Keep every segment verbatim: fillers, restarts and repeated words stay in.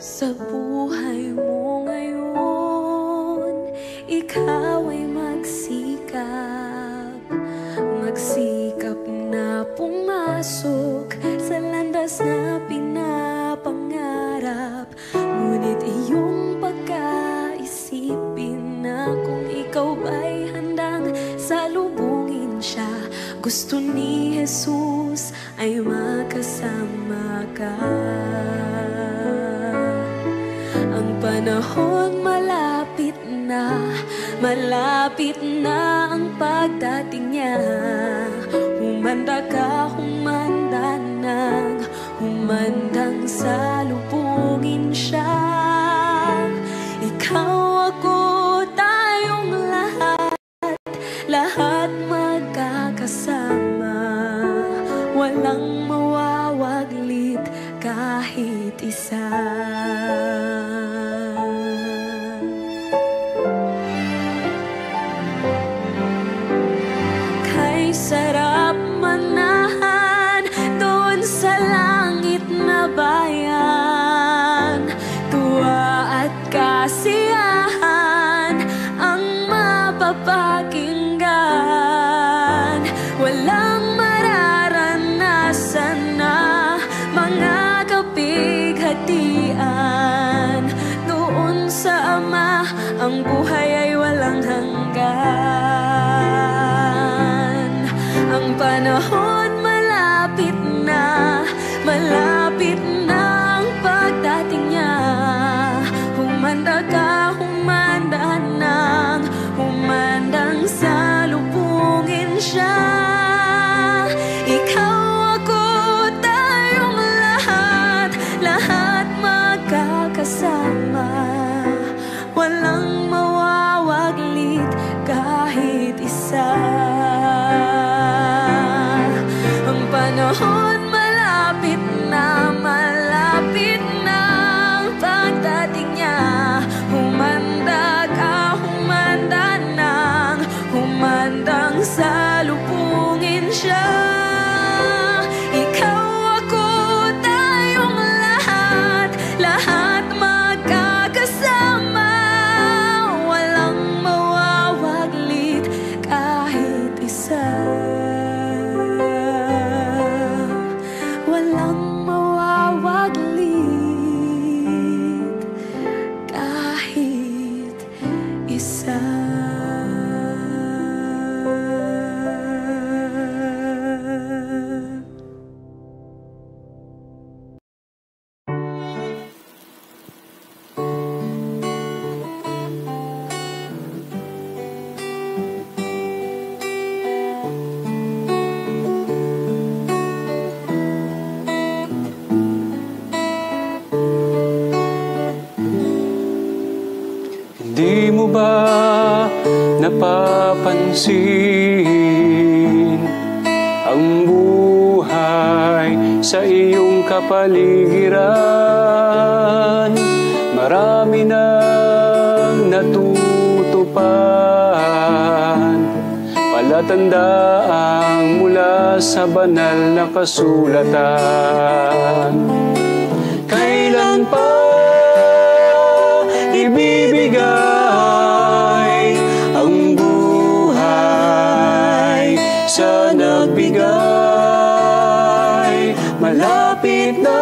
Sa buhay mo ngayon, ikaw ay magsikap, magsikap na pumasok sa landas na pinapangarap. Ngunit iyong pagkaisipin na kung ikaw ba'y handang salubungin siya, gusto ni Jesus ay makasama ka. Ang panahon malapit na, malapit na ang pagdating niya. Humanda ka, humanda nang, humandang salubungin siya. Ikaw, ako, tayong lahat, lahat magkakasama. Walang mawawaglit kahit isa. Kay sarap manahan doon sa langit na bayan. Tuwa at kasiyahan ang mapapakinggan. Walang mararanasan na mga kapighatian. Doon sa Ama ang buhay ay walang hanggan. Ang panahon malapit na, malapit na ang pagdating niya. Humanda ka, humanda nang, humandang salubungin siya. Ikaw, ako, tayong lahat, lahat magkakasama. Walang mawawaglit kahit isa. Ang panahon malapit na, malapit na ang pagdating niya. Humanda ka, humanda nang, humandang salubungin siya. Ikaw, ako, tayong lahat, lahat magkakasama. Walang mawawaglit kahit isa. Walang mawawaglit kahit isa. Di mo ba napapansin ang buhay sa iyong kapaligiran? Marami nang natutupan, palatandaan mula sa banal na kasulatan. Kailan pa ibibigay ang buhay sa nagbigay? Malapit na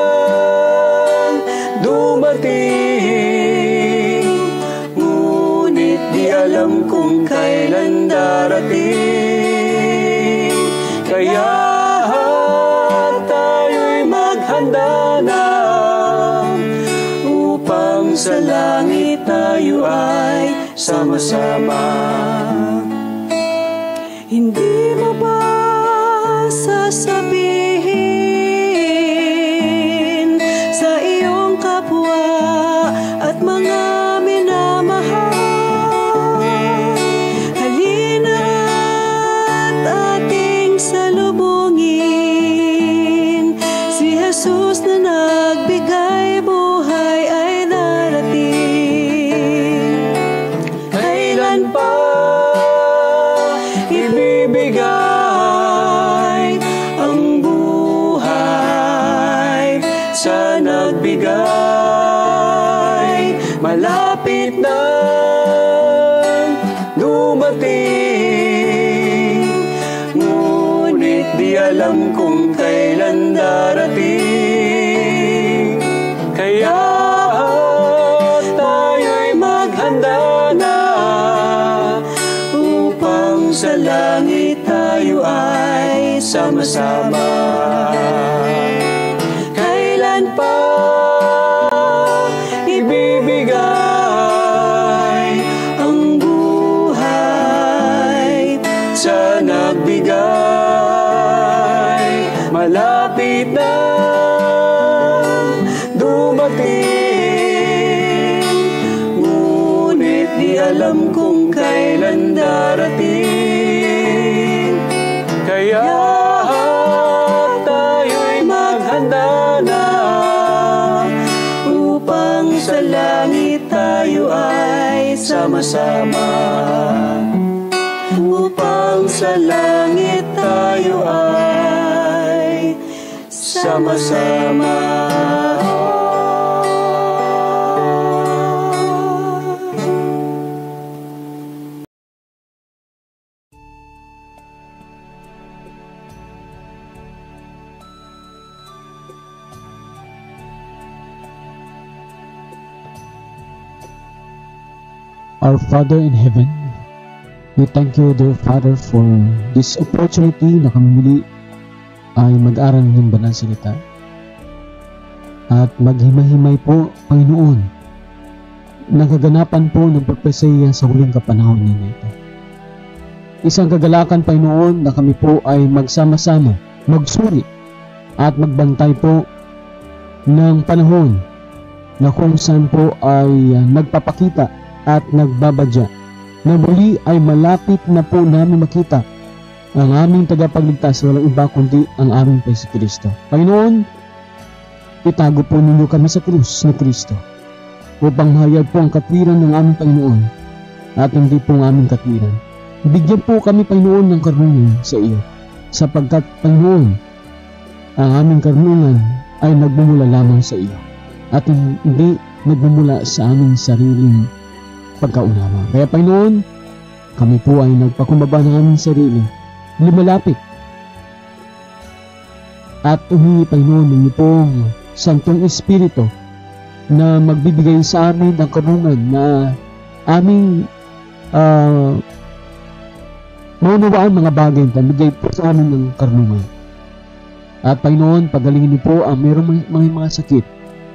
dumating, ngunit di alam kung kailan darating. Kaya tayo'y maghanda na upang sa langit tayo ay sama-sama. Hindi mo ba sasabihin sa iyong kapwa at mga minamahal? Halina at ating salubungin si Jesus na nagbigay buhay ay darating. Kailan pa ibibigay ang buhay sa nagbigay? sama-sama. Kailan pa ibibigay ang buhay sa nagbigay? Malapit na dumating, ngunit di alam kung kailan darating. Kaya tayo'y maghanda na upang sa langit tayo ay sama-sama. Upang sa langit tayo ay sama-sama. Our Father in heaven, we thank you, dear Father, for this opportunity na kami muli ay mag-aral ng banal salita at maghimay-himay po, Panginoon, ng kaganapan po ng pagpasaya sa huling kapanahon ninyo ito. Isang kagalakan, Panginoon, na kami po ay magsama-sama, magsuri at magbantay po ng panahon na kung saan po ay uh, nagpapakita at nagbabadya na muli ay malapit na po namin makita ang aming tagapagligtas, walang iba kundi ang aming Panginoong Kristo. Panginoon, itago po ninyo kami sa krus ni Kristo upang mahayag po ang katwiran ng aming Panginoon at hindi po ang aming katwiran. Bigyan po kami, Panginoon, ng karunungan sa iyo, sapagkat, Panginoon, ang aming karunungan ay nagmumula lamang sa iyo at hindi nagmumula sa aming sariling pagkaunawa. Kaya, Panginoon, kami po ay nagpakumbaba ng aming sarili, lumalapit at humingi, Panginoon, ninyo pong Santong Espiritu na magbibigay sa amin ng karunungan na aming uh, maunawaan mga bagay na bigay po sa amin ng karunungan. At, Panginoon, pagalingin niyo po ang mayroong mga, mga sakit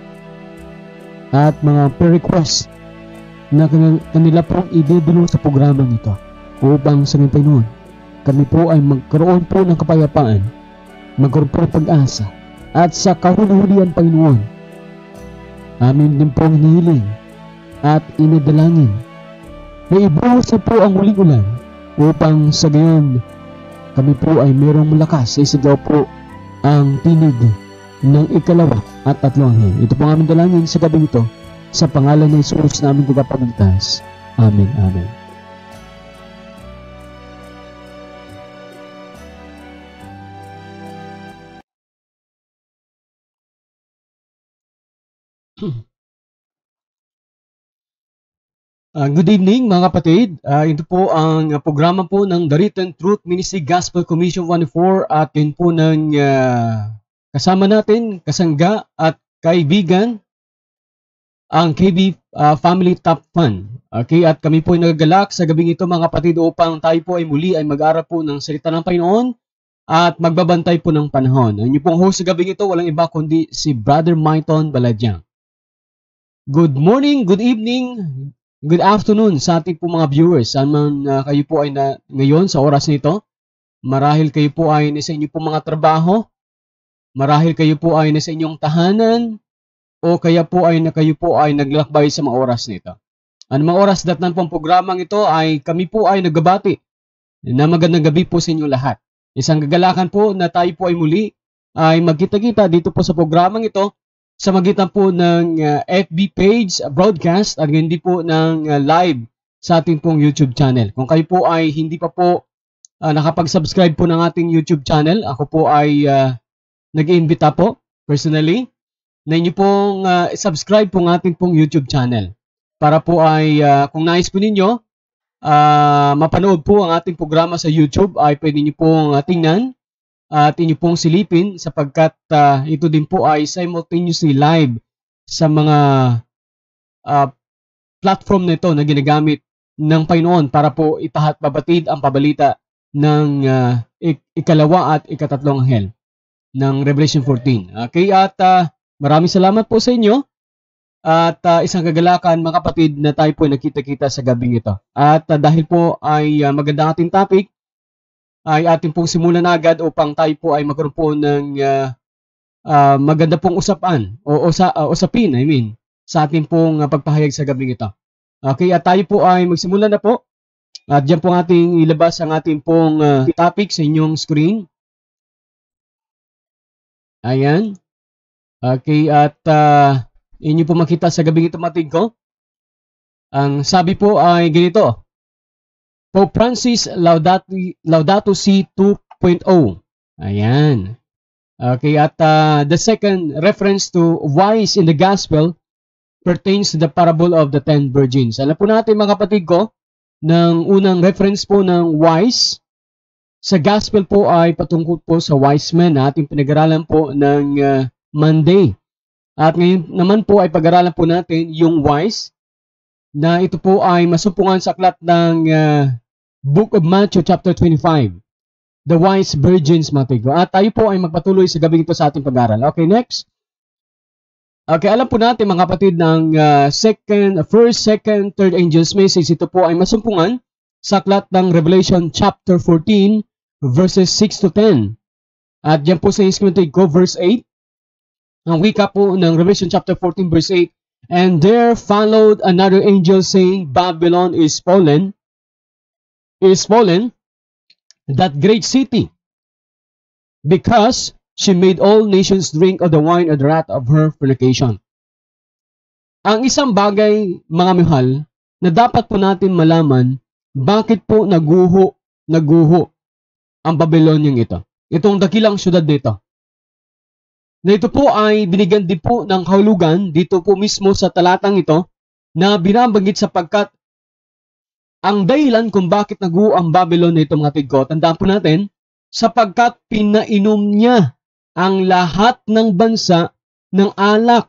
at mga pre-request na kanila pong idedulong sa programang ito upang sa ngayon, Panginoon, kami po ay magkaroon po ng kapayapaan, magkaroon po ng pag-asa, at sa kahuli-hulihan, Panginoon, amin din pong hinihiling at inadalangin na ibuhos po ang huling ulan upang sa gayon kami po ay mayroong malakas sa isigaw po ang tinig ng ikalawa at tatlong anghel. Ito po ang aming dalangin sa gabi ito, sa pangalan ng Jesus namin tagapagligtas. Amen. Amen. Uh, good evening mga kapatid. Uh, ito po ang uh, programa po ng The Written Truth Ministry Gospel Commission one four at yun po ng uh, kasama natin, kasangga at kaibigan, ang K B uh, Family Top Fund. Okay, at kami po ay nagagalak sa gabing ito mga kapatid upang tayo po ay muli ay mag-aral po ng salita ng Panginoon at magbabantay po ng panahon. Ang inyong pong host sa gabing ito, walang iba kundi si Brother Myton Baladyang. Good morning, good evening, good afternoon sa ating po mga viewers. Saan man uh, kayo po ay na, ngayon sa oras nito. Marahil kayo po ay nasa inyong po mga trabaho. Marahil kayo po ay nasa inyong tahanan. O kaya po ay na kayo po ay naglakbay sa mga oras nito. Ang mga oras datnan pong programang ito ay kami po ay nagbabati na magandang gabi po sa inyo lahat. Isang kagalakan po na tayo po ay muli ay magkita-kita dito po sa programang ito sa magitan po ng uh, F B page, broadcast at hindi po ng uh, live sa ating pong YouTube channel. Kung kayo po ay hindi pa po uh, nakapag-subscribe po ng ating YouTube channel, ako po ay uh, nag-iimbita po personally na inyo pong uh, subscribe po ng ating pong YouTube channel para po ay uh, kung nais po ninyo uh, mapanood po ang ating programa sa YouTube ay pwede nyo pong uh, tingnan at inyo pong silipin sapagkat uh, ito din po ay simultaneously live sa mga uh, platform na ito na ginagamit ng Panginoon para po itahat babatid ang pabalita ng uh, ik- ikalawa at ikatatlong anghel ng Revelation fourteen. Okay, at uh, maraming salamat po sa inyo. At uh, isang kagalakan mga kapatid na tayo po ay nakita-kita sa gabing ito. At uh, dahil po ay uh, magandang ating topic, ay ating pong simulan agad upang tayo po ay magkaroon po ng uh, uh, maganda pong usapan o usa, uh, usapin, I mean, sa ating pong uh, pagpahayag sa gabing ito. Okay, at tayo po ay magsimula na po. At dyan po ating ilabas ang ating pong uh, topic sa inyong screen. Ayan. Okay, at uh, inyo po makita sa gabing ito matig ko. Ang sabi po ay ganito. Pope Francis Laudato, Laudato Si two point oh. Ayan. Okay, at uh, the second reference to wise in the gospel pertains to the parable of the ten virgins. Alam po natin mga kapatid ko, ng unang reference po ng wise sa gospel po ay patungkol po sa wise men na ating pinag-aralan po ng uh, Monday. At ngayon naman po ay pag-aralan po natin yung wise na ito po ay masumpungan sa aklat ng uh, Book of Matthew chapter twenty-five. The wise virgins, mga tigo. At tayo po ay magpatuloy sa gabing ito sa ating pag-aaral. Okay, next. Okay, alam po natin mga kapatid ng uh, second, first, second, third angel's message. Ito po ay masumpungan sa aklat ng Revelation chapter fourteen verses six to ten. At dyan po sa instrumented ko, verse eight. Ang wika po ng Revelation chapter fourteen verse eight. And there followed another angel saying, Babylon is fallen, is fallen, that great city, because she made all nations drink of the wine of the wrath of her fornication. Ang isang bagay, mga mahal, na dapat po natin malaman, bakit po naguho, naguho ang Babylonian ito. Itong dakilang syudad nito. Na ito po ay binigyan din po ng kahulugan dito po mismo sa talatang ito na binabanggit sapagkat ang dahilan kung bakit naguho ang Babylon na ito mga tigko, tandaan po natin, sapagkat pinainom niya ang lahat ng bansa ng alak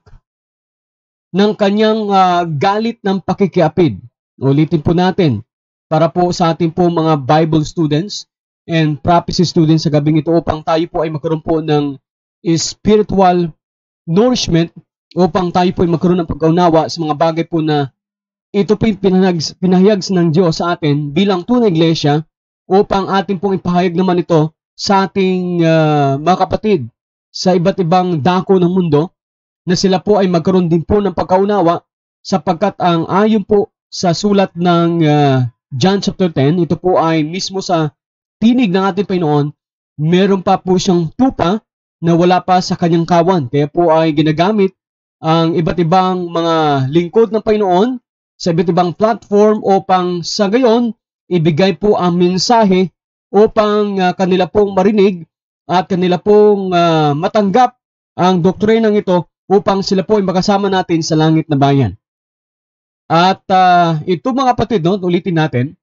ng kanyang uh, galit ng pakikiapid. Ulitin po natin para po sa ating po mga Bible students and prophecy students sa gabing ito upang tayo po ay magkaroon po ng spiritual nourishment upang tayo po ay magkaroon ng pagkaunawa sa mga bagay po na ito po pinahayags, pinahayags ng Diyos sa atin bilang tunay iglesia upang ating pong ipahayag naman ito sa ating uh, mga kapatid sa iba't ibang dako ng mundo na sila po ay magkaroon din po ng pagkaunawa sapagkat ang ayon po sa sulat ng uh, John chapter ten, ito po ay mismo sa tinig ng ating Panginoon, meron pa po siyang tupa na wala pa sa kanyang kawan. Kaya po ay ginagamit ang iba't ibang mga lingkod ng Panginoon sa iba't ibang platform upang sa gayon ibigay po ang mensahe upang uh, kanila pong marinig at kanila pong uh, matanggap ang doktrinang ito upang sila po ay makasama natin sa langit na bayan. At uh, ito mga kapatid, no, ulitin natin,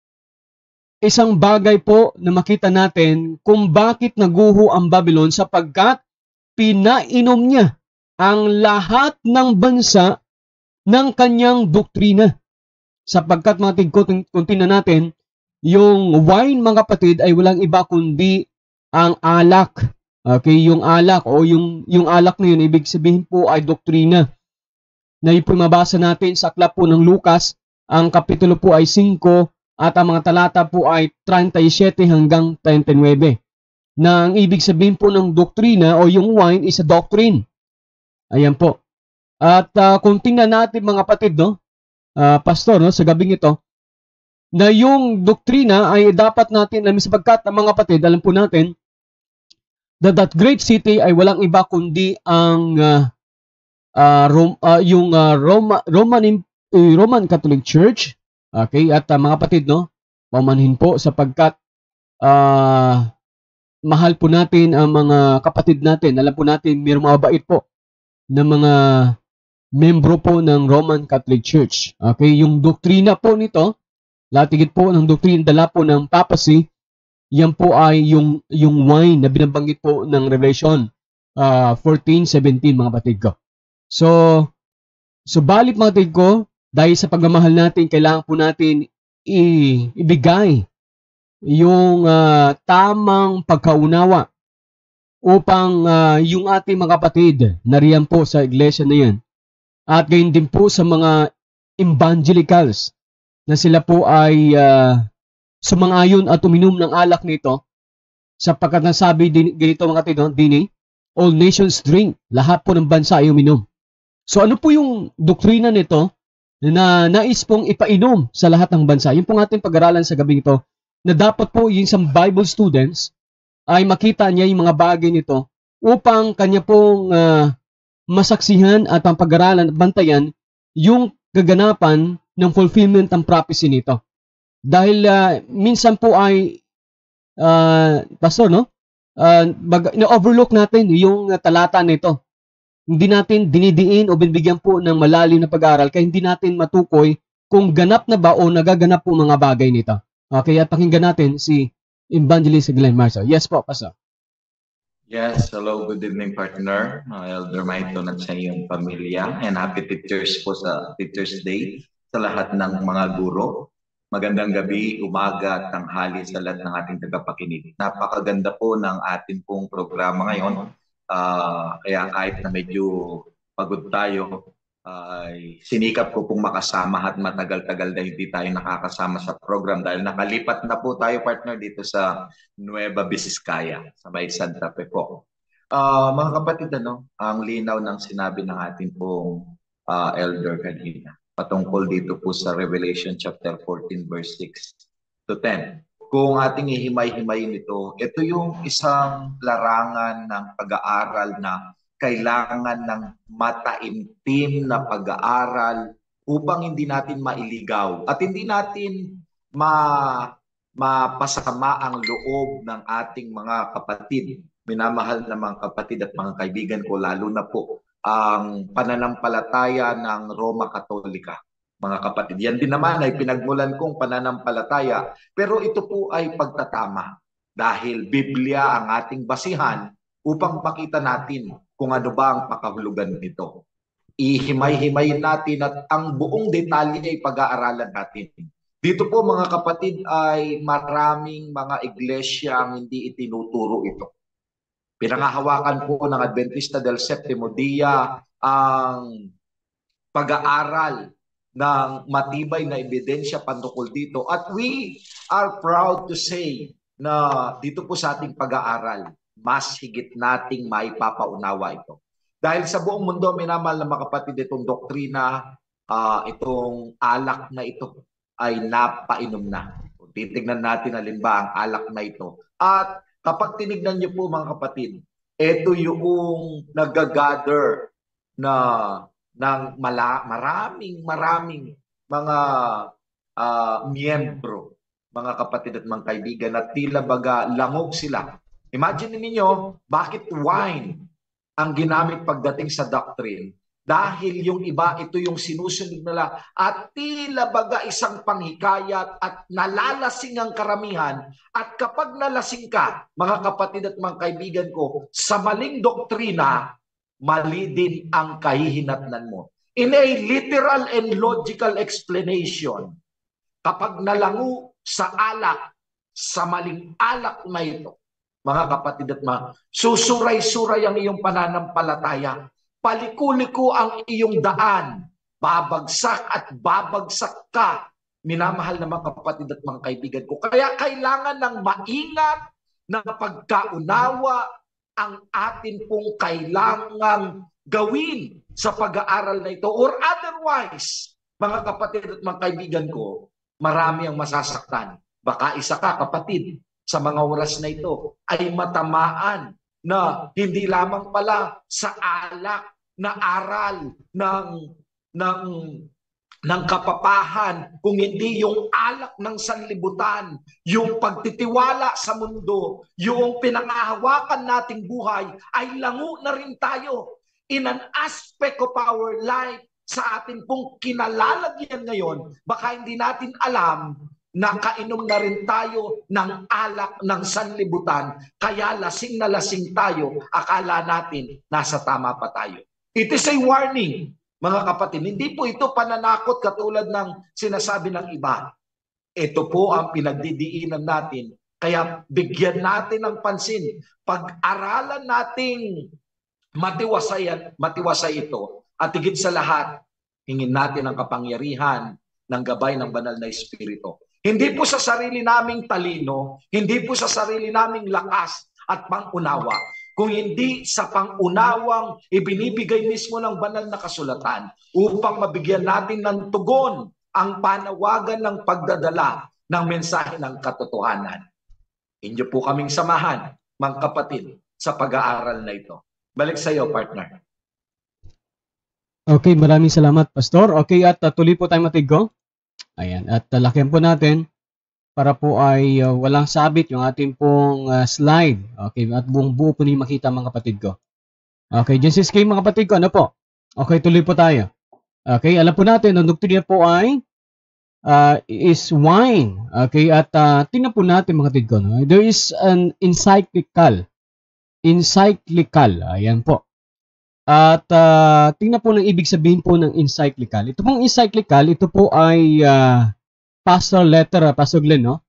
isang bagay po na makita natin kung bakit naguho ang Babylon sapagkat pinainom niya ang lahat ng bansa ng kanyang doktrina. Sapagkat mga tigko, kung tingnan natin, yung wine mga kapatid ay walang iba kundi ang alak. Okay, yung alak o yung, yung alak na yun, ibig sabihin po ay doktrina. Na ipumabasa natin sa aklat po ng Lucas, ang kapitulo po ay five at ang mga talata po ay thirty-seven hanggang thirty-nine. Na ang ibig sabihin po ng doktrina o yung wine is a doctrine. Ayan po. At uh, kung tingnan natin mga kapatid, no, uh, pastor, no, sa gabing ito, na yung doktrina ay dapat natin alam sapagkat ang mga kapatid, alam po natin, that that great city ay walang iba kundi ang uh, uh, Rom, uh, yung uh, Roma, Roman, uh, Roman Catholic Church. Okay, at uh, mga kapatid, no, pamanhin po sapagkat uh, mahal po natin ang mga kapatid natin. Alam po natin, mayroong mabait po na mga membro po ng Roman Catholic Church. Okay, yung doktrina po nito, latigit po ng doktrina dala po ng papacy, yan po ay yung, yung wine na binabanggit po ng Revelation uh, fourteen seventeen mga kapatid ko. So, subalit mga kapatid ko, dahil sa pagmamahal natin, kailangan po natin i- ibigay yung uh, tamang pagkaunawa upang uh, yung ating mga kapatid na riyan po sa iglesia na yan at gayon din po sa mga evangelicals na sila po ay uh, sumang-ayon at uminom ng alak nito sapagkat nasabi din, ganito mga kapatid, dini, all nations drink, lahat po ng bansa ay uminom. So ano po yung doktrina nito na nais pong ipainom sa lahat ng bansa? Yung pong ating pag-aralan sa gabing ito na dapat po yung isang Bible students ay makita niya yung mga bagay nito upang kanya pong uh, masaksihan at ang pag-aralan at bantayan yung kaganapan ng fulfillment ng prophecy nito. Dahil uh, minsan po ay, uh, Pastor, no? Uh, na-overlook natin yung uh, talata nito. Hindi natin dinidiin o binibigyan po ng malalim na pag-aaral kaya hindi natin matukoy kung ganap na ba o nagaganap po mga bagay nito. Okay, at pakinggan natin si Evangelist Glenn Marshall. Yes po, Pastor. Yes, hello, good evening partner, uh, Elder Maito at sa iyong pamilya, and happy Teachers po sa Teachers Day sa lahat ng mga guro. Magandang gabi, umaga, tanghali sa lahat ng ating tagapakinig. Napakaganda po ng ating pong programa ngayon. Uh, kaya kahit na medyo pagod tayo, ay uh, sinikap ko pong makasama at matagal-tagal na hindi tayo nakakasama sa program dahil nakalipat na po tayo partner dito sa Nueva Vizcaya, sa may Santa Fe po. Uh, mga kapatid, ano, ang linaw ng sinabi ng ating pong uh, elder kanina patungkol dito po sa Revelation chapter fourteen verse six to ten. Kung ating ihimay-himayin ito, ito yung isang larangan ng pag-aaral na kailangan ng mataimtim na pag-aaral upang hindi natin mailigaw at hindi natin ma mapasama ang loob ng ating mga kapatid. Minamahal na mga kapatid at mga kaibigan ko, lalo na po ang pananampalataya ng Roma Katolika. Mga kapatid, yan din naman ay pinagmulan kong pananampalataya, pero ito po ay pagtatama dahil Biblia ang ating basihan upang makita natin kung ano ba ang pakahulugan nito. Ihimay-himayin natin at ang buong detalye ay pag-aaralan natin. Dito po mga kapatid ay maraming mga iglesia ang hindi itinuturo ito. Pinangahawakan po ng Adventista del Septimo Dia ang pag-aaral ng matibay na ebidensya patungkol dito. At we are proud to say na dito po sa ating pag-aaral, mas higit nating maipapaunawa ito. Dahil sa buong mundo, minamahal na mga kapatid, itong doktrina, uh, itong alak na ito ay napainom na. Kung titignan natin halimbawa ang alak na ito. At kapag tinignan niyo po mga kapatid, ito yung nag-gather na ng mala, maraming maraming mga uh, miyembro, mga kapatid at mga kaibigan, at tila baga langog sila. Imagine niyo bakit wine ang ginamit pagdating sa doctrine. Dahil yung iba, ito yung sinusunod nila at tila baga isang panghikayat at nalalasing ang karamihan. At kapag nalasing ka, mga kapatid at mga kaibigan ko, sa maling doktrina, mali din ang kahihinatnan mo. In a literal and logical explanation, kapag nalangu sa alak, sa maling alak na ito, mga kapatid at mga, susuray-suray ang iyong pananampalataya. Paliko-liko ang iyong daan. Babagsak at babagsak ka. Minamahal na mga kapatid at mga kaibigan ko. Kaya kailangan ng maingat na pagkaunawa ang atin pong kailangang gawin sa pag-aaral na ito. Or otherwise, mga kapatid at mga kaibigan ko, marami ang masasaktan. Baka isa ka, kapatid, sa mga oras na ito ay matamaan na hindi lamang pala sa alak na aral ng ng ng kapapahan, kung hindi yung alak ng sanlibutan, yung pagtitiwala sa mundo, yung pinangahawakan nating buhay, ay lango na rin tayo in an aspect of our life sa atin pong kinalalagyan ngayon. Baka hindi natin alam nakainom na rin tayo ng alak ng sanlibutan, kaya lasing na lasing tayo, akala natin nasa tama pa tayo. It is a warning, mga kapatid. Hindi po ito pananakot katulad ng sinasabi ng iba. Ito po ang pinagdidiinan natin. Kaya bigyan natin ng pansin. Pag-aralan nating matiwasay, matiwasay ito. At higit sa lahat, hingin natin ang kapangyarihan ng gabay ng banal na Espiritu. Hindi po sa sarili naming talino, hindi po sa sarili naming lakas at pangunawa, kung hindi sa pangunawang ibinibigay mismo ng banal na kasulatan upang mabigyan natin ng tugon ang panawagan ng pagdadala ng mensahe ng katotohanan. Inyo po kaming samahan, mga kapatid, sa pag-aaral na ito. Balik sa iyo, partner. Okay, maraming salamat, Pastor. Okay, at uh, tuloy po tayo matigo. Ayan, at uh, lakyan po natin para po ay uh, walang sabit yung ating pong uh, slide. Okay, at buong buo po niyo makita, mga kapatid ko. Okay, Genesis K, mga kapatid ko, ano po? Okay, tuloy po tayo. Okay, alam po natin, ang doktrina po ay uh, is wine. Okay, at uh, tingnan po natin, mga kapatid ko. No? There is an encyclical. Encyclical. Ayan po. At uh, tingnan po ng ibig sabihin po ng encyclical. Ito pong encyclical, ito po ay uh, pastoral letter, uh, Pastor Glenn, no?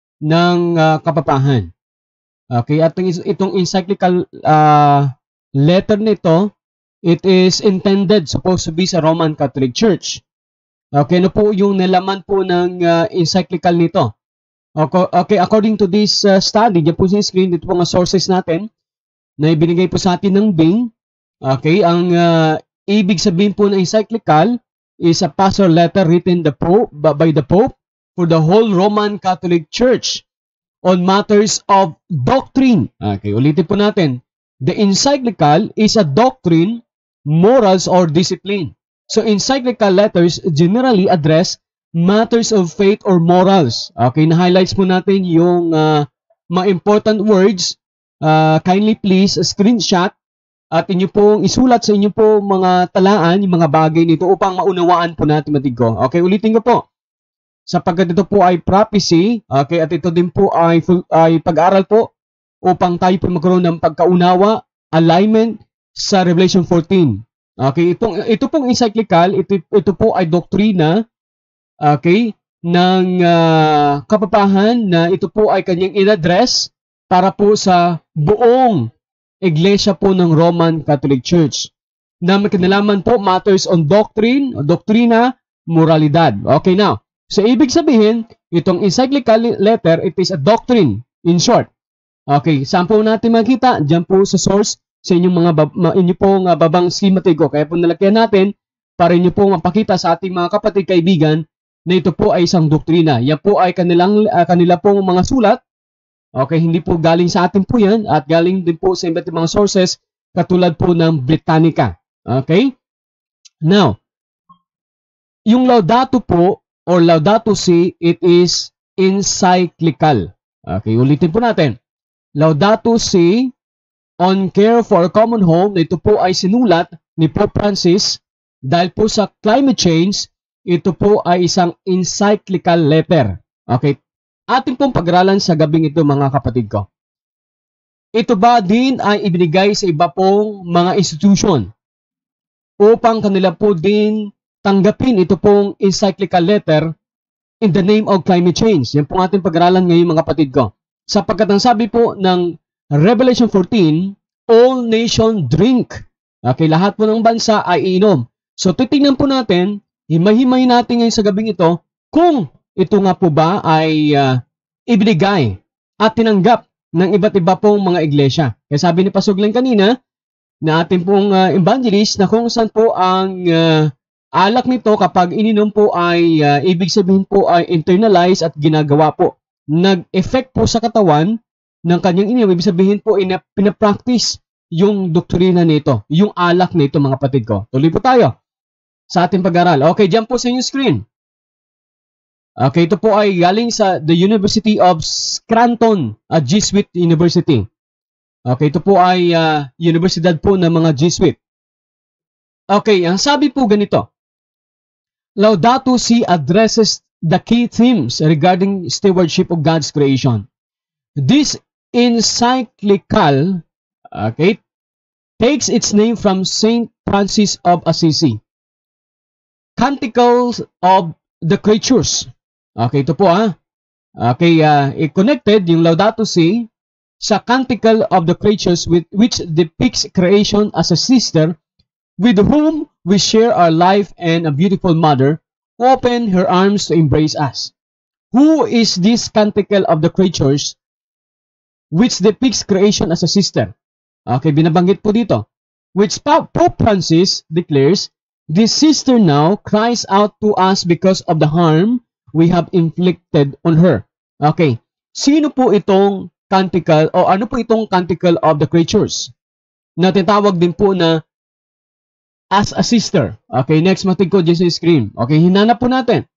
Ng uh, kapapahan. Okay, at itong encyclical uh, letter nito, it is intended, supposed to be sa Roman Catholic Church. Okay, ano po yung nalaman po ng uh, encyclical nito? Okay, okay, according to this uh, study, dyan po sa screen, dito po mga sources natin na ibinigay po sa atin ng Bing. Okay, ang uh, ibig sabihin po ng encyclical is a pastoral letter written the Pope, by the Pope for the whole Roman Catholic Church on matters of doctrine. Okay, ulitin po natin. The encyclical is a doctrine, morals, or discipline. So, encyclical letters generally address matters of faith or morals. Okay, na-highlights po natin yung uh, mga important words. Uh, kindly please screenshot at inyo pong isulat sa inyo po mga talaan, yung mga bagay nito upang maunawaan po natin matigo. Okay, ulitin ko po. Sapagkat ito po ay prophecy, okay, at ito din po ay, ay pag-aaral po upang tayo po magkaroon ng pagkaunawa, alignment sa Revelation fourteen. Okay, itong, ito pong encyclical, ito, ito po ay doktrina, okay, ng uh, kapapahan na ito po ay kanyang in-address para po sa buong iglesia po ng Roman Catholic Church. Na may kinalaman po matters on doctrine, doktrina, moralidad. Okay, now, so ibig sabihin, itong encyclical letter, it is a doctrine, in short. Okay, saan po natin makita? Diyan po sa source, sa inyong mga bab inyo pong uh, babang schematigo. Kaya po nalagyan natin para inyo pong mapakita sa ating mga kapatid kaibigan na ito po ay isang doktrina. Yan po ay kanilang, uh, kanila pong mga sulat. Okay, hindi po galing sa atin po yan at galing din po sa iba't ibang mga sources katulad po ng Britannica. Okay? Now, yung Laudato po or Laudato Si, it is encyclical. Okay, ulitin po natin. Laudato Si on Care for a Common Home, ito po ay sinulat ni Pope Francis dahil po sa climate change, ito po ay isang encyclical letter. Okay, ating pong pag-aralan sa gabing ito, mga kapatid ko. Ito ba din ay ibinigay sa iba pong mga institution upang kanila po din tanggapin ito pong encyclical letter in the name of climate change. Yan po ating pag-aralan ngayon, mga kapatid ko. Sapagkat ang sabi po ng Revelation fourteen, all nation drink. Okay, lahat po ng bansa ay iinom. So, titingnan po natin, himay-himay natin ngayon sa gabing ito, kung ito nga po ba ay uh, ibinigay at tinanggap ng iba't iba pong mga iglesia. Kaya sabi ni Pastor Glenn kanina, na ating pong uh, evangelist, na kung saan po ang uh, alak nito kapag ininom po ay uh, ibig sabihin po ay internalize at ginagawa po. Nag-effect po sa katawan ng kanyang ininom. Ibig sabihin po, ina- pinapractice yung doktrina nito, yung alak nito, mga kapatid ko. Tuloy po tayo sa ating pag-aral. Okay, dyan po sa inyong screen. Okay, ito po ay galing sa the University of Scranton, a Jesuit University. Okay, ito po ay uh, universidad po ng mga Jesuit. Okay, ang sabi po ganito. Laudato Si addresses the key themes regarding stewardship of God's creation. This encyclical, okay, takes its name from Saint Francis of Assisi. Canticles of the Creatures. Okay, ito po ah. Okay, uh, connected yung Laudato Si sa Canticle of the Creatures with, which depicts creation as a sister with whom we share our life and a beautiful mother open her arms to embrace us. Who is this Canticle of the Creatures which depicts creation as a sister? Okay, binabanggit po dito. Which Pope Francis declares, this sister now cries out to us because of the harm we have inflicted on her. Okay, sino po itong Canticle o ano po itong Canticle of the Creatures? Na tinatawag din po na as a sister. Okay, next matig ko dyan sa screen. Okay, hinanap po natin.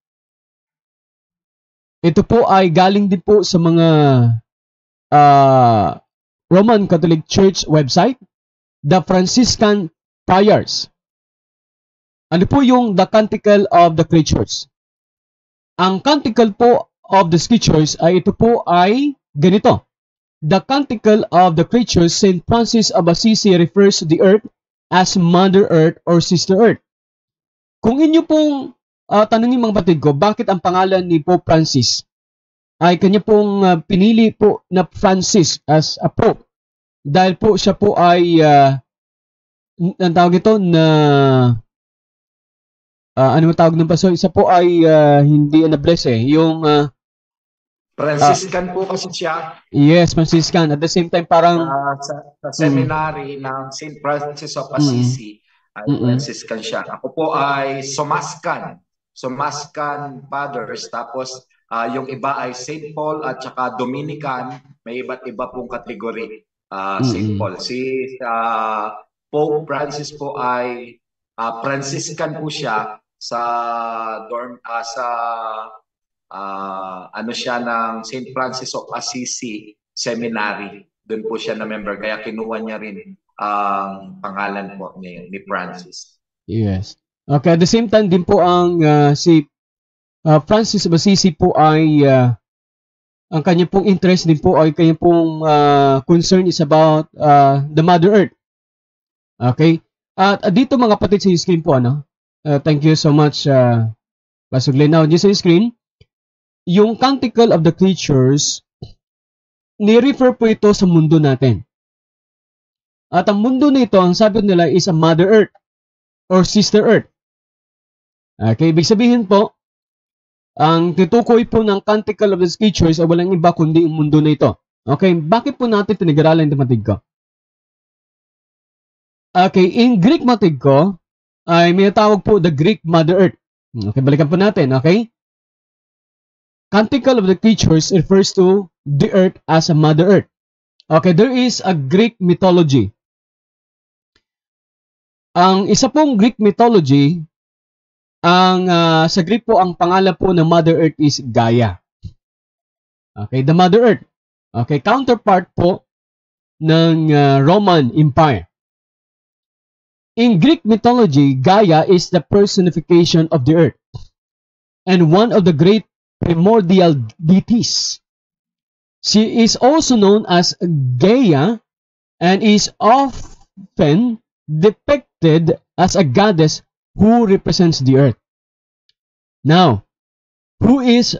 Ito po ay galing din po sa mga uh, Roman Catholic Church website, the Franciscan Friars. Ano po yung the Canticle of the Creatures? Ang Canticle po of the Creatures ay ito po ay ganito. The Canticle of the Creatures, Saint Francis of Assisi refers to the earth as Mother Earth or Sister Earth. Kung inyo pong uh, tanungin mga batid ko, bakit ang pangalan ni Pope Francis ay kanya pong uh, pinili po na Francis as a Pope? Dahil po siya po ay uh, ang tawag ito na uh, ano matawag ng paso? Isa po ay uh, hindi na bless eh. Yung uh, Franciscan uh, po kasi siya. Yes, Franciscan. At the same time parang uh, sa, sa seminary mm. ng Saint Francis of Assisi mm. ay Mm-mm. Franciscan siya. Ako po ay Somascan. Somascan Fathers. Tapos uh, yung iba ay Saint Paul at saka Dominican. May iba't iba pong kategory. Uh, Saint Paul. Si uh, Pope Francis po ay uh, Franciscan po siya sa dorm uh, sa uh, ano siya ng Saint Francis of Assisi Seminary. Doon po siya na member kaya kinuha niya rin ang uh, pangalan po ni, ni Francis. Yes. Okay, at the same time din po ang uh, si uh, Francis of Assisi po ay uh, ang kanya pong interest din po ay kanya pong uh, concern is about uh, the Mother Earth. Okay? At uh, dito mga kapatid sa screen po, ano? Uh, thank you so much, uh, Pastor Glenn. Now, dito sa screen, yung Canticle of the Creatures, ni-refer po ito sa mundo natin. At ang mundo na ito, ang sabi nila is a Mother Earth or Sister Earth. Okay? Ibig sabihin po, ang titukoy po ng Canticle of the Creatures ay walang iba kundi yung mundo na ito. Okay, bakit po natin tinag-aralan ito matig ko? Okay, in Greek matig ko, ay may tawag po the Greek Mother Earth. Okay, balikan po natin, okay? Canticle of the Creatures refers to the earth as a Mother Earth. Okay, there is a Greek mythology. Ang isa pong Greek mythology, ang uh, sa Greek po, ang pangalan po ng Mother Earth is Gaia. Okay, the Mother Earth. Okay, counterpart po ng uh, Roman Empire. In Greek mythology, Gaia is the personification of the earth and one of the great primordial deities. She is also known as Gaia and is often depicted as a goddess who represents the earth. Now, who is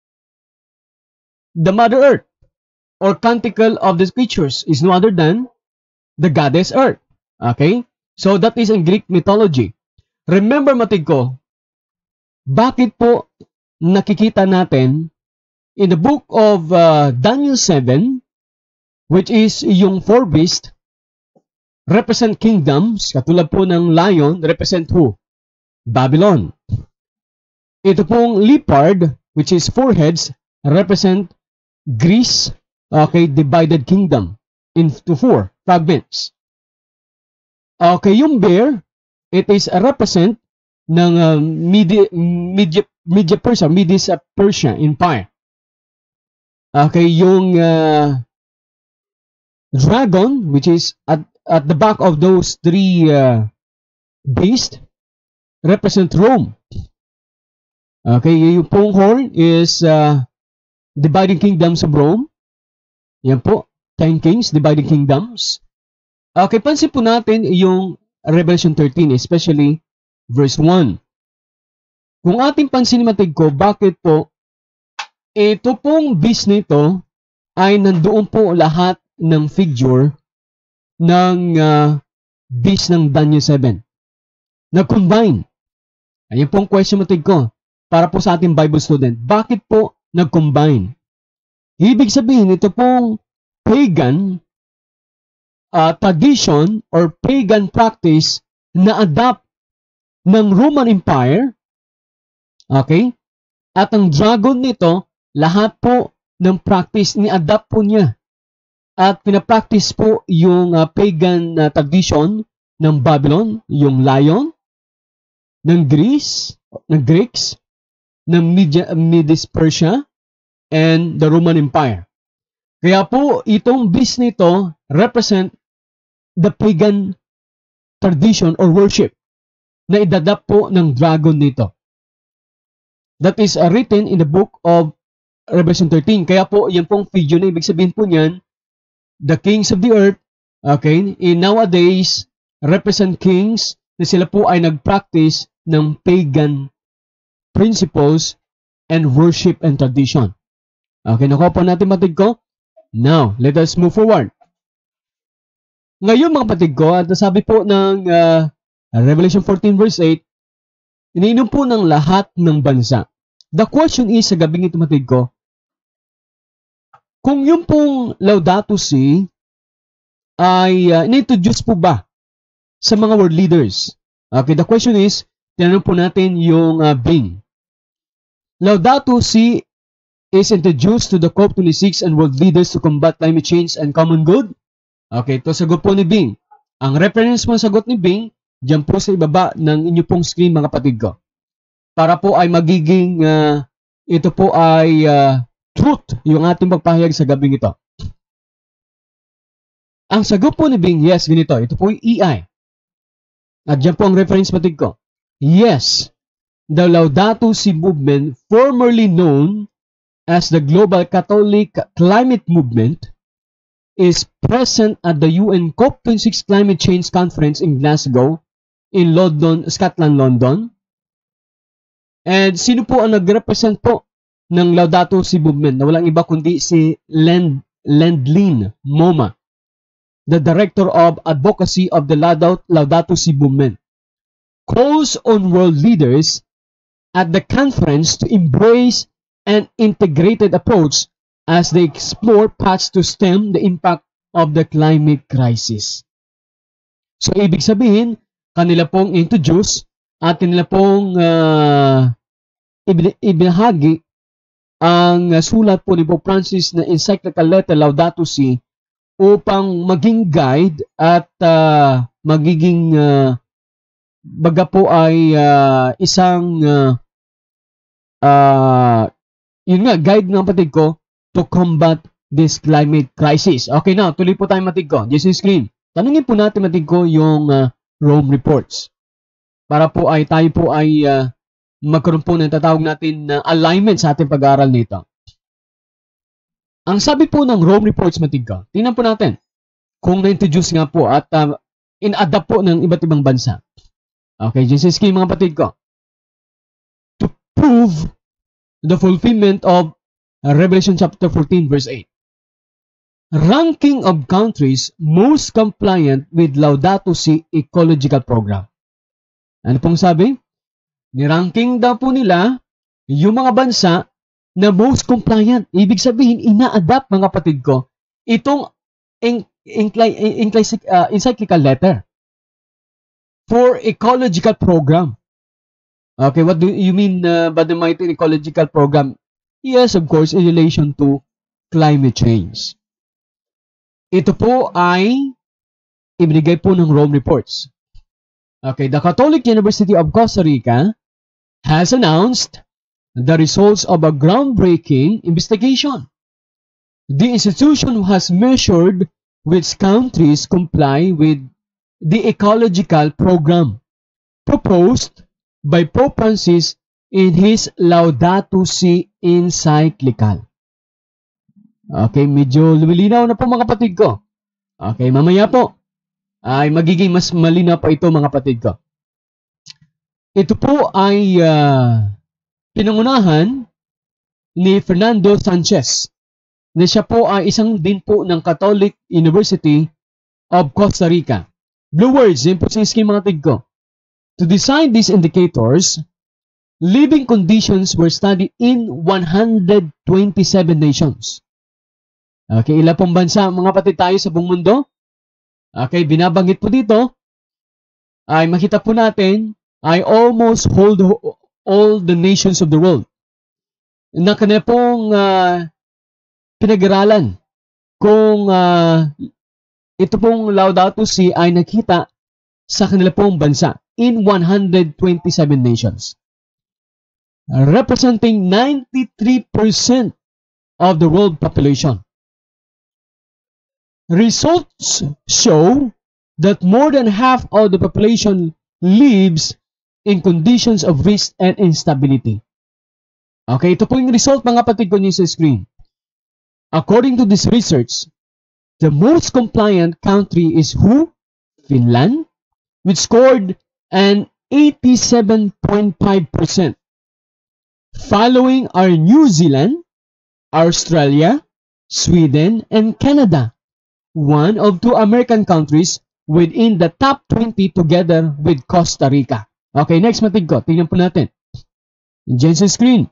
the Mother Earth or Canticle of the Creatures is no other than the goddess Earth. Okay? So, that is in Greek mythology. Remember, matig ko, bakit po nakikita natin in the book of uh, Daniel seven, which is yung four beasts, represent kingdoms, katulad po ng lion, represent who? Babylon. Ito pong leopard, which is four heads, represent Greece, okay, divided kingdom into four fragments. Okay, yung bear, it is a represent ng uh, Media, Media, Media Persia, Media Persia Empire. Okay, yung uh, dragon, which is at, at the back of those three uh, beasts, represent Rome. Okay, yung pong horn is uh, dividing kingdoms of Rome. Yan po, ten kings, dividing kingdoms. Okay, pansin po natin yung Revelation thirteen, especially verse one. Kung ating pansin matig ko, bakit po ito pong bis nito ay nandoon po lahat ng figure ng uh, bis ng Daniel seven. Nag-combine. Ayan pong question matig ko para po sa ating Bible student. Bakit po nag-combine? Ibig sabihin, ito pong pagan uh, tradition or pagan practice na adapt ng Roman Empire. Okay? At ang dragon nito, lahat po ng practice ni-adapt po niya. At pinapractice po yung uh, pagan uh, tradition ng Babylon, yung lion, ng Greece, ng Greeks, ng Media, Medes Persia, and the Roman Empire. Kaya po, itong beast nito represent the pagan tradition or worship na idadap po ng dragon nito. That is uh, written in the book of Revelation thirteen. Kaya po, yan pong video na ibig sabihin po niyan, the kings of the earth, okay, in nowadays, represent kings na sila po ay nag-practice ng pagan principles and worship and tradition. Okay, nakuha po natin matig ko. Now, let us move forward. Ngayon mga patig ko, at sabi po ng uh, Revelation fourteen verse eight, iniinom po ng lahat ng bansa. The question is, sa gabing ito matig ko, kung yung pong Laudato Si ay uh, in-introduce po ba sa mga world leaders? Okay, the question is, tinanong po natin yung uh, Bing. Laudato Si is introduced to the COP twenty-six and world leaders to combat climate change and common good. Okay, ito sagot po ni Bing. Ang reference mo sagot ni Bing, dyan po sa ibaba ng inyo pong screen mga kapatid ko. Para po ay magiging, uh, ito po ay uh, truth, yung ating pagpahayag sa gabing ito. Ang sagot po ni Bing, yes, ganito. Ito po yung E I. At dyan po ang reference matig ko. Yes, the Laudato Si movement, formerly known as the Global Catholic Climate Movement, is present at the U N COP twenty-six Climate Change Conference in Glasgow, in London, Scotland, London. And sino po ang nag-represent po ng Laudato Si movement na walang iba kundi si Lend, Lendlin Moma, the Director of Advocacy of the Laudato Si movement, calls on world leaders at the conference to embrace an integrated approach as they explore paths to stem the impact of the climate crisis. So, ibig sabihin, kanila pong introduce at kanila pong uh, ibinahagi ang uh, sulat po ni Pope Francis na encyclical letter Laudato Si upang maging guide at uh, magiging uh, baga po ay uh, isang uh, uh, yun nga, guide ng patid ko to combat this climate crisis. Okay na, tuloy po tayo matig ko. Just yung screen. Tanungin po natin matig ko yung uh, Rome reports. Para po ay tayo po ay uh, magkaroon po ng tatawag natin na uh, alignment sa ating pag-aaral nito. Ang sabi po ng Rome reports matig ko, tingnan po natin kung na-introduce nga po at uh, in-adapt po ng iba't ibang bansa. Okay, just yung screen mga patid ko. To prove the fulfillment of Revelation chapter fourteen verse eight. Ranking of countries most compliant with Laudato Si ecological program. Ano pong sabi? Niranking daw po nila yung mga bansa na most compliant. Ibig sabihin, ina-adapt mga kapatid ko itong encyclical letter for ecological program. Okay, what do you mean uh, by the mighty ecological program? Yes, of course, in relation to climate change. Ito po ay ibinigay po ng Rome reports. Okay, the Catholic University of Costa Rica has announced the results of a groundbreaking investigation. The institution has measured which countries comply with the ecological program proposed by Pope Francis in his Laudato Si encyclical. Okay, medyo lumilinaw na po mga kapatid ko. Okay, mamaya po ay magiging mas malinaw pa ito mga kapatid ko. Ito po ay uh, pinangunahan ni Fernando Sanchez na siya po ay isang din po ng Catholic University of Costa Rica. Blue words, yun po sa scheme mga tig ko. To design these indicators, living conditions were studied in one hundred twenty-seven nations. Okay, ilan pong bansa mga patid tayo sa buong mundo? Okay, binabanggit po dito, ay makita po natin, ay almost hold all the nations of the world. Na kanila pong uh, pinag-aralan kung uh, ito pong Laudato Si ay nakita sa kanila pong bansa in one hundred twenty-seven nations. Representing ninety-three percent of the world population. Results show that more than half of the population lives in conditions of risk and instability. Okay, ito po yung result mga patid ko niyo sa screen. According to this research, the most compliant country is who? Finland, which scored an eighty-seven point five percent. Following are New Zealand, Australia, Sweden, and Canada, one of two American countries within the top twenty together with Costa Rica. Okay, next matig ko. Tingnan po natin. Diyan sa screen.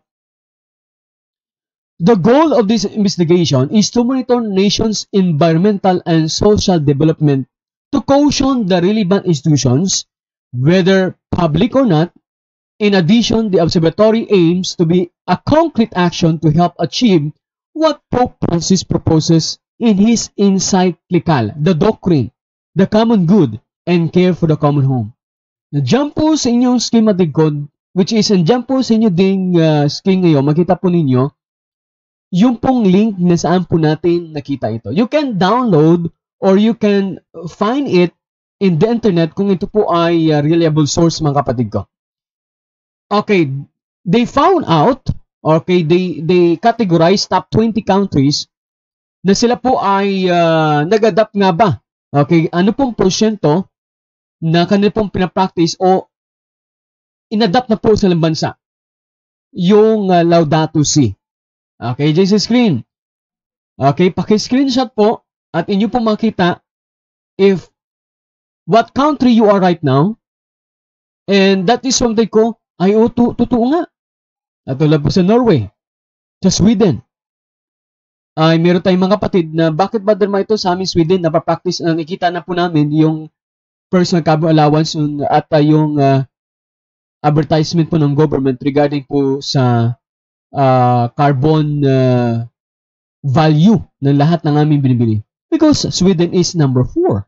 The goal of this investigation is to monitor nations' environmental and social development to caution the relevant institutions, whether public or not. In addition, the observatory aims to be a concrete action to help achieve what Pope Francis proposes in his encyclical, The Doctrine, the Common Good, and Care for the Common Home. Diyan po sa inyong schematic code, which is diyan po sa inyo ding uh, screen ngayon, makita po ninyo, yung pong link na saan po natin nakita ito. You can download or you can find it in the internet kung ito po ay uh, reliable source mga kapatid ko. Okay, they found out, okay, they, they categorized top twenty countries na sila po ay uh, nag-adapt nga ba? Okay, ano pong porsyento na kanila pong pinapractice o inadapt na po sa ilang bansa yung uh, Laudato Si. Okay, dyan sa screen. Okay, paki-screenshot po at inyo po makita if what country you are right now, and that is something ko ay o, totoo nga. At tulad po sa Norway, sa Sweden, ay meron tayong mga kapatid na bakit ba derma ito sa amin Sweden, napapractice, uh, nakikita na po namin yung personal carbon allowance at uh, yung uh, advertisement po ng government regarding po sa uh, carbon uh, value ng lahat ng aming binibili. Because Sweden is number four.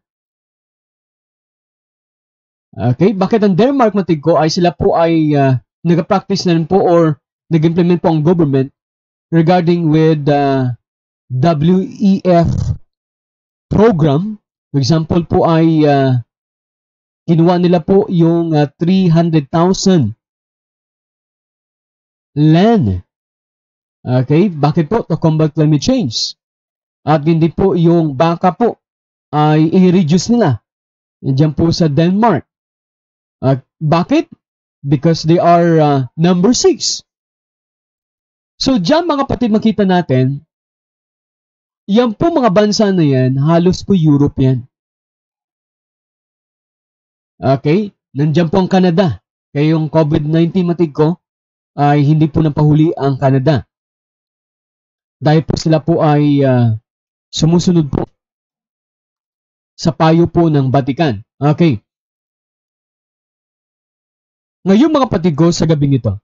Okay, bakit ang Denmark matig ko ay sila po ay uh, nag-practice na rin po or nag-implement po ang government regarding with uh, W E F program. For example po ay uh, kinuha nila po yung uh, three hundred thousand land. Okay, bakit po? To combat climate change. At hindi po yung baka po ay i-reduce nila. Diyan po sa Denmark. Uh, bakit? Because they are uh, number six. So, dyan mga kapatid makita natin, yan po mga bansa na yan, halos po Europe yan. Okay? Nandiyan po ang Canada. Kaya yung COVID nineteen matig ko, ay hindi po napahuli ang Canada. Dahil po sila po ay uh, sumusunod po sa payo po ng Vatican. Okay. Ngayon mga kapatid ko sa gabing ito,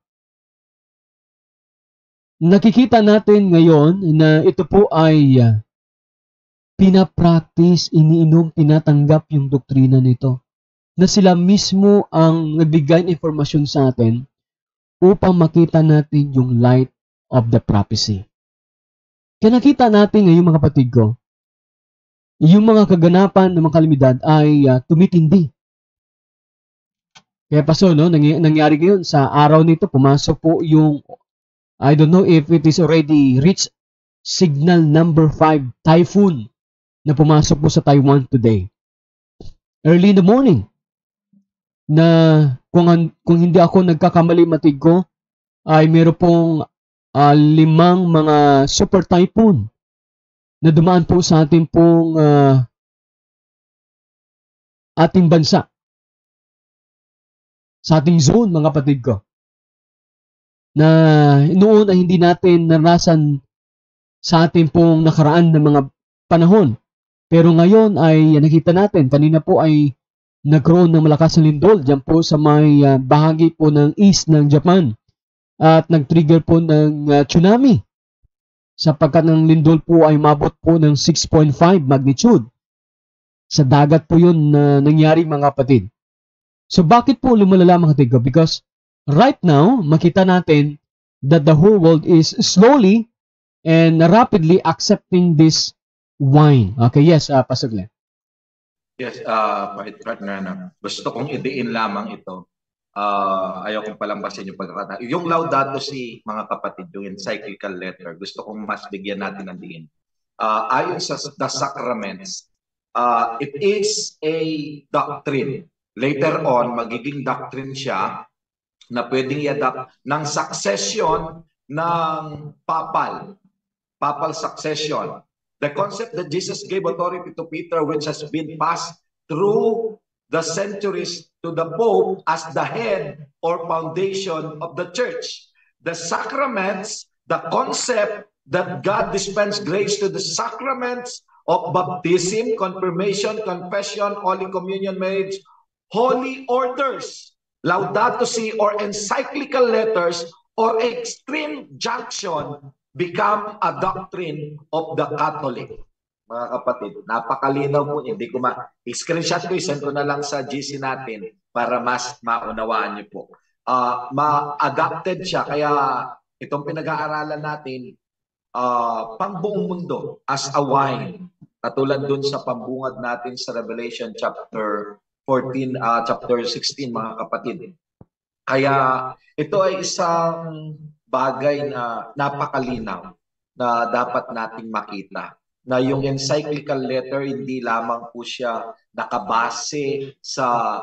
nakikita natin ngayon na ito po ay uh, pinapractice, iniinom, tinatanggap yung doktrina nito. Na sila mismo ang nagbigay ng informasyon sa atin upang makita natin yung light of the prophecy. Kaya nakita natin ngayon mga kapatid ko, yung mga kaganapan ng mga kalamidad ay uh, tumitindi. Kaya paso, no, nangy nangyari ngayon sa araw nito, pumasok po yung, I don't know if it is already reached signal number five typhoon na pumasok po sa Taiwan today. Early in the morning, na kung, kung hindi ako nagkakamali matig ko, ay meron pong uh, limang mga super typhoon na dumaan po sa ating pong uh, ating bansa. Sa ating zone, mga kapatid ko. Na noon ay hindi natin narasan sa ating pong nakaraan na mga panahon. Pero ngayon ay nakita natin, kanina po ay nagkaroon ng malakas na lindol dyan po sa may uh, bahagi po ng east ng Japan. At nag-trigger po ng uh, tsunami. Sapagkat ng lindol po ay mabot po ng six point five magnitude. Sa dagat po yun na uh, nangyari, mga kapatid. So bakit po lumalala, mga kapatid ko? Because right now, makita natin that the whole world is slowly and rapidly accepting this wine. Okay, yes, uh, Pastor Glenn. Yes, uh, partner, ano, gusto kong idiin lamang ito. Uh, ayaw kong palambasin yung pagkakata. Yung Laudato Si, mga kapatid, yung encyclical letter, gusto kong mas bigyan natin ng diin. Uh, ayon sa the sacraments, uh, it is a doctrine. Later on, magiging doctrine siya na pwedeng i-adapt ng succession ng papal. Papal succession. The concept that Jesus gave authority to Peter, which has been passed through the centuries to the Pope as the head or foundation of the church. The sacraments, the concept that God dispenses grace to the sacraments of baptism, confirmation, confession, Holy Communion, marriage, holy orders, Laudato Si or encyclical letters or extreme junction become a doctrine of the Catholic. Mga kapatid, napakalinaw po. Hindi ko ma-screenshot ko, isend ko na lang sa G C natin para mas maunawaan niyo po. Uh, ma-adapted siya, kaya itong pinag-aaralan natin, uh, pang buong mundo as a wine. Katulad dun sa pambungad natin sa Revelation chapter fourteen, uh, chapter sixteen, mga kapatid. Kaya ito ay isang bagay na napakalinaw na dapat nating makita. Na yung encyclical letter, hindi lamang po siya nakabase sa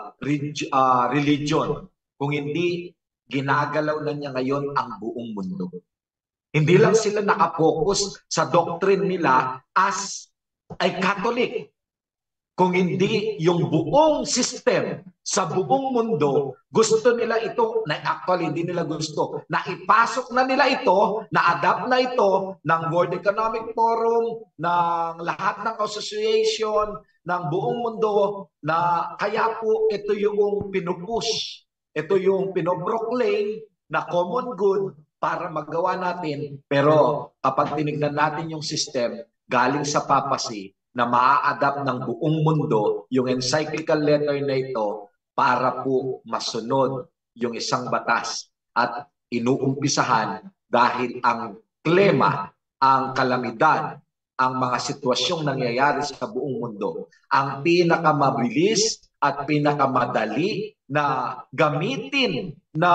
uh, religion. Kung hindi, ginagalaw na niya ngayon ang buong mundo. Hindi lang sila nakapokus sa doctrine nila as ay Catholic. Kung hindi yung buong system sa buong mundo, gusto nila ito, na actually hindi nila gusto, na ipasok na nila ito, na-adapt na ito ng World Economic Forum, ng lahat ng association, ng buong mundo, na kaya po ito yung pinupush, ito yung pinoproclaim na common good para magawa natin. Pero kapag tinignan natin yung system, galing sa papacy, na maa-adapt ng buong mundo yung encyclical letter na ito para po masunod yung isang batas at inuumpisahan dahil ang klema, ang kalamidad, ang mga sitwasyong nangyayari sa buong mundo, ang pinakamabilis at pinakamadali na gamitin na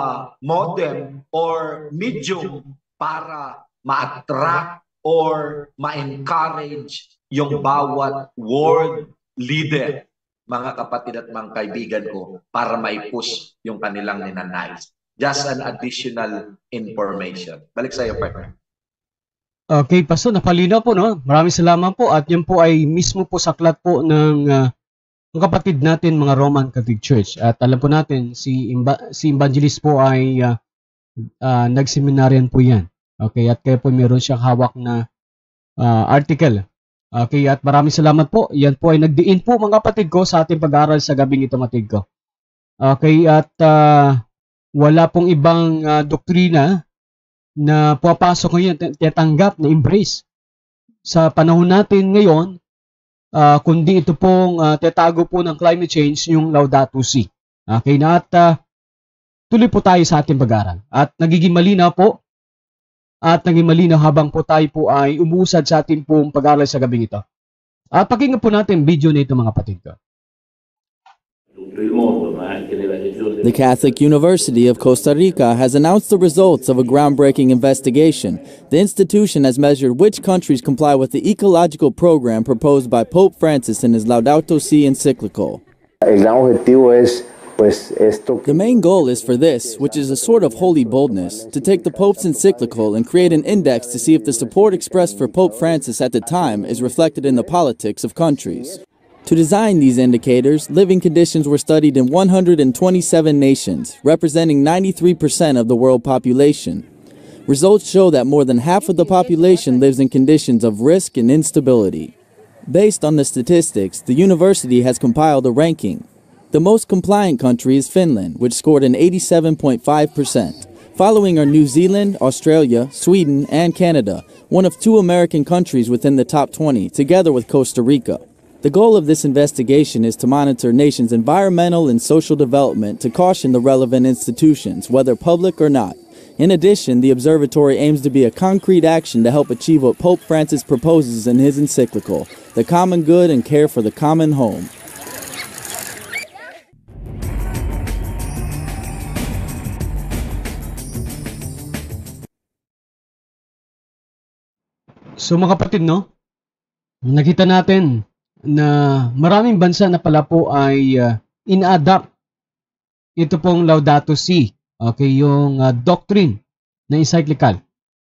modem or medium para ma-attract or ma-encourage yung bawat world leader, mga kapatid at mga kaibigan ko, para mai-push yung kanilang ninanais. Just an additional information. Balik sa iyo, partner. Okay, Pastor, napalinaw po, no? Maraming salamat po. At yan po ay mismo po saklat po ng uh, kapatid natin, mga Roman Catholic Church. At alam po natin, si, Imba si Evangelist po ay uh, uh, nagseminaryan po yan. Okay, at kaya po meron siyang hawak na uh, article. Okay, at maraming salamat po. Yan po ay nagdiin po, mga kapatid ko, sa ating pag-aaral sa gabing ito, matid ko. Okay, at uh, wala pong ibang uh, doktrina na pupasok ngayon, tiyatanggap na embrace sa panahon natin ngayon, uh, kundi ito pong uh, tiyatago po ng climate change, yung Laudato Si. Okay, na at uh, tuloy po tayo sa ating pag-aaral. At nagiging malinaw po, at naging malinaw habang po tayo po ay umuusad sa ating pong pag-aaral sa gabing ito. At pakinggan po natin video na ito, mga kapatid ko. The Catholic University of Costa Rica has announced the results of a groundbreaking investigation. The institution has measured which countries comply with the ecological program proposed by Pope Francis in his Laudato Si encyclical. El gran objetivo es pues esto The main goal is for this, which is a sort of holy boldness, to take the Pope's encyclical and create an index to see if the support expressed for Pope Francis at the time is reflected in the politics of countries. To design these indicators, living conditions were studied in one hundred twenty-seven nations, representing ninety-three percent of the world population. Results show that more than half of the population lives in conditions of risk and instability. Based on the statistics, the university has compiled a ranking. The most compliant country is Finland, which scored an eighty-seven point five percent. Following are New Zealand, Australia, Sweden, and Canada, one of two American countries within the top twenty, together with Costa Rica. The goal of this investigation is to monitor nations' environmental and social development to caution the relevant institutions, whether public or not. In addition, the observatory aims to be a concrete action to help achieve what Pope Francis proposes in his encyclical, the common good and care for the common home. So mga kapatid, no? Nakita natin na maraming bansa na pala po ay uh, in-adapt ito pong Laudato Si, okay, yung uh, doctrine na encyclical.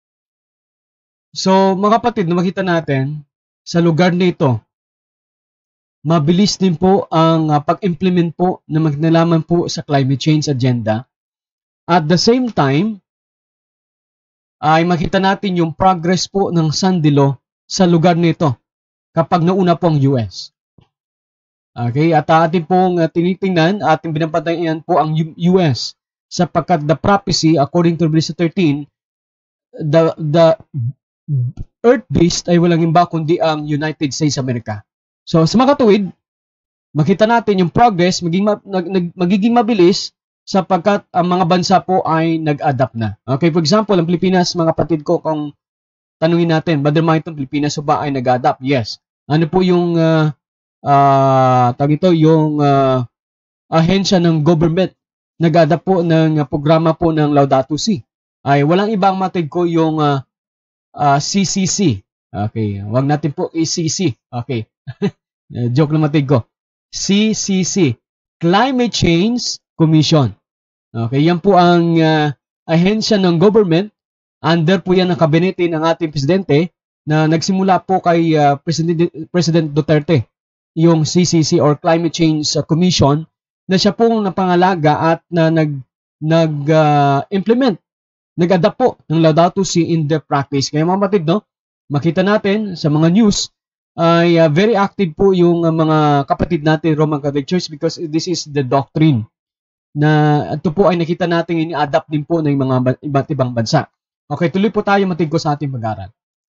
So mga kapatid, na makita natin sa lugar nito, mabilis din po ang uh, pag-implement po na magnalaman po sa climate change agenda. At the same time, ay makita natin yung progress po ng Sandilo sa lugar nito kapag nauna po ang U S. Okay, at ating pong uh, tinitingnan, ating binabantayan po ang U S sapagkat the prophecy according to Revelation thirteen, the the earth beast ay walang iba kundi ang United States of America. So sa mga katuwid, makita natin yung progress magiging, ma nag, magiging mabilis sapagkat ang mga bansa po ay nag-adapt na. Okay, for example, ang Pilipinas, mga kapatid ko, kung tanungin natin, Brother Maiton, Pilipinas ba ay nag-adapt? Yes. Ano po yung uh, uh, tawag ito, yung uh, ahensya ng government nag-adapt po ng uh, programa po ng Laudato Si? Ay walang ibang matid ko yung uh, uh, C C C. Okay, wag natin po i-C C. Okay. Joke lang matid ko. C C C, Climate Change Commission. Okay, yan po ang uh, ahensya ng government. Under po yan ng kabinete ng ating presidente na nagsimula po kay uh, President, President Duterte, yung C C C or Climate Change Commission, na siya pong napangalaga at na nag nag-implement, uh, nag-adapt po ng Laudato Si in the practice. Kaya mga kapatid, no, makita natin sa mga news ay uh, very active po yung uh, mga kapatid natin Roman Catholic Church because this is the doctrine na ito po ay nakita natin ini-adapt din po ng mga iba't ibang bansa. Okay, tuloy po tayo matigko sa ating pag-aaral.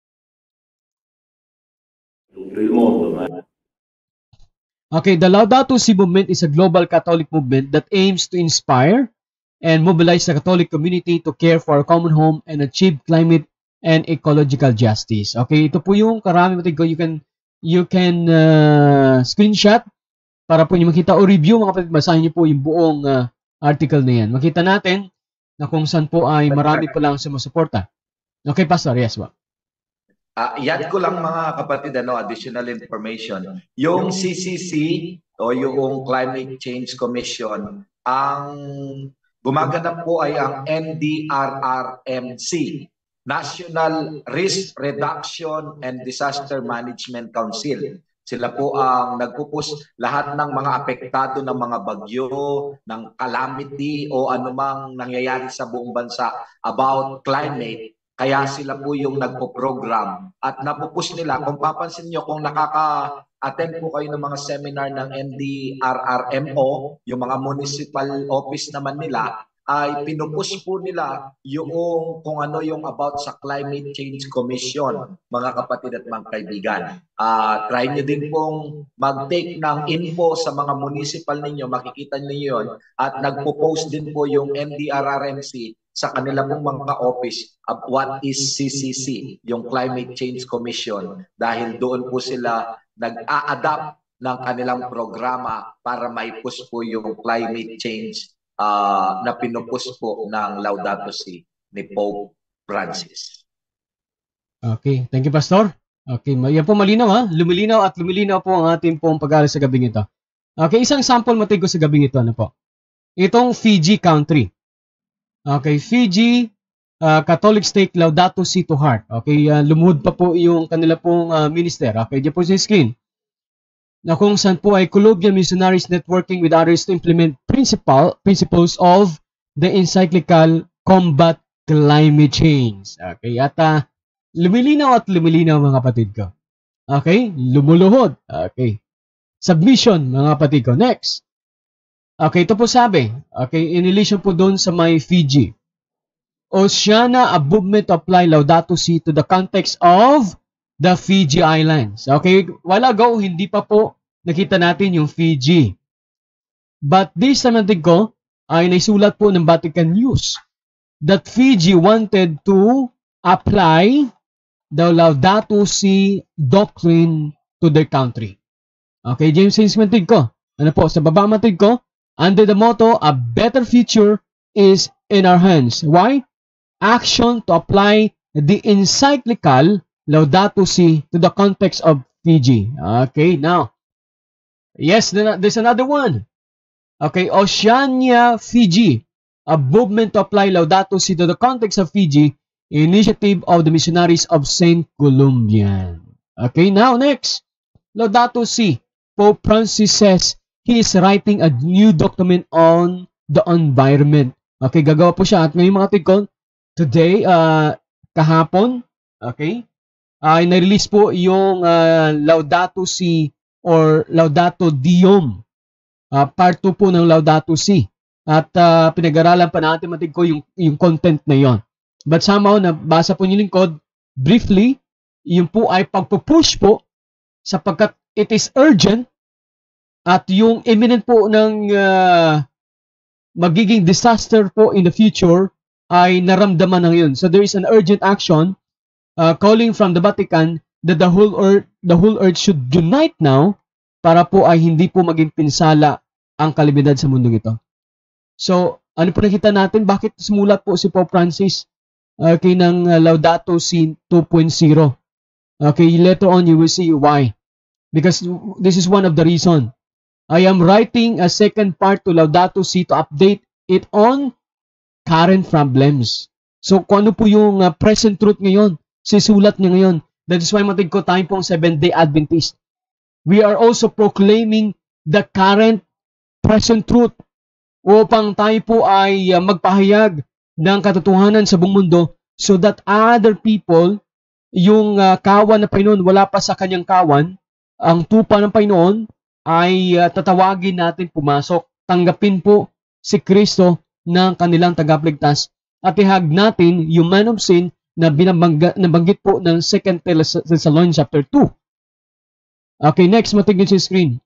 Okay, the Laudato Si movement is a global Catholic movement that aims to inspire and mobilize the Catholic community to care for our common home and achieve climate and ecological justice. Okay, ito po yung karami matigko. You can you can uh, screenshot para po niyo makita o review, mga kapatid. Basahin niyo po yung buong uh, article na yan. Makita natin na kung saan po ay marami po lang sumusuporta. Okay, Pastor, yes ba? Uh, yan ko lang mga kapatid, ano, additional information. Yung C C C o yung Climate Change Commission, ang gumaganap po ay ang N D R R M C, National Risk Reduction and Disaster Management Council. Sila po ang nagpupus lahat ng mga apektado ng mga bagyo, ng calamity o anumang nangyayari sa buong bansa about climate. Kaya sila po yung nagpo-program at napupus nila. Kung papansin nyo, kung nakaka-attend po kayo ng mga seminar ng N D R R M O, yung mga municipal office naman nila, ay pinupus po nila yung kung ano yung about sa Climate Change Commission, mga kapatid at mga kaibigan. Uh, try nyo din pong mag-take ng info sa mga municipal ninyo, makikita niyo yun. At nagpo-post din po yung N D R R M C sa kanila pong mga office of what is C C C, yung Climate Change Commission, dahil doon po sila nag-a-adapt ng kanilang programa para may push po yung climate change Uh, na pinupus po ng Laudato Si ni Pope Francis. Okay, thank you, Pastor. Okay, yan po malinaw, ha? Lumilinaw at lumilinaw po ang ating pong pag-aaral sa gabing ito. Okay, isang sample matigo sa gabing ito, ano po? itong Fiji country. Okay, Fiji uh, Catholic Stake Laudato Si to Heart. Okay, uh, lumuhod pa po yung kanila pong uh, minister. Okay, diyan po sa screen. Na kung saan po ay Colombian missionaries networking with others to implement principle, principles of the encyclical Combat Climate Change. Okay, at uh, lumilinaw at lumilinaw mga kapatid ko. Okay, lumuluhod. Okay, submission mga kapatid ko. Next. Okay, ito po sabi. Okay, in relation po doon sa may Fiji. Oceania, a movement to apply Laudato Si to the context of the Fiji Islands. Okay, while ago, hindi pa po nakita natin yung Fiji. But this time natin ko, ay naisulat po ng Vatican News that Fiji wanted to apply the Laudato Si doctrine to their country. Okay, James Saints matid ko. Ano po, sa baba matid ko, under the motto, a better future is in our hands. Why? Action to apply the encyclical Laudato Si to the context of Fiji. Okay, now, yes, there's another one. Okay, Oceania, Fiji, a movement to apply Laudato Si to the context of Fiji, initiative of the missionaries of Saint Columbian. Okay, now next, Laudato Si. Pope Francis says he is writing a new document on the environment. Okay, gagawa po siya. At ngayon mga tigkon, today, uh, kahapon, okay, ay uh, na-release po yung uh, Laudato Si or Laudato Deum. Uh, part two po ng Laudato Si. At uh, pinag-aralan pa natin matig ko yung, yung content na yon. But somehow, nabasa po yung lingkod, briefly, yung po ay pagpupush po sapagkat it is urgent at yung imminent po ng uh, magiging disaster po in the future ay naramdaman na yun. So there is an urgent action uh, calling from the Vatican that the whole earth, the whole earth should unite now para po ay hindi po maging pinsala ang kalamidad sa mundong ito. So, ano po nakita natin? Bakit sumulat po si Pope Francis okay, ng uh, Laudato Si two point oh? Okay, later on you will see why. Because this is one of the reasons. I am writing a second part to Laudato Si to update it on current problems. So, kung ano po yung uh, present truth ngayon, sisulat niya ngayon. That is why matig ko tayo pong Seventh-day Adventist. We are also proclaiming the current present truth upang tayo po ay uh, magpahayag ng katotohanan sa buong mundo so that other people, yung uh, kawan na Panginoon, wala pa sa kanyang kawan, ang tupa ng Panginoon ay uh, tatawagin natin pumasok. Tanggapin po si Kristo ng kanilang tagapagligtas at ihag natin yung man of sin na nabanggit po ng Second Thessalonians chapter two. Okay, next, matignan sa screen.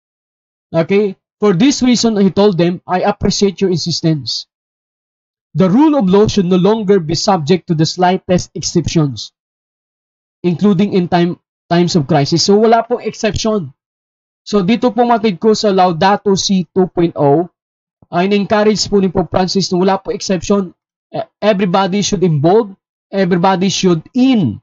Okay, for this reason, he told them, I appreciate your insistence. The rule of law should no longer be subject to the slightest exceptions, including in time times of crisis. So, wala pong exception. So, dito po matid ko sa Laudato Si two point oh, ay na-encourage po ni Pope Francis na wala po exception. Everybody should involve, everybody should in.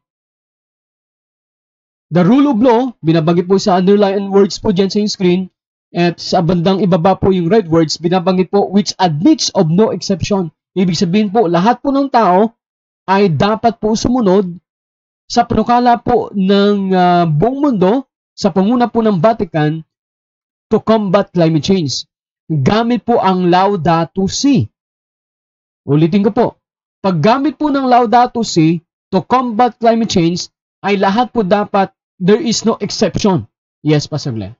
The rule of law, binabagit po sa underline words po dyan sa screen, at sa bandang ibaba po yung red words, binabanggit po, which admits of no exception. Ibig sabihin po, lahat po ng tao ay dapat po sumunod sa panukala po ng uh, buong mundo, sa panguna po ng Vatican, to combat climate change. Gamit po ang Laudato Si. Ulitin ko po, paggamit po ng Laudato Si to combat climate change, ay lahat po dapat, there is no exception. Yes, Pastor Glenn.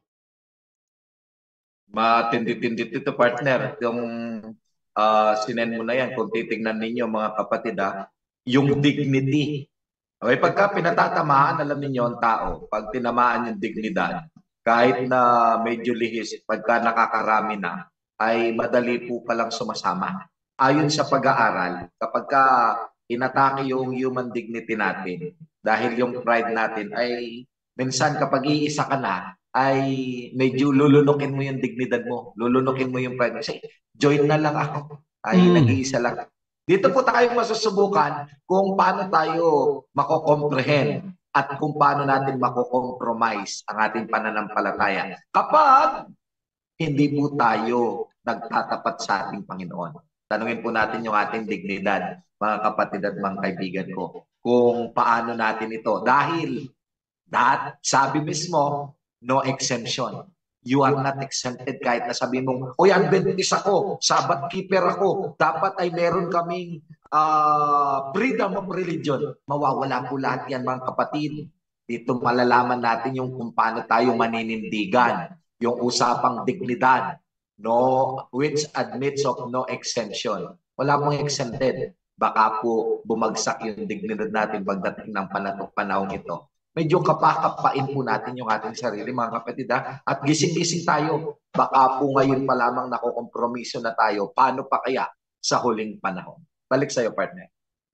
Matindi-tindi ito, partner. Yung uh, sinen mo na yan, kung titignan ninyo mga kapatid, ha, yung dignity. Okay, pagka pinatatamaan, alam ninyo ang tao, pag tinamaan yung dignidad, kahit na medyo lihis, pagka nakakarami na, ay madali po palang sumasama. Ayon sa pag-aaral, kapag ka inatake yung human dignity natin, dahil yung pride natin ay minsan kapag iisa ka na, ay medyo lulunukin mo yung dignidad mo, lulunukin mo yung pride. Kasi join na lang ako, ay mm. nag-iisa lang. Dito po tayo masusubukan kung paano tayo mako-comprehend at kung paano natin mako-compromise ang ating pananampalataya. Kapag hindi po tayo nagtatapat sa ating Panginoon. Tanungin po natin yung ating dignidad, mga kapatid at mga kaibigan ko, kung paano natin ito. Dahil, that, sabi mismo, no exemption. You are not exempted kahit na sabi mong, uy, Adventist ako, Sabbath keeper ako, dapat ay meron kaming uh, freedom of religion. Mawawala po lahat yan, mga kapatid. Dito malalaman natin yung kung paano tayo maninindigan, yung usapang dignidad, no, which admits of no exemption. Wala pong exempted. Baka po bumagsak yung dignidad natin pagdating ng panahon ito. Medyo kapakapain po natin yung ating sarili, mga kapatid, ha? At gising-gising tayo. Baka po ngayon pa lamang nakukompromiso na tayo. Paano pa kaya sa huling panahon? Balik sa'yo, partner.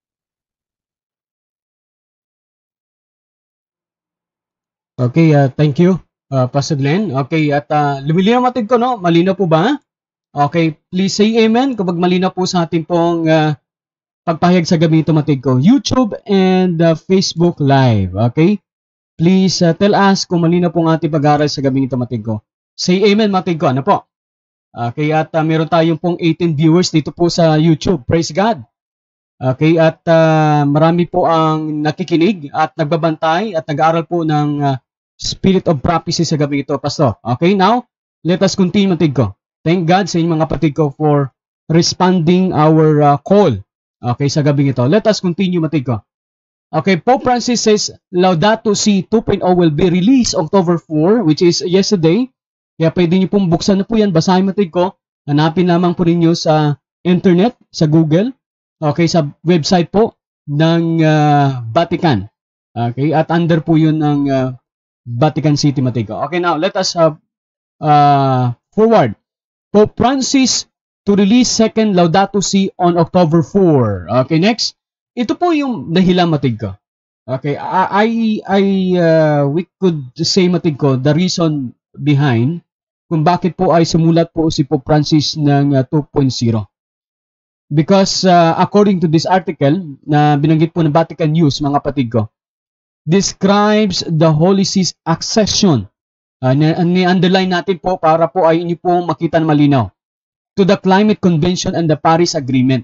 Okay, uh, thank you, uh, Pastor Glenn. Okay, at uh, lumilinaw matid ko, no? Malinaw po ba? Okay, please say amen kapag malinaw po sa ating pong uh, pagpahayag sa gabi ito matid ko. YouTube and uh, Facebook Live, okay? Please uh, tell us kung malinaw po ang ating pag-aaral sa gabing ito, matig ko. Say amen, matig ko. Ano po? Okay, at uh, meron tayong pong eighteen viewers dito po sa YouTube. Praise God. Okay, at uh, marami po ang nakikinig at nagbabantay at nag-aaral po ng uh, Spirit of Prophecy sa gabing ito, Pastor. Okay, now, let us continue, matig ko. Thank God sa inyong mga kapatid ko for responding our uh, call. Okay, sa gabing ito. Let us continue, matig ko. Okay, Pope Francis says Laudato Si two point oh will be released October fourth, which is yesterday. Kaya pwede niyo pong buksan na po yan. Basahin matig ko. Hanapin lamang po ninyo sa internet, sa Google. Okay, sa website po ng uh, Vatican. Okay, at under po yun ng uh, Vatican City, matig ko. Okay, now let us uh, uh, forward. Pope Francis to release second Laudato Si on October fourth. Okay, next. Ito po yung dahilan, matig ko. Okay, I, I, uh, we could say, matig ko, the reason behind kung bakit po ay sumulat po si Pope Francis ng uh, two point oh. Because uh, according to this article na binanggit po ng Vatican News, mga kapatid ko, describes the Holy See's accession. Uh, ni-underline natin po para po ay inyo po makita na malinaw. To the Climate Convention and the Paris Agreement.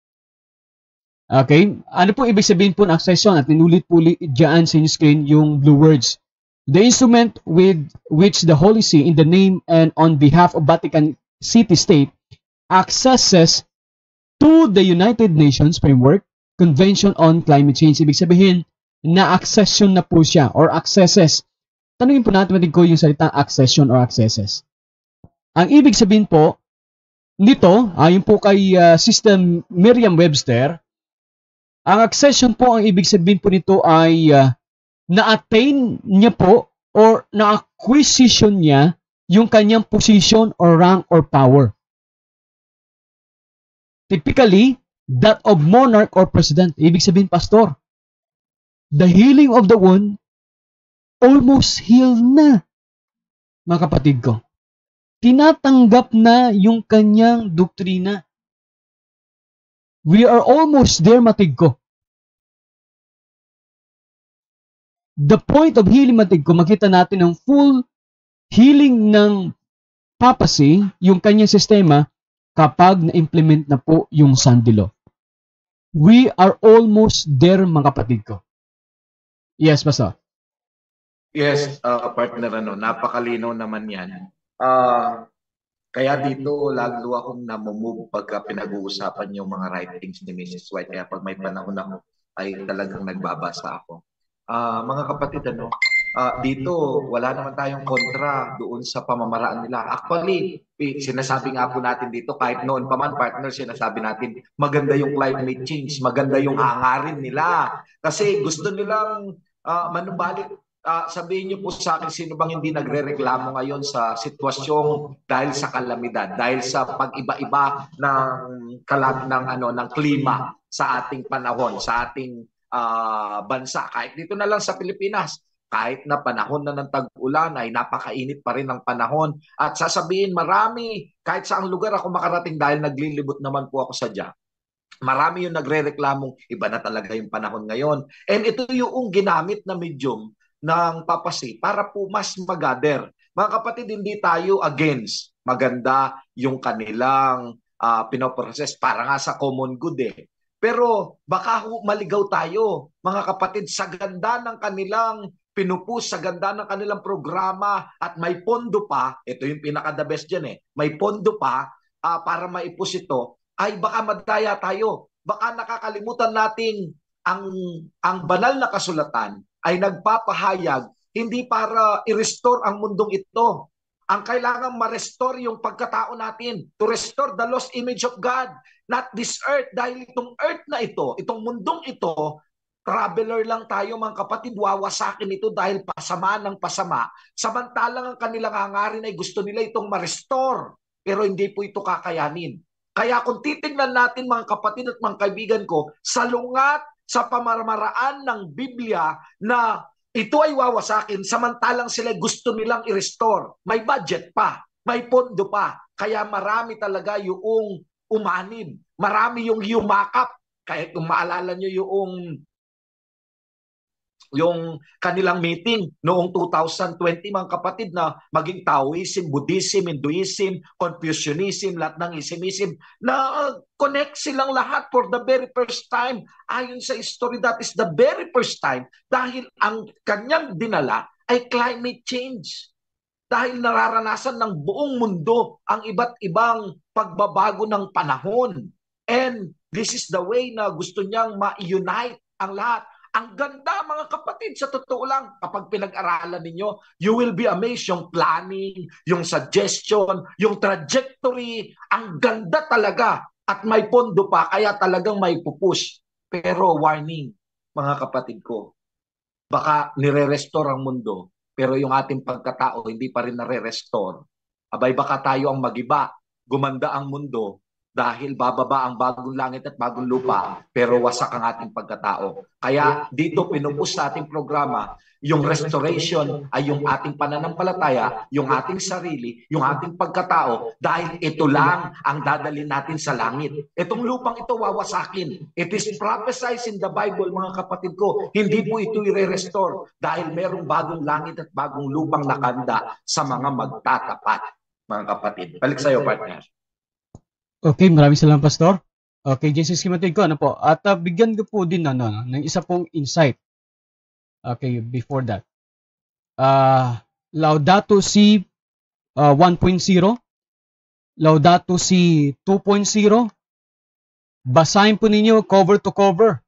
Okay? Ano po ibig sabihin po ng accession? At ninulit po dyan sa inyong screen yung blue words. The instrument with which the Holy See, in the name and on behalf of Vatican City State, accesses to the United Nations Framework Convention on Climate Change. Ibig sabihin, na-accession na po siya or accesses. Tanungin po natin matig ko yung salitang accession or accesses. Ang ibig sabihin po nito, ayon po kay uh, Sister Merriam-Webster, ang accession po, ang ibig sabihin po nito ay uh, na-attain niya po or na-acquisition niya yung kanyang position or rank or power. Typically, that of monarch or president. Ibig sabihin, pastor, the healing of the wound almost healed na, mga kapatid ko. Tinatanggap na yung kanyang doktrina. We are almost there, matig ko. The point of healing, matig ko, makita natin ang full healing ng papacy, yung kanyang sistema, kapag na-implement na po yung Sunday Law. We are almost there, mga kapatid ko. Yes, Pastor. Yes, uh, partner, ano, napakalinaw naman yan. Uh, Kaya dito, lalo akong namumove pagka pinag-uusapan yung mga writings ni Missus White. Kaya pag may panahon ako, ay talagang nagbabasa ako. Uh, mga kapatid, ano, uh, dito, wala naman tayong kontra doon sa pamamaraan nila. Actually, sinasabi nga po natin dito, kahit noon pa man, partner, sinasabi natin, maganda yung climate change, maganda yung hangarin nila. Kasi gusto nilang uh, manubalik. Uh, sabihin niyo po sa akin, sino bang hindi nagrereklamo ngayon sa sitwasyong dahil sa kalamidad, dahil sa pag-iba-iba ng kalam ng ano ng klima sa ating panahon, sa ating uh, bansa. Kahit dito na lang sa Pilipinas, kahit na panahon na ng tag-ulan ay napakainit pa rin ang panahon. At sasabihin marami, kahit saang lugar ako makarating dahil naglilibot naman po ako sa diyan. Marami yung nagrereklamong iba na talaga yung panahon ngayon. And ito yung ginamit na medium ng papasi para po mas mag-gather. Mga kapatid, hindi tayo against maganda yung kanilang uh, pinoprocess para nga sa common good eh. Pero baka maligaw tayo, mga kapatid, sa ganda ng kanilang pinupus, sa ganda ng kanilang programa at may pondo pa, ito yung pinaka-the best dyan eh, may pondo pa uh, para maipus ito, ay baka madaya tayo. Baka nakakalimutan nating ang, ang banal na kasulatan ay nagpapahayag hindi para i-restore ang mundong ito. Ang kailangan ma-restore yung pagkatao natin, to restore the lost image of God, not this earth. Dahil itong earth na ito, itong mundong ito, traveler lang tayo mga kapatid, wawasakin ito dahil pasama ng pasama. Samantalang ang kanilang hangarin ay gusto nila itong ma-restore, pero hindi po ito kakayanin. Kaya kung titignan natin mga kapatid at mga kaibigan ko, salungat sa pamamaraan ng Biblia na ito ay wawasakin, samantalang sila gusto nilang i-restore. May budget pa, may pondo pa, kaya marami talaga yung umanib, marami yung yumakap. Kaya kung maalala nyo yung yung kanilang meeting noong two thousand twenty, mga kapatid, na maging Taoism, Buddhism, Hinduism, Confucianism, lahat ng Isimism, na uh, connect silang lahat for the very first time. Ayon sa history, that is the very first time dahil ang kanyang dinala ay climate change. Dahil nararanasan ng buong mundo ang iba't ibang pagbabago ng panahon. And this is the way na gusto niyang ma-unite ang lahat. Ang ganda mga kapatid, sa totoo lang, kapag pinag-aralan ninyo, you will be amazed yung planning, yung suggestion, yung trajectory, ang ganda talaga at may pondo pa, kaya talagang may pupush. Pero warning, mga kapatid ko, baka nire-restore ang mundo, pero yung ating pagkatao hindi pa rin nare-restore. Abay baka tayo ang magiba, gumanda ang mundo, dahil bababa ang bagong langit at bagong lupa, pero wasak ang ating pagkatao. Kaya dito pinupus sa ating programa, yung restoration ay yung ating pananampalataya, yung ating sarili, yung ating pagkatao, dahil ito lang ang dadalhin natin sa langit. Itong lupang ito wawasakin. It is prophesied in the Bible, mga kapatid ko. Hindi po ito i-restore dahil merong bagong langit at bagong lupang nakanda sa mga magtatapat, mga kapatid. Balik sa iyo, partner. Okay, maraming salamat, Pastor. Okay, Jesus kimatid ko, ano po? At uh, bigyan ko po din ano, ng isa pong insight. Okay, before that. Uh, Laudato Si uh, one point oh, Laudato Si two point oh. Basahin po ninyo cover to cover.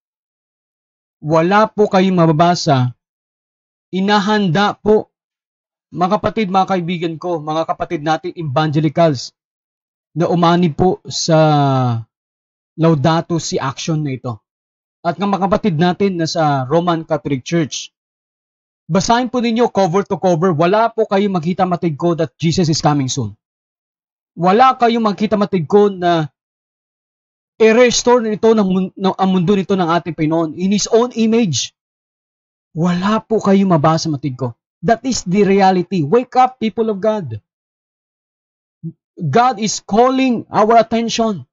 Wala po kayong mababasa. Inahanda po, mga kapatid, mga kaibigan ko, mga kapatid natin evangelicals, na umani po sa Laudato Si action na ito. At ng mga kapatid natin na sa Roman Catholic Church, basahin po ninyo cover to cover. Wala po kayong makita matigko that Jesus is coming soon. Wala kayong makita matigko na i-restore nito ng, ng, ang mundo nito ng ating Panginoon in His own image. Wala po kayong mabasa matigko. That is the reality. Wake up, people of God. God is calling our attention.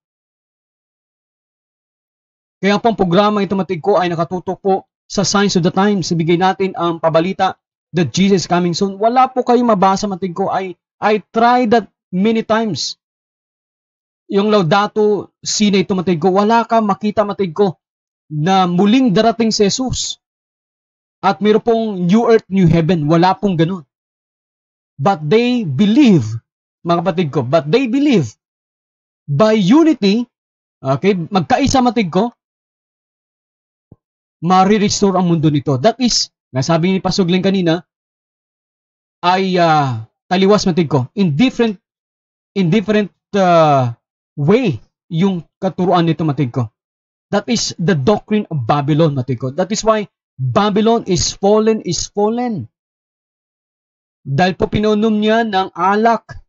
Kaya pong programa ito matig ko ay nakatutok po sa Signs of the Times. Ibigay natin ang pabalita that Jesus is coming soon. Wala po kayong mabasa matig ko. I, I tried that many times. Yung Laudato Si na ito matig ko, wala ka makita matig ko na muling darating si Jesus. At mayroon pong new earth, new heaven. Wala pong ganun. But they believe, mga kapatid ko, but they believe by unity, okay, magkaisa matig ko, ma-restore ang mundo nito. That is, nasabi ni Pasugling kanina, ay uh, taliwas matig ko. In different, in different uh, way, yung katuruan nito matig ko. That is the doctrine of Babylon matig ko. That is why Babylon is fallen, is fallen. Dahil po pinunom niya ng alak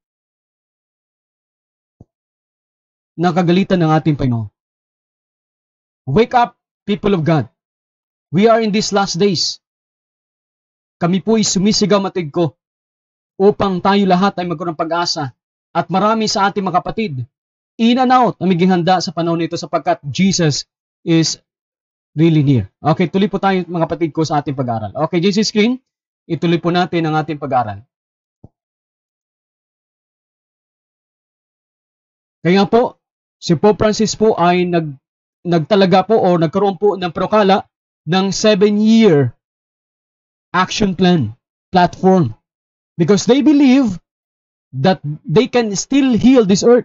ng kagalitan ng ating Panginoon. Wake up, people of God. We are in these last days. Kami po ay sumisigaw matig ko upang tayo lahat ay magkaroon ng pag-asa. At marami sa ating mga kapatid, in and out na maging handa sa panahon nito sapagkat Jesus is really near. Okay, tuloy po tayo mga kapatid ko sa ating pag-aaral. Okay, J C screen, ituloy po natin ang ating pag-aaral. Kaya po, si Pope Francis po ay nag, nagtalaga po o nagkaroon po ng prokala ng seven-year action plan, platform. Because they believe that they can still heal this earth.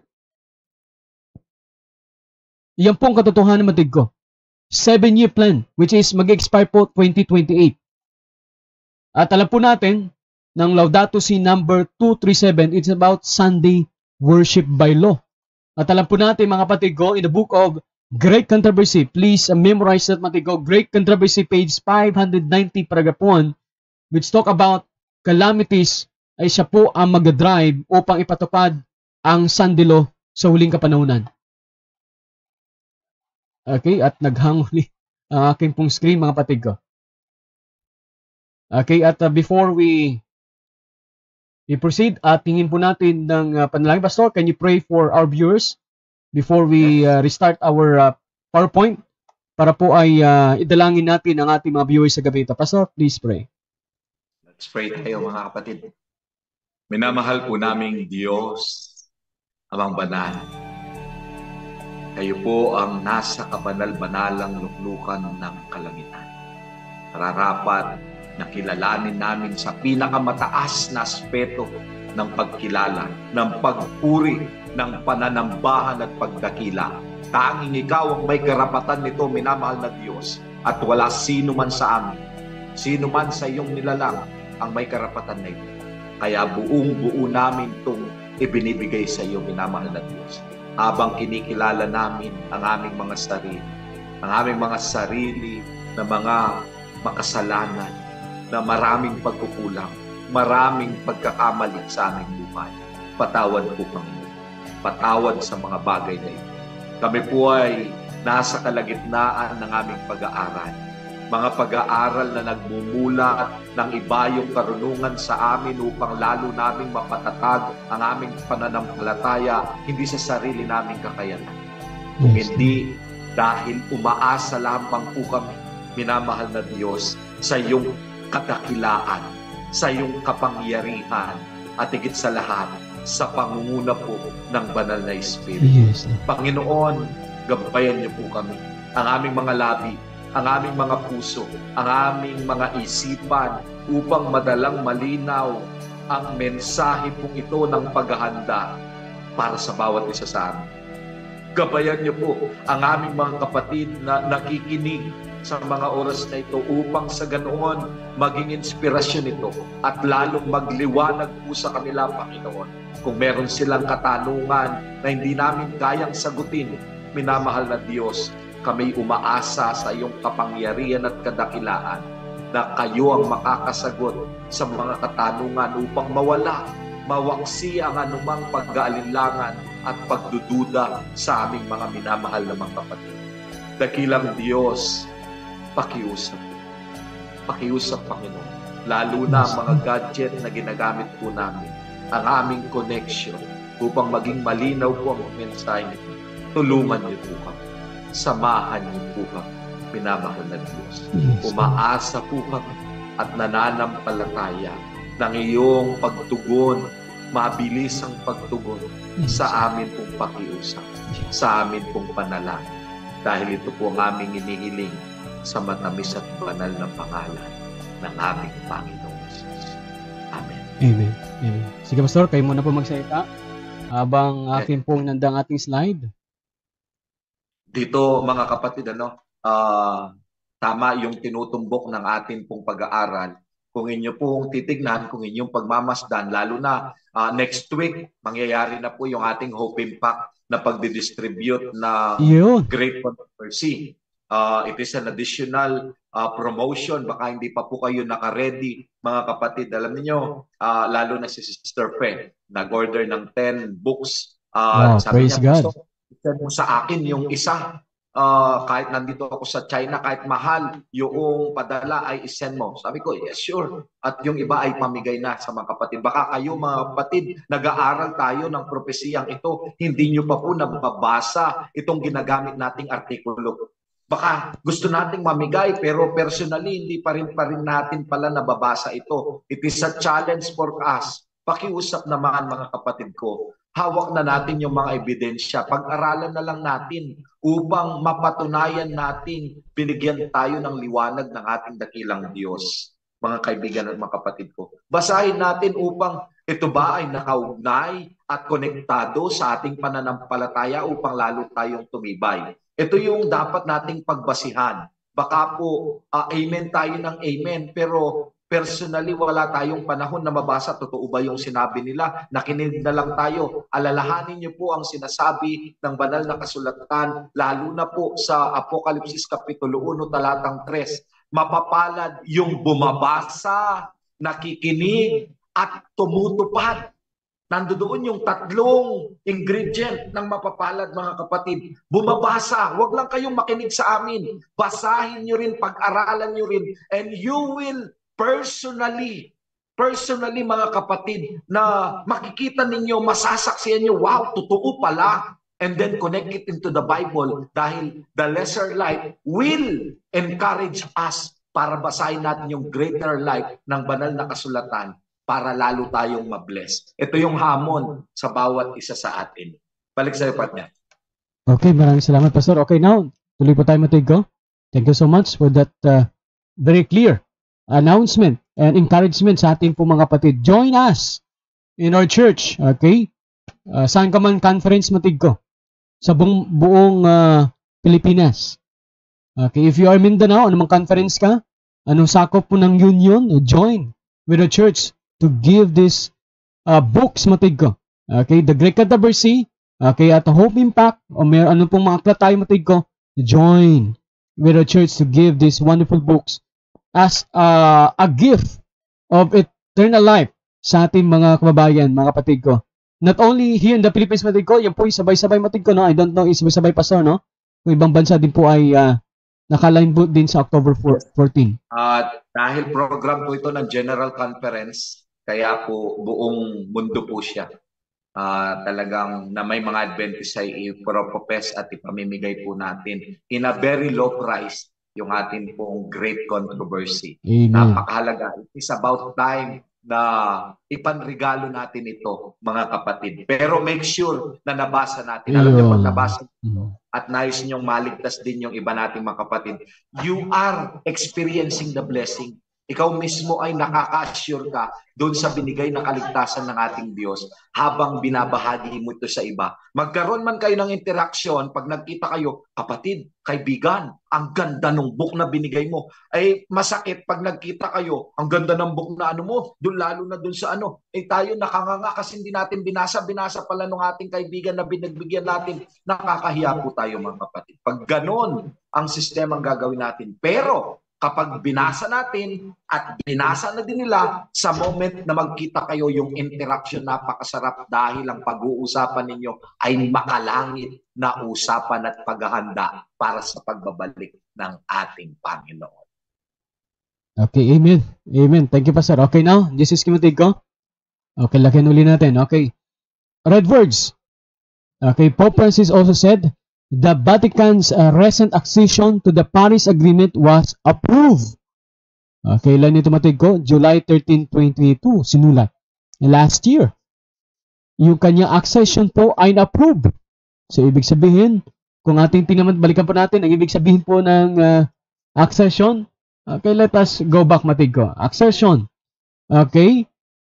Yan po ang katotohanan matig ko. Seven-year plan, which is mag-expire po twenty twenty-eight. At alam po natin, ng Laudato Si number two thirty-seven, it's about Sunday worship by law. At alam po natin mga kapatid ko, in the book of Great Controversy, please uh, memorize that mga kapatid ko, Great Controversy, page five ninety, paragraph one, which talk about calamities, ay siya po ang mag-drive upang ipatupad ang Sunday law sa huling kapanahunan. Okay, at naghanguli ang aking pong screen mga kapatid ko. Okay, at uh, before we we proceed, at uh, tingin po natin ng uh, panalangin. Pastor, can you pray for our viewers before we uh, restart our uh, PowerPoint para po ay uh, idalangin natin ang ating mga viewers sa gabi ito. Pastor, please pray. Let's pray tayo mga kapatid. Minamahal po naming Diyos, Amang Banal. Kayo po ang nasa kabanal-banalang luklukan ng kalangitan. Nararapat na kilalanin namin sa pinakamataas na aspeto ng pagkilala, ng pagpuri, ng pananambahan at pagdakila. Tanging ikaw ang may karapatan nito, minamahal na Diyos, at wala sino man sa amin, sino man sa iyong nilalang ang may karapatan na ito. Kaya buong buo namin itong ibinibigay sa iyo, minamahal na Diyos. Habang kinikilala namin ang aming mga sarili, ang aming mga sarili na mga makasalanan, na maraming pagkukulang, maraming pagkakamali sa aming buhay. Patawad po kami. Patawad sa mga bagay na ito. Kami po ay nasa kalagitnaan ng aming pag-aaral. Mga pag-aaral na nagmumulat ng ibayong karunungan sa amin upang lalo naming mapatatag ang aming pananampalataya, hindi sa sarili naming kakayanan. Kung hindi, dahil umaasa lamang po kami, minamahal na Diyos, sa iyong kadakilaan, sa iyong kapangyarihan, at higit sa lahat, sa pangunguna po ng banal na Espiritu. Yes. Panginoon, gabayan niyo po kami, ang aming mga labi, ang aming mga puso, ang aming mga isipan upang madalang malinaw ang mensahe pong ito ng paghahanda para sa bawat isa sa amin. Gabayan niyo po ang aming mga kapatid na nakikinig sa mga oras na ito upang sa ganoon maging inspirasyon ito at lalong magliwanag po sa kanila, Panginoon. Kung meron silang katanungan na hindi namin kayang sagutin, minamahal na Diyos, kami umaasa sa iyong kapangyarihan at kadakilaan na kayo ang makakasagot sa mga katanungan upang mawala, mawaksi ang anumang pag-aalinlangan at pagdududa sa aming mga minamahal na mga kapatid. Dakilang Diyos, pakiusap. Pakiusap, Panginoon. Lalo na ang mga gadget na ginagamit po namin, ang aming connection upang maging malinaw po ang mensahe nito. Tulungan niyo po kami. Samahan niyo po kami, minamahal na Diyos. Umaasa po kami at nananampalataya ng iyong pagtugon, mabilis ang pagtugon sa amin pong pakiusap, sa amin pong panalangin. Dahil ito po ang aming inihiling sa matamis at banal na pangalan ng aming Panginoon Jesus. Amen. Amen. Amen. Sige, Pastor, kayo muna po magsalita habang akin pong nandang ating slide. Dito, mga kapatid, ano, uh, tama yung tinutumbok ng atin pong pag-aaral. Kung inyo pong titignan, kung inyong pagmamasdan, lalo na uh, next week, mangyayari na po yung ating Hope Impact na pagdidistribute na Yun. Great Controversy. Uh, it is an additional uh, promotion. Baka hindi pa po kayo naka-ready, mga kapatid. Alam niyo, uh, lalo na si Sister Fe, nag-order ng ten books. Uh, wow, sabi praise niya, God. gusto mo sa akin yung isa. Uh, kahit nandito ako sa China, kahit mahal, yung padala ay isend mo. Sabi ko, yes, sure. At yung iba ay pamigay na sa mga kapatid. Baka kayo, mga kapatid, nag-aaral tayo ng propesiyang ito. Hindi nyo pa po nababasa itong ginagamit nating artikulo. Baka gusto nating mamigay, pero personally, hindi pa rin, pa rin natin pala nababasa ito. It is a challenge for us. Pakiusap naman, mga kapatid ko. hawak na natin yung mga ebidensya. Pag-aralan na lang natin upang mapatunayan natin binigyan tayo ng liwanag ng ating dakilang Diyos. Mga kaibigan at mga kapatid ko. Basahin natin upang ito ba ay nakaugnay at konektado sa ating pananampalataya upang lalo tayong tumibay. Ito yung dapat nating pagbasihan. Baka po uh, amen tayo ng amen, pero personally wala tayong panahon na mabasa totoo ba yung sinabi nila. Nakinig na lang tayo. Alalahanin niyo po ang sinasabi ng banal na kasulatan, lalo na po sa Apokalipsis Kapitulo one talatang three. Mapapalad yung bumabasa, nakikinig, at tumutupad. Nandoon yung tatlong ingredient ng mapapalad, mga kapatid. Bumabasa, huwag lang kayong makinig sa amin. Basahin nyo rin, pag-aralan nyo rin, and you will personally, personally mga kapatid, na makikita ninyo, masasaksiyan nyo, wow, totoo pala. And then connect it into the Bible dahil the lesser light will encourage us para basahin natin yung greater light ng banal na kasulatan para lalo tayong mabless. Ito yung hamon sa bawat isa sa atin. Balik sa ipat niya. Okay, maraming salamat, Pastor. Okay, now, tuloy po tayo matigo. Thank you so much for that uh, very clear announcement and encouragement sa ating po mga kapatid. Join us in our church, okay? Uh, saan ka man conference matigo? Sa buong, buong uh, Pilipinas. Okay, if you are Mindanao, anumang conference ka, anong sakop po ng union, join with the church to give this uh, books matig ko. Okay, the Great Controversy, okay, at the Hope Impact, o may ano pong mga aklat tayo matig ko, join with the church to give these wonderful books as uh, a gift of eternal life sa ating mga kababayan, mga kapatid ko. Not only here in the Philippines, matig ko, yan po yung sabay-sabay matig ko, no? I don't know, sabay-sabay pa so, no? Kung ibang bansa din po ay uh, nakaline po din sa October fourteen. Uh, dahil program po ito ng General Conference, kaya po buong mundo po siya. Uh, talagang na may mga Adventist ay ipropopes at ipamimigay po natin in a very low price yung atin pong Great Controversy. Amen. Napakahalaga. It is about time na ipanregalo natin ito, mga kapatid. Pero make sure na nabasa natin. Alam niyo, pag nabasa nyo, at nais nyong maligtas din yung iba nating mga kapatid, you are experiencing the blessing. Ikaw mismo ay nakaka-assure ka doon sa binigay na kaligtasan ng ating Diyos habang binabahagi mo ito sa iba. Magkaroon man kayo ng interaction, pag nagkita kayo, kapatid, kaibigan, ang ganda ng book na binigay mo. Ay masakit pag nagkita kayo, ang ganda ng book na ano mo, doon lalo na doon sa ano. Eh tayo nakanganga kasi hindi natin binasa, binasa pala ng ating kaibigan na binagbigyan natin. Nakakahiya po tayo, mga kapatid. Pag ganon ang sistema ang gagawin natin. Pero kapag binasa natin at binasa na din nila, sa moment na magkita kayo, yung interaction napakasarap dahil ang pag-uusapan ninyo ay makalangit na usapan at paghahanda para sa pagbabalik ng ating Panginoon. Okay, amen. Amen. Thank you, Pastor. Okay, now, this is kimutig ko. Okay, lakihan uli natin. Okay. Red words. Okay, Pope Francis also said, the Vatican's uh, recent accession to the Paris Agreement was approved. Uh, kailan ito matig ko? July thirteenth, twenty twenty-two, sinulat. Last year. Yung kanyang accession po ay na-approve. So, ibig sabihin, kung ating tinaman, balikan po natin, ang ibig sabihin po ng uh, accession. Okay, let us go back matig ko. Accession. Okay.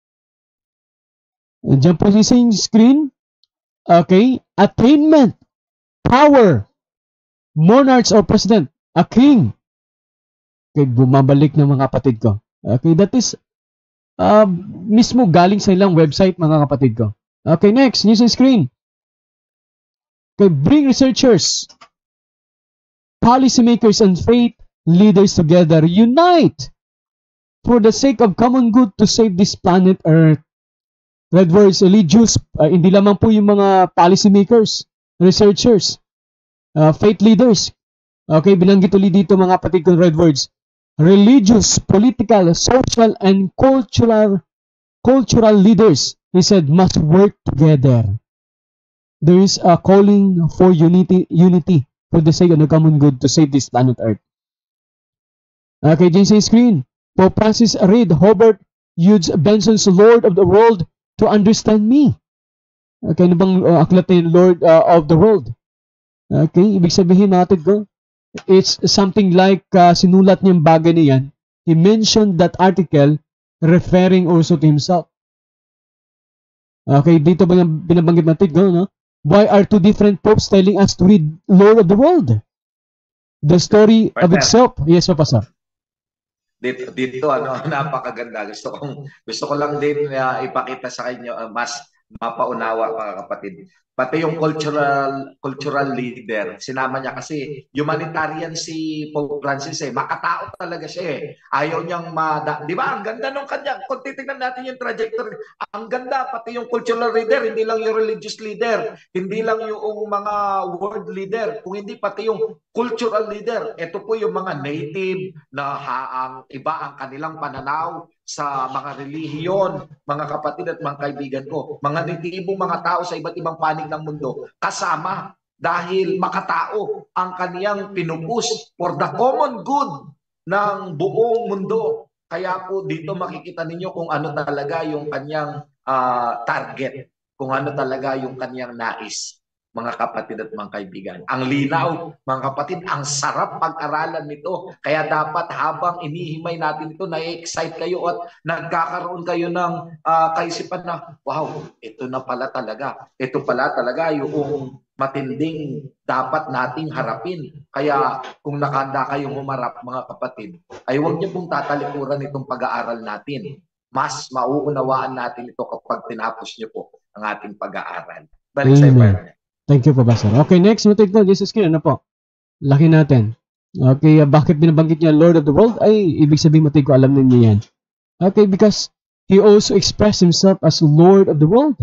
Diyan po sa screen. Okay. Attainment. Power, monarchs or president, a king. Okay, bumabalik ng mga kapatid ko. Okay, that is uh, mismo galing sa ilang website, mga kapatid ko. Okay, next, news on screen. Okay, bring researchers, policymakers, and faith leaders together. Unite for the sake of common good to save this planet Earth. Red words, religious, uh, hindi lamang po yung mga policymakers, researchers, uh, faith leaders. Okay, binanggit ulit dito mga kapatid kong red words. Religious, political, social, and cultural cultural leaders, he said, must work together. There is a calling for unity, unity for the sake of the common good to save this planet Earth. Okay, dyan sa screen. Pope Francis read Hobart Hughes Benson's Lord of the World to Understand Me. Okay, ano bang uh, aklat ni Lord uh, of the world? Okay, ibig sabihin natin ko, it's something like uh, sinulat niyang bagay na yan. He mentioned that article referring also to himself. Okay, dito ba yung binabanggit natin ko, no? Why are two different popes telling us to read Lord of the World? The story of itself. Yes, Papa Sir. Dito, dito ano, napakaganda. Gusto kong gusto ko lang din uh, ipakita sa inyo uh, mas mapaunawa, mga kapatid. Pati yung cultural cultural leader, sinama niya kasi humanitarian si Pope Francis eh. Makatao talaga siya eh. Ayaw niyang mada... Di ba? Ang ganda nung kanya. Kung titignan natin yung trajectory, ang ganda. Pati yung cultural leader, hindi lang yung religious leader, hindi lang yung mga world leader, kung hindi pati yung cultural leader. Ito po yung mga native na haang iba ang kanilang pananaw sa mga relihiyon, mga kapatid at mga kaibigan ko, mga natibong mga tao sa iba't ibang panig ng mundo, kasama dahil makatao ang kaniyang pinupus for the common good ng buong mundo. Kaya po dito makikita ninyo kung ano talaga yung kaniyang uh, target, kung ano talaga yung kaniyang nais. Mga kapatid at mga kaibigan. Ang linaw, mga kapatid, ang sarap pag-aralan nito. Kaya dapat habang inihimay natin ito, na-excite kayo at nagkakaroon kayo ng uh, kaisipan na, wow, ito na pala talaga. Ito pala talaga yung matinding dapat nating harapin. Kaya kung nakanda kayong humarap, mga kapatid, ay huwag niyo pong tatalikuran itong pag-aaral natin. Mas mauunawaan natin ito kapag tinapos niyo po ang ating pag-aaral. Balik sa iba. Thank you po, Pastor. Okay, next, we'll take the Jesus King. Ano po? Laki natin. Okay, uh, bakit binabanggit niya Lord of the World? Ay, ibig sabihin matig ko, alam ninyo yan. Okay, because He also expressed Himself as Lord of the World.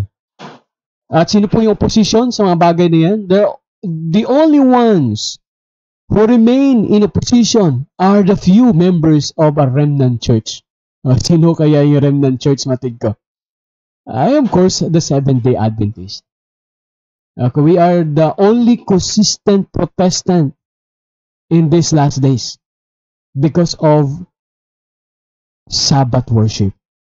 At sino po yung opposition sa mga bagay na yan? The, the only ones who remain in opposition are the few members of a remnant church. Uh, sino kaya yung remnant church, matig ko? I, of course, the Seventh-day Adventist. Okay, we are the only consistent Protestant in these last days because of Sabbath worship.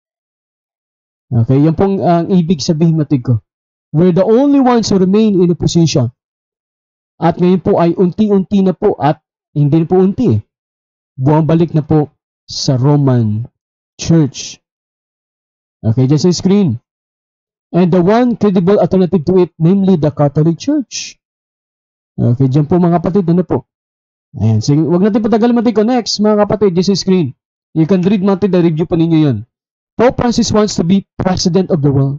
Okay, yan pong ang uh, ibig sabihin matig ko. We're the only ones who remain in opposition. At ngayon po ay unti-unti na po at hindi na po unti. Bumabalik na po sa Roman Church. Okay, just sa screen. And the one credible alternative to it, namely the Catholic Church. Okay, dyan po mga kapatid, ano po? Ayan, sige, huwag natin patagalin matig ko. Next, mga kapatid, just sa screen. You can read natin, review pa ninyo yun. Pope Francis wants to be President of the world.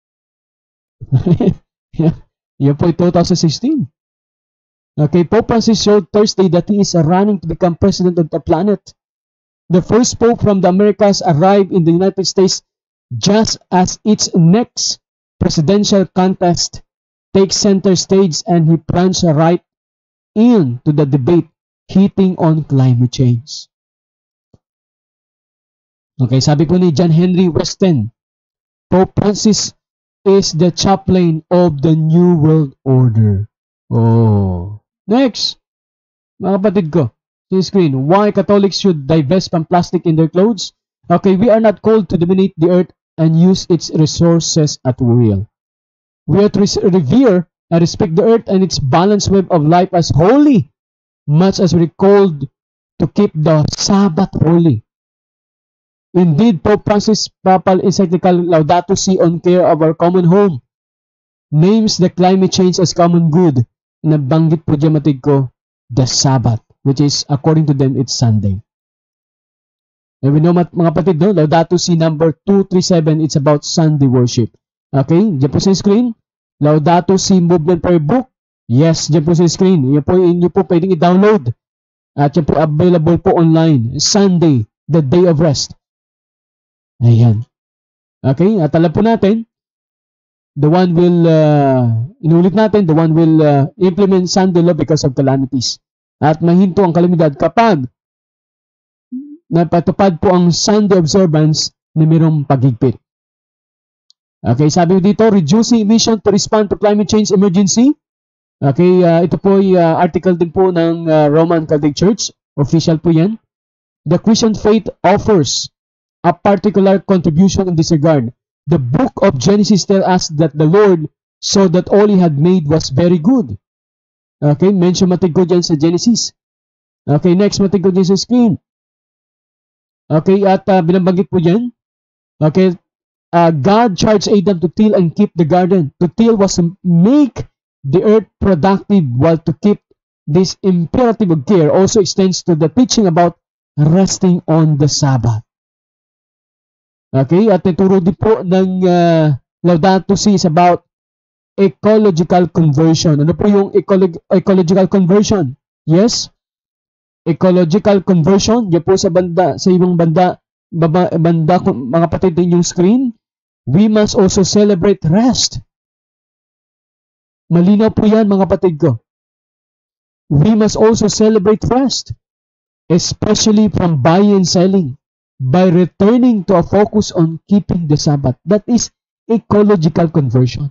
Yeah, yan po twenty sixteen. Okay, Pope Francis showed Thursday that he is running to become President of the planet. The first Pope from the Americas arrived in the United States just as its next presidential contest takes center stage, and he plunged right into the debate hitting on climate change. Okay, sabi po ni John Henry Weston, Pope Francis is the chaplain of the New World Order. Oh. Next, mga kapatid ko, sa screen, why Catholics should divest from plastic in their clothes? Okay, we are not called to dominate the earth and use its resources at will. We are to revere and respect the earth and its balanced web of life as holy, much as we are called to keep the Sabbath holy. Indeed, Pope Francis' papal encyclical Laudato Si on care of our common home names the climate change as common good. Nabanggit po dyan matig ko, the Sabbath, which is, according to them, it's Sunday. And we know, mga kapatid, no? Laudato Si number two thirty-seven, it's about Sunday worship. Okay, dyan po sa screen. Laudato Si Movement Prayer Book. Yes, dyan po sa screen. Yan po, inyo po pwedeng i-download. At yan po available po online. Sunday, the day of rest. Ayan. Okay, at alam po natin, the one will, uh, inulit natin, the one will uh, implement Sunday law because of calamities. At mahinto ang kalamidad kapag napatupad po ang Sunday observance na mayroong paghigpit. Okay, sabi dito, reducing emission to respond to climate change emergency. Okay, uh, ito po ay uh, article din po ng uh, Roman Catholic Church. Official po yan. The Christian faith offers a particular contribution in this regard. The book of Genesis tells us that the Lord so that all He had made was very good. Okay, mention matig ko dyan sa Genesis. Okay, next matig ko dyan sa screen. Okay, at uh, binabanggit po dyan. Okay, uh, God charged Adam to till and keep the garden. To till was to make the earth productive, while to keep this imperative of care also extends to the teaching about resting on the Sabbath. Okay, at ituro din po ng uh, Laudato Si is about ecological conversion. Ano po yung ecolo- ecological conversion? Yes, ecological conversion. Yan po sa banda, sa ibang banda, baba, banda mga patid din yung screen. We must also celebrate rest. Malinaw po yan mga patid ko. We must also celebrate rest, especially from buying and selling, by returning to a focus on keeping the Sabbath. That is ecological conversion.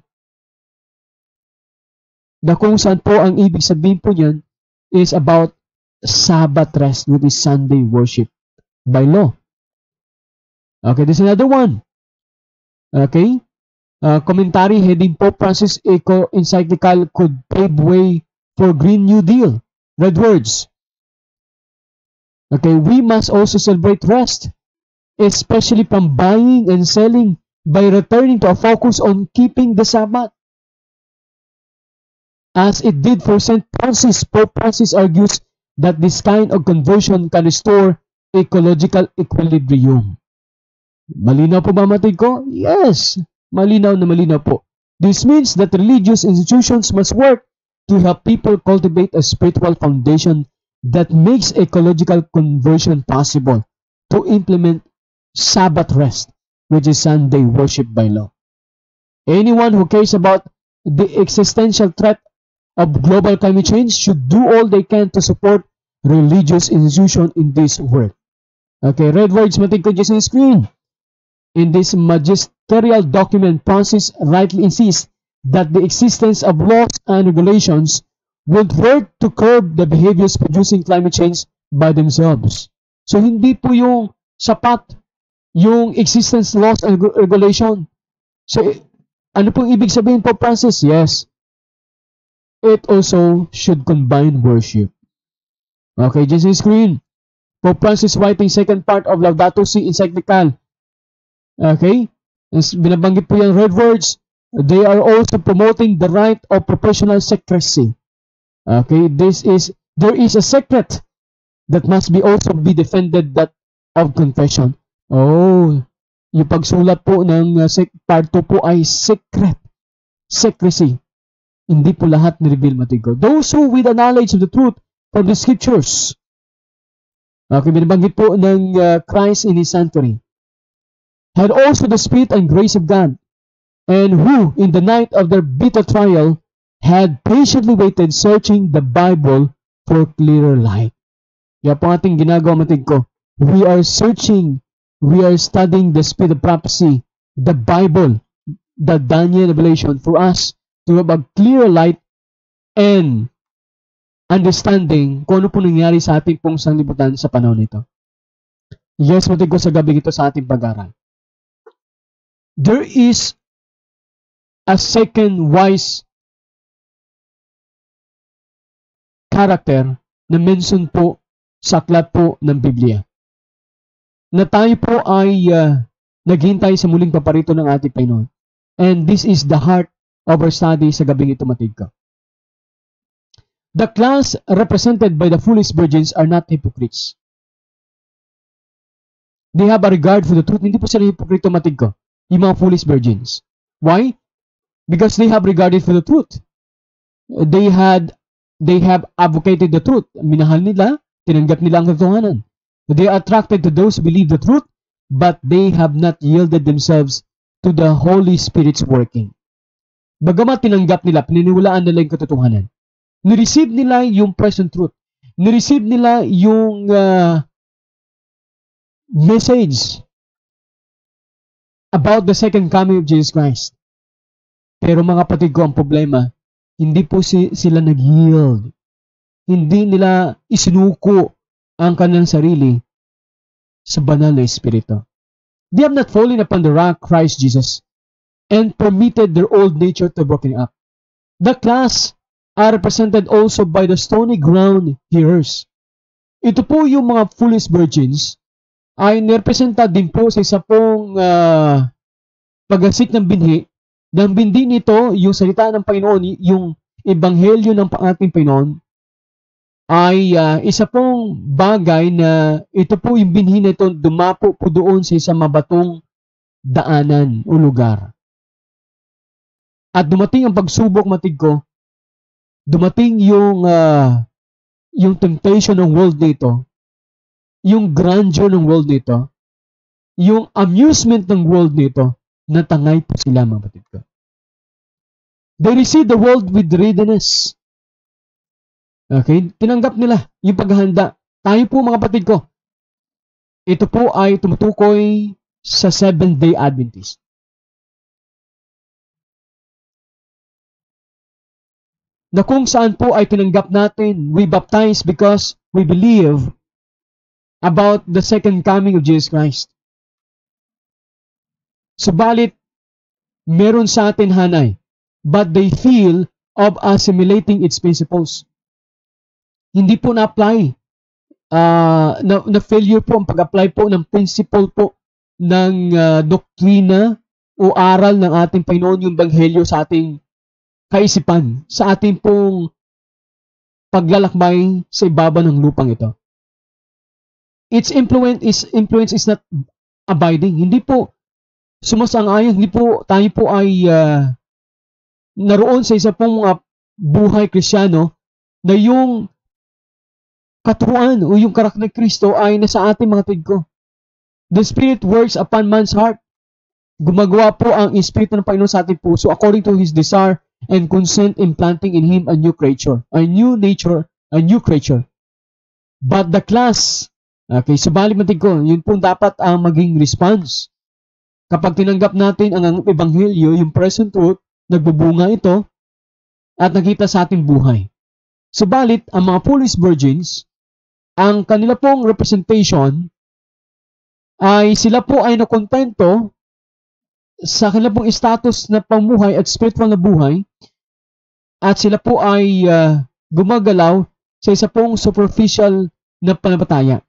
Na kung saan po ang ibig sabihin po niyan is about Sabbath rest, which is Sunday worship by law. Okay, there's another one. Okay, uh, commentary heading Pope Francis Eco encyclical could pave way for Green New Deal. Red words. Okay, we must also celebrate rest, especially from buying and selling, by returning to a focus on keeping the Sabbath. As it did for Saint Francis, Pope Francis argues that this kind of conversion can restore ecological equilibrium. Malinaw po ba matid ko? Yes, malinaw na malinaw po. This means that religious institutions must work to help people cultivate a spiritual foundation that makes ecological conversion possible, to implement Sabbath rest, which is Sunday worship by law. Anyone who cares about the existential threat of global climate change should do all they can to support religious institutions in this work. Okay, red words matig ko dyan sa screen. In this magisterial document, Francis rightly insists that the existence of laws and regulations would work to curb the behaviors producing climate change by themselves. So, hindi po yung sapat yung existence laws and regulation. So, ano pong ibig sabihin po, Francis? Yes. It also should combine worship. Okay, just on screen. Pope Francis writing second part of Laudato Si encyclical. Okay? Binabanggit po yung red words. They are also promoting the right of professional secrecy. Okay? This is, there is a secret that must be also be defended, that of confession. Oh, yung pagsulat po ng uh, part two po ay secret. Secrecy. Hindi po lahat ni-reveal matigo. Those who with the knowledge of the truth from the scriptures. Okay, binabanggit po ng uh, Christ in His sanctuary. Had also the Spirit and grace of God, and who, in the night of their bitter trial, had patiently waited, searching the Bible for clearer light. Kaya po ating ginagawa matig ko, we are searching, we are studying the Spirit of prophecy, the Bible, the Daniel Revelation, for us to have a clear light and understanding kung ano po nangyari sa ating pong sanlibutan sa panahon nito. Yes, matig ko sa gabi ito sa ating pag-aral. There is a second wise character na mention po sa aklat po ng Biblia, na tayo po ay uh, naghintay sa muling paparito ng ating Panginoon. And this is the heart of our study sa gabing ito matig ko. The class represented by the foolish virgins are not hypocrites. They have a regard for the truth. Hindi po sila hipokrito matig ko, yung mga foolish virgins. Why? Because they have regarded for the truth. They had, they have advocated the truth. Minahal nila, tinanggap nila ang katotohanan. They are attracted to those who believe the truth, but they have not yielded themselves to the Holy Spirit's working. Bagamat tinanggap nila, pininiwalaan nila yung katotohanan, nireceive nila yung present truth, nireceive nila yung uh, message about the second coming of Jesus Christ. Pero mga kapatid ko, ang problema, hindi po si, sila nag-yield. Hindi nila isinuko ang kanilang sarili sa banal na Espiritu. They have not fallen upon the rock, Christ Jesus, and permitted their old nature to broken up. The class are represented also by the stony ground hearers. Ito po yung mga foolish virgins ay nirepresenta din po sa isa pong uh, pag-asik ng binhi. Ng bindi nito, yung salita ng Panginoon, yung ebanghelyo ng ating Panginoon, ay uh, isa pong bagay na ito po yung binhi na ito dumapo po doon sa isang mabatong daanan o lugar. At dumating ang pagsubok, matig ko, dumating yung uh, yung temptation ng world nito, yung grandeur ng world nito, yung amusement ng world nito, natangay po sila, mga kapatid ko. They receive the world with readiness. Okay? Tinanggap nila yung paghahanda. Tayo po, mga kapatid ko, ito po ay tumutukoy sa Seventh-day Adventist. Na kung saan po ay tinanggap natin, we baptize because we believe about the second coming of Jesus Christ. Subalit, meron sa atin hanay, but they feel of assimilating its principles. Hindi po na-apply. Uh, na, na failure po ang pag-apply po ng principle po ng uh, doktrina o aral ng ating Panginoon, yung Ebanghelyo sa ating kaisipan, sa ating pong paglalakbay sa ibaba ng lupang ito. Its influence is, influence is not abiding. Hindi po sumasang-ayon, hindi po tayo po ay uh, naroon sa isa pong uh, buhay Kristiyano na yung katuruan o yung karakter ng Kristo ay nasa ating mga tigko. The Spirit works upon man's heart. Gumagawa po ang Espiritu ng Panginoon sa ating puso according to His desire and consent implanting in him a new creature, a new nature, a new creature. But the class, okay, subalit matig ko, yun po dapat ang maging response. Kapag tinanggap natin ang Ebanghelyo, yung present truth, nagbubunga ito at nakita sa ating buhay. Subalit, ang mga foolish virgins, ang kanila pong representation ay sila po ay nakontento sa kanila pong status na pamuhay at spiritual na buhay at sila po ay uh, gumagalaw sa isa pong superficial na pananampalataya.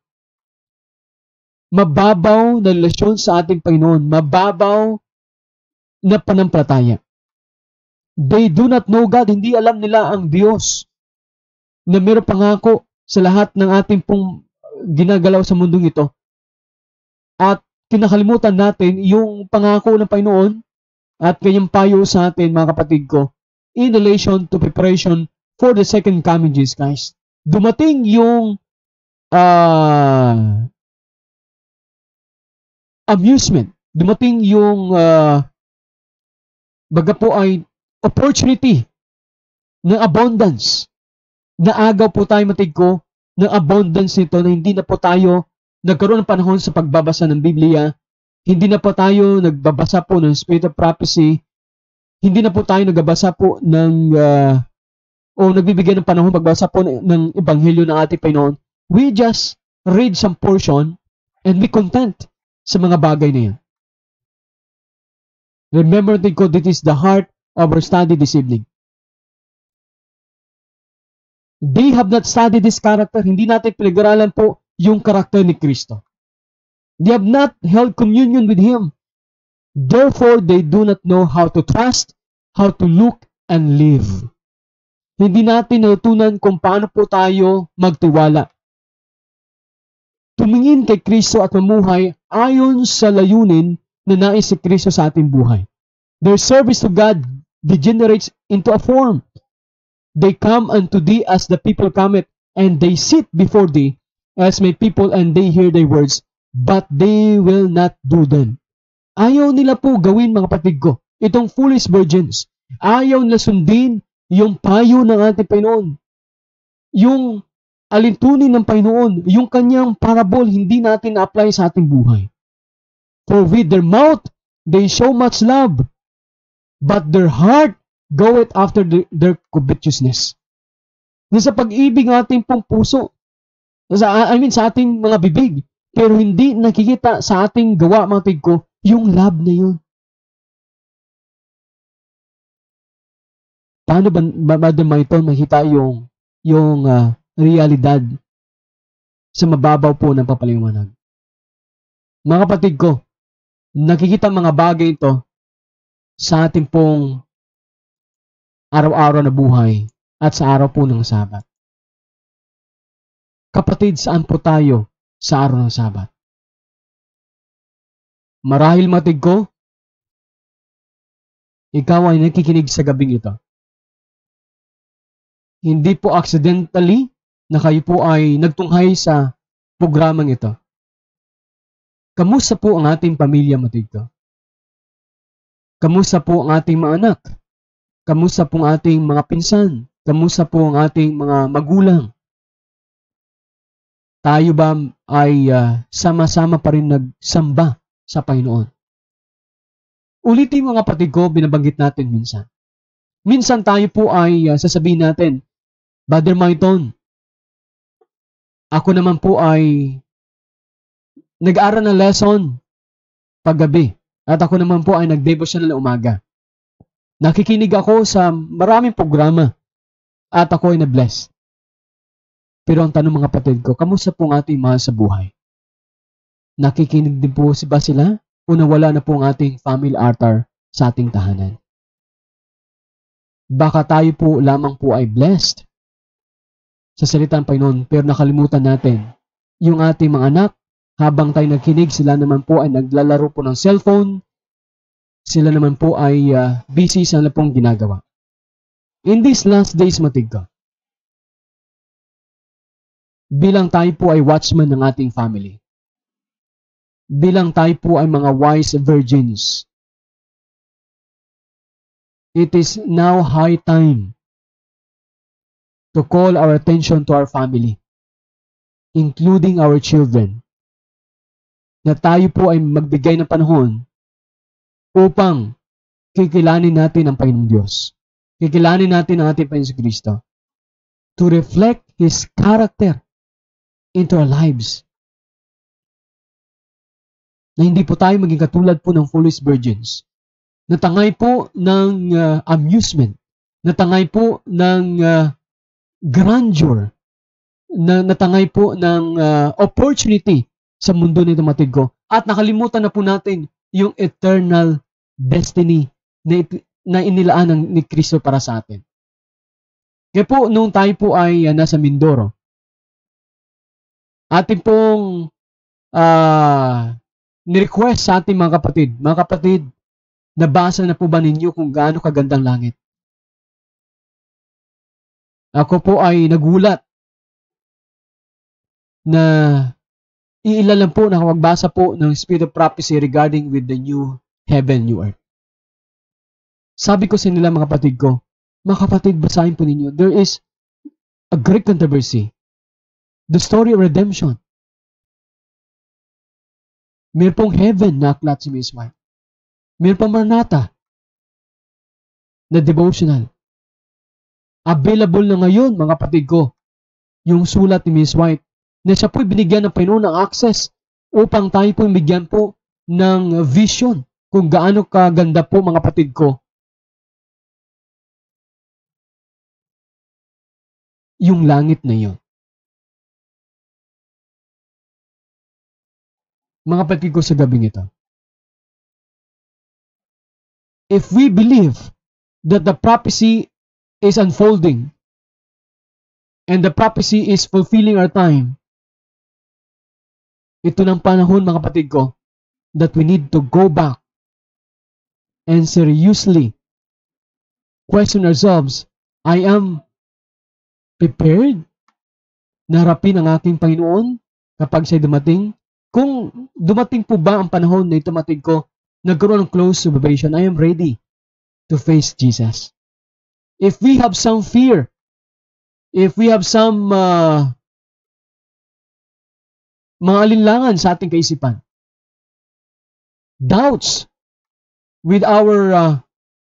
Mababaw na relasyon sa ating Panginoon, mababaw na pananampalataya. They do not know God, hindi alam nila ang Diyos na mayroong pangako sa lahat ng ating pong ginagalaw sa mundong ito. At kinakalimutan natin yung pangako ng Panginoon at kanyang payo sa atin, mga kapatid ko, in relation to preparation for the second coming of Jesus Christ. Dumating yung uh, amusement, dumating yung uh, baga po ay opportunity ng abundance. Naagaw po tayo, matig ko, ng abundance nito na hindi na po tayo nagkaroon ng panahon sa pagbabasa ng Biblia, hindi na po tayo nagbabasa po ng Spirit of Prophecy, hindi na po tayo nagbabasa po ng uh, o nagbibigay ng panahon pagbasa po ng, ng Ebanghelyo ng ating Panginoon. We just read some portion and be content sa mga bagay na yan. Remember, matig ko, this is the heart of our study this evening. They have not studied this character. Hindi natin pinag-aralan po yung karakter ni Kristo. They have not held communion with Him. Therefore, they do not know how to trust, how to look, and live. Hindi natin natutunan kung paano po tayo magtiwala. Tumingin kay Kristo at mamuhay ayon sa layunin na nais si Kristo sa ating buhay. Their service to God degenerates into a form. They come unto thee as the people cometh, and they sit before thee as my people, and they hear thy words, but they will not do them. Ayaw nila po gawin, mga kapatid ko, itong foolish virgins. Ayaw nila sundin yung payo ng ating Panginoon. Yung alintunin ng Panginoon, yung kanyang parable, hindi natin na-apply sa ating buhay. For with their mouth, they show much love, but their heart goeth after the, their covetousness. Nasa pag-ibig ng ating pong puso, sa, I mean sa ating mga bibig, pero hindi nakikita sa ating gawa, mga tig ko, yung love na yun. Paano ba, ba, ba ito makita yung, yung uh, realidad sa mababaw po ng papaliwanag? Mga kapatid ko, nakikita mga bagay ito sa ating pong araw-araw na buhay at sa araw po ng Sabat. Kapatid, saan po tayo sa araw ng Sabat? Marahil matig ko, ikaw ay nakikinig sa gabing ito. Hindi po accidentally na kayo po ay nagtunghay sa programang ito. Kamusta po ang ating pamilya, matig ko? Kamusta po ang ating mga anak? Kamusta po ang ating mga pinsan? Kamusta po ang ating mga magulang? Tayo ba ay uh, sama-sama pa rin nagsamba sa Panginoon? Ulitin mga kapatid ko, binabanggit natin minsan. Minsan tayo po ay uh, sasabihin natin, Brother Maiton, ako naman po ay nag-aaral ng lesson paggabi at ako naman po ay nag-devotional na umaga. Nakikinig ako sa maraming programa at ako ay na-bless. Pero ang tanong mga kapatid ko, kamusta po ang ating mahal sa buhay? Nakikinig din po ba sila o nawala na po ang ating family altar sa ating tahanan? Baka tayo po lamang po ay blessed sa salita ng Panginoon, pero nakalimutan natin yung ating mga anak, habang tayo nagkinig, sila naman po ay naglalaro po ng cellphone, sila naman po ay uh, busy sa na pong ginagawa. In these last days, matig ko, bilang tayo po ay watchman ng ating family, bilang tayo po ay mga wise virgins, it is now high time to call our attention to our family, including our children, na tayo po ay magbigay ng panahon upang kikilanin natin ang Panginoong Diyos. Kikilanin natin ang ating Panginoong Kristo to reflect His character into our lives. Na hindi po tayo maging katulad po ng foolish virgins. Natangay po ng uh, amusement. Natangay po ng uh, grandeur, na natangay po ng uh, opportunity sa mundo nito, matig ko. At nakalimutan na po natin yung eternal destiny na, na inilaan ng ni Kristo para sa atin. Kaya po, nung tayo po ay uh, nasa Mindoro, ating pong uh, ni-request sa ating mga kapatid, mga kapatid, nabasa na po ba ninyo kung gaano kagandang langit? Ako po ay nagulat na iilan lang po nakapagbasa po ng Spirit of Prophecy regarding with the new heaven, new earth. Sabi ko sa nila, mga kapatid ko, mga kapatid, basahin po ninyo, there is a great controversy. The story of redemption. Meron pong heaven na aklat si Miss White. Meron pong Maranatha na devotional. Available na ngayon, mga kapatid ko, yung sulat ni Miss White, na siya po'y binigyan ng Panginoon ng access upang tayo po'y bigyan po ng vision kung gaano kaganda po, mga kapatid ko, yung langit na yun. Mga kapatid ko sa gabing ito, if we believe that the prophecy is unfolding and the prophecy is fulfilling our time, ito ng panahon, mga kapatid ko, that we need to go back and seriously question ourselves, I am prepared na harapin ang aking Panginoon kapag siya dumating? Kung dumating po ba ang panahon na ito, matig ko, nagkaroon ng close observation, I am ready to face Jesus. If we have some fear, if we have some uh, mga alinlangan sa ating kaisipan, doubts with our uh,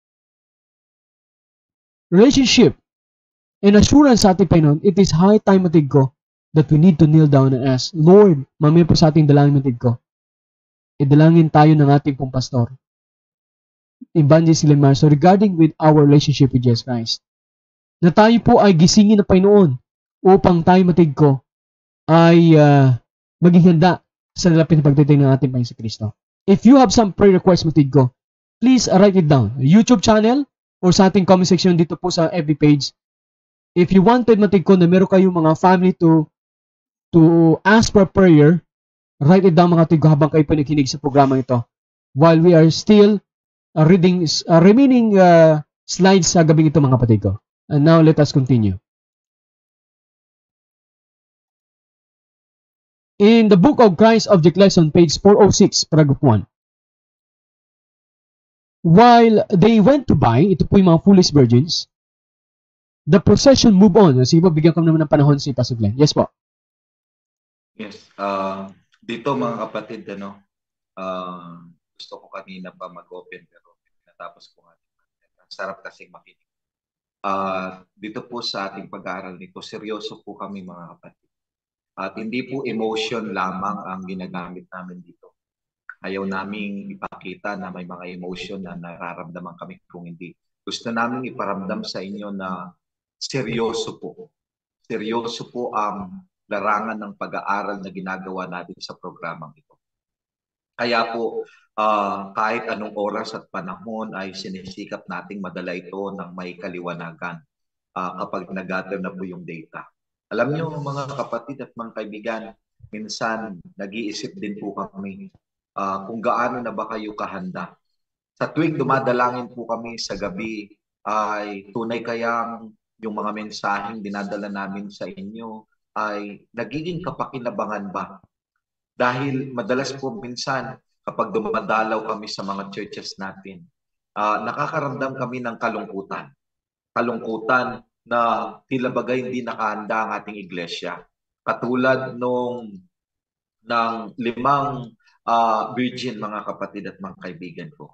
relationship and assurance sa ating Panginoon, it is high time, matig ko, that we need to kneel down and ask, Lord, mamaya po sa ating dalangin, matig ko, idalangin tayo ng ating pong pastor, Evangelist Lemar, so regarding with our relationship with Jesus Christ, na tayo po ay gisingin ng Panginoon upang tayo matig ko ay uh, maging handa sa lalapit na pagdating ng ating Panginoon Kristo. If you have some prayer requests matig ko, please write it down. YouTube channel or sa ating comment section dito po sa F B page. If you wanted matig ko na meron kayong mga family to to ask for prayer, write it down mga tigo habang kayo panikinig sa programa ito. While we are still uh, reading uh, remaining uh, slides sa gabing ito mga kapatid ko. And now let us continue. In the book of Christ Object Lesson, page four oh six, paragraph one. While they went to buy, ito po yung mga foolish virgins, the procession moved on. Sige po, bigyan ko naman ng panahon si Pastor Glenn. Yes po. Yes. Uh, dito mga kapatid, ano, uh, gusto ko kanina pa mag-open pero natapos ko nga. Sarap kasing makinig. Uh, dito po sa ating pag-aaral nito, seryoso po kami mga kapatid. At hindi po emotion lamang ang ginagamit namin dito. Ayaw naming ipakita na may mga emotion na nararamdaman kami kung hindi. Gusto namin iparamdam sa inyo na seryoso po. Seryoso po ang larangan ng pag-aaral na ginagawa natin sa programang ito. Kaya po, uh, kahit anong oras at panahon ay sinisikap nating madala ito ng may kaliwanagan uh, kapag nag-gather na po yung data. Alam niyo mga kapatid at mga kaibigan, minsan nag-iisip din po kami uh, kung gaano na ba kayo kahanda. Sa tuwing dumadalangin po kami sa gabi, ay tunay kayang yung mga mensaheng dinadala namin sa inyo ay nagiging kapakinabangan ba? Dahil madalas po minsan kapag dumadalaw kami sa mga churches natin, uh, nakakaramdam kami ng kalungkutan. Kalungkutan na tila bagay hindi nakahanda ang ating iglesia. Katulad nung ng limang uh, virgin mga kapatid at mga kaibigan ko.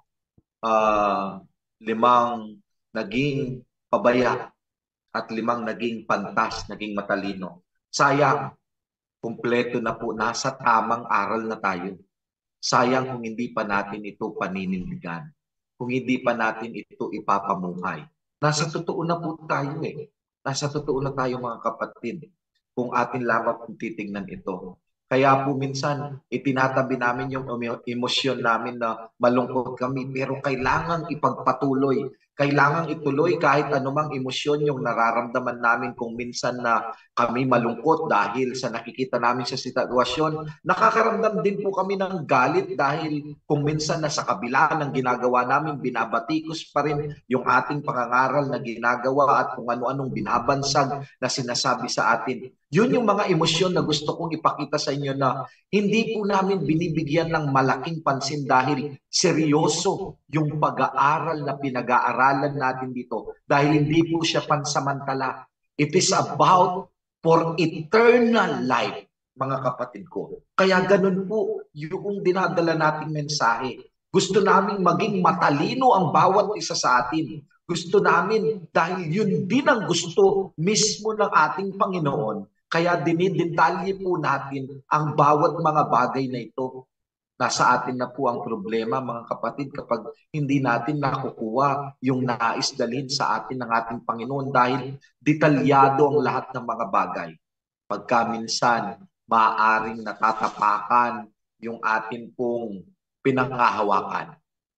Uh, limang naging pabaya at limang naging pantas, naging matalino. Sayang, kumpleto na po, nasa tamang aral na tayo. Sayang kung hindi pa natin ito paninindigan. Kung hindi pa natin ito ipapamuhay. Nasa totoo na po tayo eh. Nasa totoo na tayo mga kapatid. Kung atin lamang kung titingnan ito. Kaya po minsan, itinatabi namin yung emosyon namin na malungkot kami. Pero kailangan ipagpatuloy. Kailangan ituloy kahit anumang emosyon yung nararamdaman namin kung minsan na kami malungkot dahil sa nakikita namin sa sitwasyon. Nakakaramdam din po kami ng galit dahil kung minsan na sa kabila ng ginagawa namin, binabatikos pa rin yung ating pangangaral na ginagawa at kung ano-anong binabansag na sinasabi sa atin. Yun yung mga emosyon na gusto kong ipakita sa inyo na hindi po namin binibigyan ng malaking pansin dahil seryoso yung pag-aaral na pinag-aaralan natin dito. Dahil hindi po siya pansamantala. It is about for eternal life, mga kapatid ko. Kaya ganun po yung dinadala nating mensahe. Gusto namin maging matalino ang bawat isa sa atin. Gusto namin dahil yun din ang gusto mismo ng ating Panginoon. Kaya dinidetalye po natin ang bawat mga bagay na ito. Nasa atin na po ang problema mga kapatid kapag hindi natin nakukuha yung nais dalhin sa atin ng ating Panginoon dahil detalyado ang lahat ng mga bagay. Pagka minsan maaaring natatapakan yung atin pong pinanghahawakan.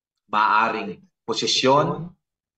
Maaaring posisyon,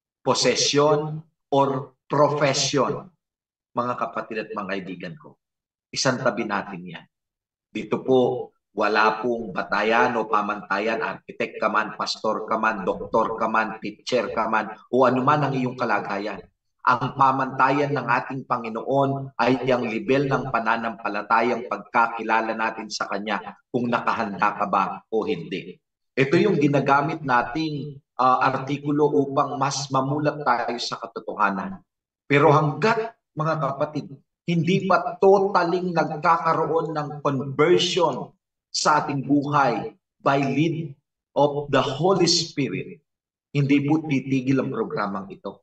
possession, or profession. Mga kapatid at mga kaibigan ko, isang tabi natin yan. Dito po, wala pong batayan o pamantayan, architect ka man, pastor ka man, doktor ka man, teacher ka man, o anuman ang iyong kalagayan. Ang pamantayan ng ating Panginoon ay ang level ng pananampalatayang pagkakilala natin sa Kanya kung nakahanda ka ba o hindi. Ito yung ginagamit nating uh, artikulo upang mas mamulat tayo sa katotohanan. Pero hanggat mga kapatid, hindi pa totaling nagkakaroon ng conversion sa ating buhay by lead of the Holy Spirit, hindi po titigil ang programang ito.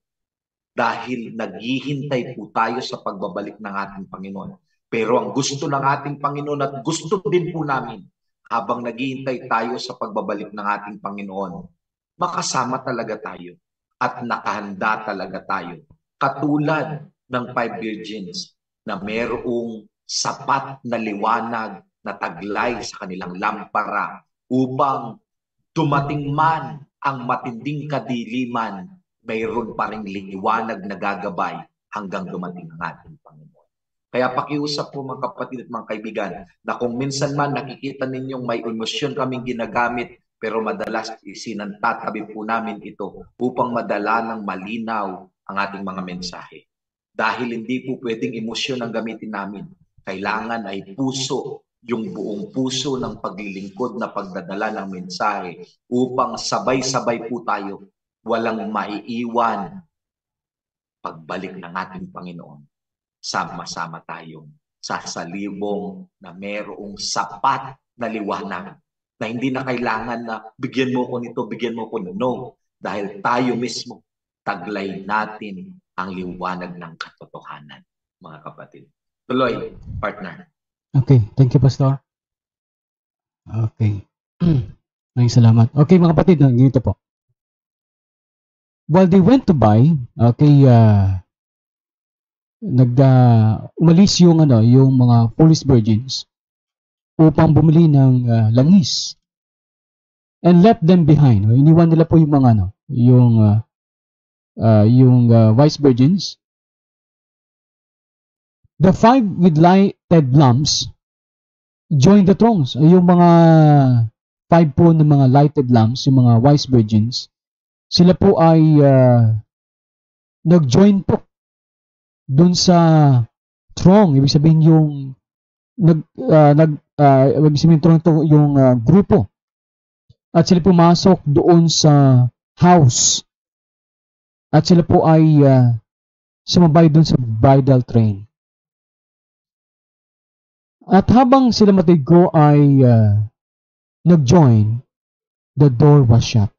Dahil naghihintay po tayo sa pagbabalik ng ating Panginoon. Pero ang gusto ng ating Panginoon at gusto din po namin, habang naghihintay tayo sa pagbabalik ng ating Panginoon, makasama talaga tayo at nakahanda talaga tayo katulad ng five virgins na mayroong sapat na liwanag na taglay sa kanilang lampara upang dumating man ang matinding kadiliman, mayroon pa ring liwanag na gagabay hanggang dumating ang ating Panginoon. Kaya pakiusap po mga kapatid at mga kaibigan na kung minsan man nakikita ninyong may emosyon kaming ginagamit, pero madalas isinantatabi po namin ito upang madala ng malinaw ang ating mga mensahe. Dahil hindi po pwedeng emosyon ang gamitin namin. Kailangan ay puso, yung buong puso ng paglilingkod na pagdadala ng mensahe upang sabay-sabay po tayo, walang maiiwan pagbalik ng ating Panginoon. Sama-sama tayong sasalibong na mayroong sapat na liwanag na hindi na kailangan na bigyan mo ko nito, bigyan mo ko nito. No, dahil tayo mismo taglay natin ang liwanag ng katotohanan, mga kapatid. Tuloy, partner. Okay, thank you, Pastor. Okay. Maraming salamat. Okay, mga kapatid, ganito po. While they went to buy, okay, uh, nag uh, umalis yung ano, yung mga foolish virgins upang bumili ng uh, langis and left them behind. O, iniwan nila po yung mga ano, yung uh, uh, yung uh, wise virgins. The five with lighted lamps joined the throngs. Yung mga five po ng mga lighted lamps, yung mga wise virgins, sila po ay uh, nag-join po dun sa throng. Ibig sabihin yung nag uh, nag uh, ibig sabihin throng to yung uh, grupo. At sila pumasok doon sa house. At sila po ay uh, sumabay doon sa bridal train. At habang sila matigo ay uh, nag-join, the door was shut.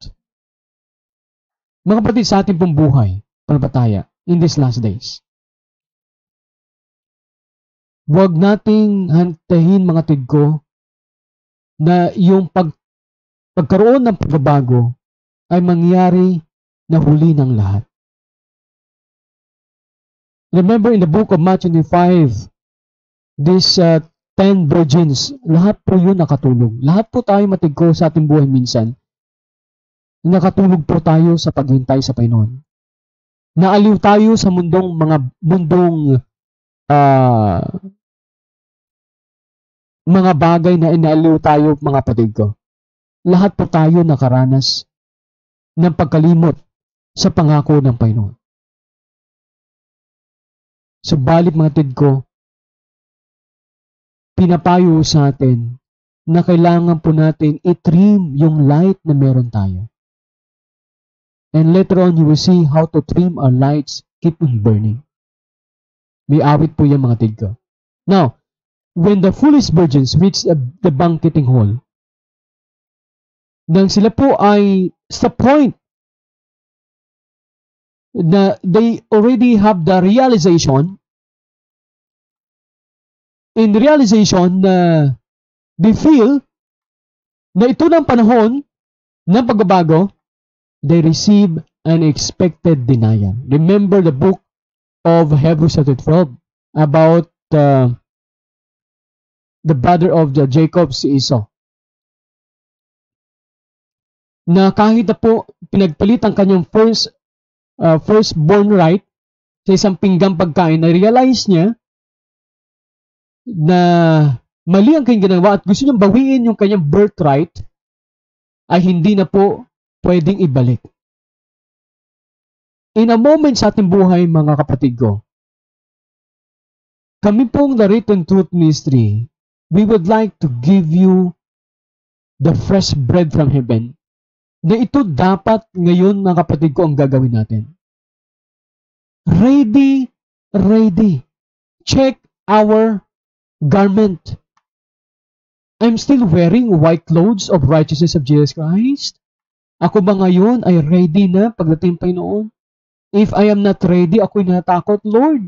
Mga kapatid, sa ating pong buhay, panapataya, in these last days, huwag nating hantahin mga tigko na yung pag, pagkaroon ng pagbabago ay mangyari na huli ng lahat. Remember in the book of Matthew five, this uh, ten virgins, lahat po yun nakatulog. Lahat po tayo matigko sa ating buhay minsan. Nakatulog po tayo sa paghintay sa Panginoon. Naaliw tayo sa mundong mga mundong uh, mga bagay na inaaliw tayo, mga patid ko. Lahat po tayo nakaranas ng pagkalimot sa pangako ng Panginoon. Subalit mga tid ko, pinapayo sa atin na kailangan po natin i-trim yung light na meron tayo. And later on, you will see how to trim our lights, keep on burning. May awit po yan mga tid ko. Now, when the foolish virgins reached the banqueting hall, nang sila po ay sa point na they already have the realization, in realization na they feel na ito ng panahon ng pagbabago, they receive an expected denial. Remember the book of Hebrews chapter twelve about uh, the brother of the Jacob, si Esau. Na kahit na po pinagpalit ang kanyang first uh, firstborn right sa isang pinggang pagkain, na-realize niya na mali ang kanyang ginawa at gusto niyang bawiin yung kanyang birthright, ay hindi na po pwedeng ibalik. In a moment sa ating buhay, mga kapatid ko, kami pong The Written Truth Ministry, we would like to give you the fresh bread from heaven, na ito dapat ngayon, mga kapatid ko, ang gagawin natin. Ready, ready. Check our garment. I'm still wearing white clothes of righteousness of Jesus Christ. Ako ba ngayon ay ready na pagdating Panginoon? If I am not ready, ako'y natakot, Lord.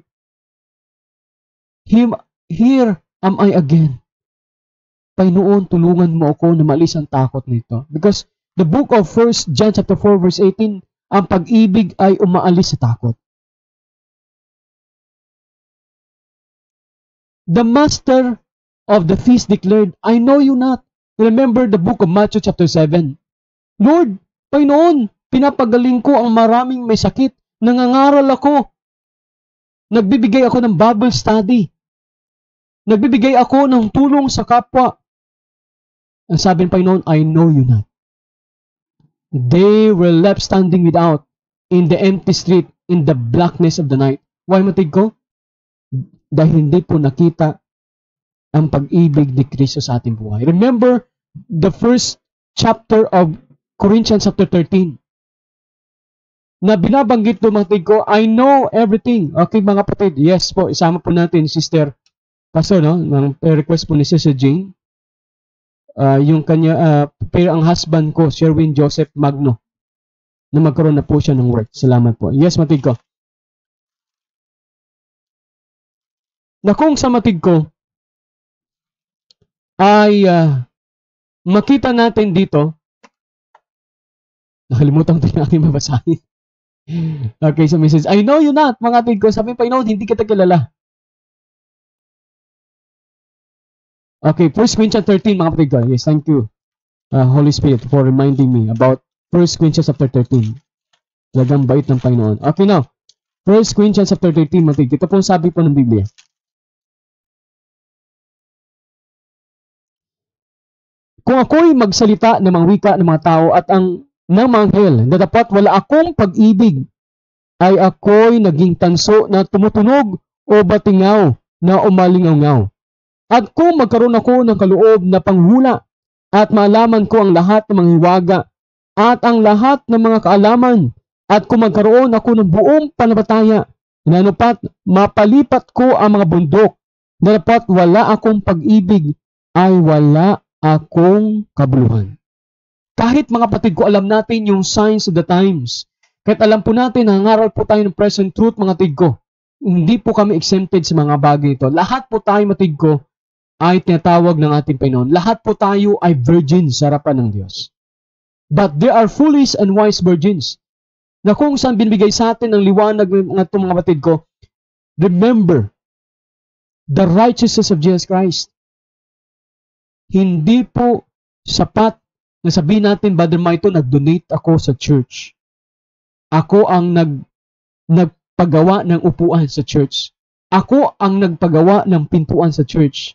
Him, here am I again. Panginoon, tulungan mo ako na maalis ang takot nito. Because the book of First John chapter four verse eighteen, ang pag-ibig ay umaalis sa takot. The master of the feast declared, I know you not. Remember the book of Matthew chapter seven. Lord, Panginoon, pinapagaling ko ang maraming may sakit. Nangangaral ako. Nagbibigay ako ng Bible study. Nagbibigay ako ng tulong sa kapwa. Ang sabi ng Panginoon, I know you not. They were left standing without in the empty street in the blackness of the night. Why, matig ko? Dahil hindi po nakita ang pag-ibig ni Kristo sa ating buhay. Remember the first chapter of Corinthians chapter thirteen na binabanggit po, matig ko, I know everything. Okay, mga kapatid, yes po, isama po natin, Sister Pastor, no? Ang request po ni Sister Jane. Uh, yung kanya, uh, pero ang husband ko, Sherwin Joseph Magno, na magkaroon na po siya ng work. Salamat po. Yes, matig ko. Na kung sa matig ko, ay uh, makita natin dito, nakalimutan ko yung aking mabasahin. Okay, so message, I know you not, mga tig ko, sabi pa, Panginoon, hindi kita kilala. Okay, First Corinthians thirteen, mga kapatid ko. Yes, thank you, uh, Holy Spirit, for reminding me about First Corinthians chapter thirteen. Talagang bait ng Panginoon. Okay, now, First Corinthians chapter thirteen, mga kapatid. Ito po sabi po ng Biblia. Kung ako'y magsalita ng mga wika ng mga tao at ang ng mga anghel, na dapat wala akong pag-ibig, ay ako'y naging tanso na tumutunog o batingaw na umalingaw-ngaw. At kung magkaroon ako ng kaloob na panghula at malaman ko ang lahat ng mga hiwaga at ang lahat ng mga kaalaman at kung magkaroon ako ng buong panapataya na dapat mapalipat ko ang mga bundok na dapat wala akong pag-ibig ay wala akong kabuluhan. Kahit mga kapatid ko, alam natin yung signs of the times. Kahit alam po natin, nangaral po tayo ng present truth, mga kapatid ko. Hindi po kami exempted sa mga bagay ito. Lahat po tayo, mga kapatid ko, ay tinatawag ng ating Panginoon. Lahat po tayo ay virgins sa harapan ng Diyos. But there are foolish and wise virgins na kung saan binibigay sa atin ang liwanag ng itong mga kapatid ko, remember the righteousness of Jesus Christ. Hindi po sapat na sabihin natin, Brother Maito, nag-donate ako sa church. Ako ang nag, nagpagawa ng upuan sa church. Ako ang nagpagawa ng pintuan sa church.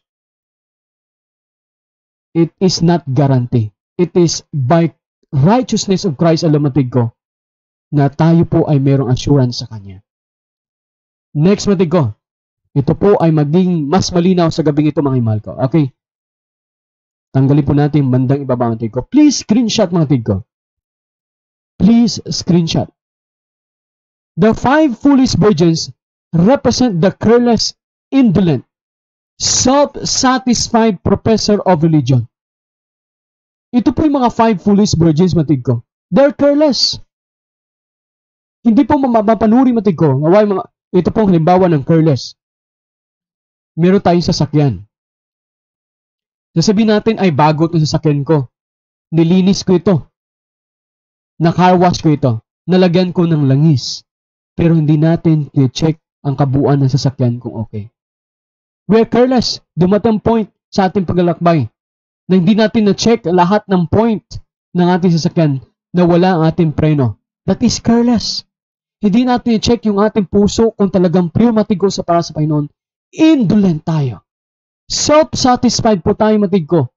It is not guarantee. It is by righteousness of Christ, alamatig ko, na tayo po ay mayroong assurance sa Kanya. Next, matig ko, ito po ay maging mas malinaw sa gabing ito, mga imal ko. Okay? Tanggalin po natin yung bandang ibaba, mga tig ko. Please screenshot, mga tig ko. Please screenshot. The five foolish virgins represent the careless, indolent, self-satisfied professor of religion. Ito po yung mga five foolish virgins, matig ko. They're careless. Hindi po mapapanuri, matig ko. Ito po ang halimbawa ng careless. Meron tayong sasakyan. Sasabihin natin, ay bago itong sasakyan ko. Nilinis ko ito. Na-car wash ko ito. Nalagyan ko ng langis. Pero hindi natin i-check ang kabuuan ng sasakyan kung okay. We're careless. Dumatang point sa ating paglalakbay na hindi natin na-check lahat ng point ng ating sasakyan na wala ang ating preno. That is careless. Hindi natin i-check yung ating puso kung talagang pure matigo sa para sa Panginoon. Indolent tayo. Self-satisfied po tayo, matig ko.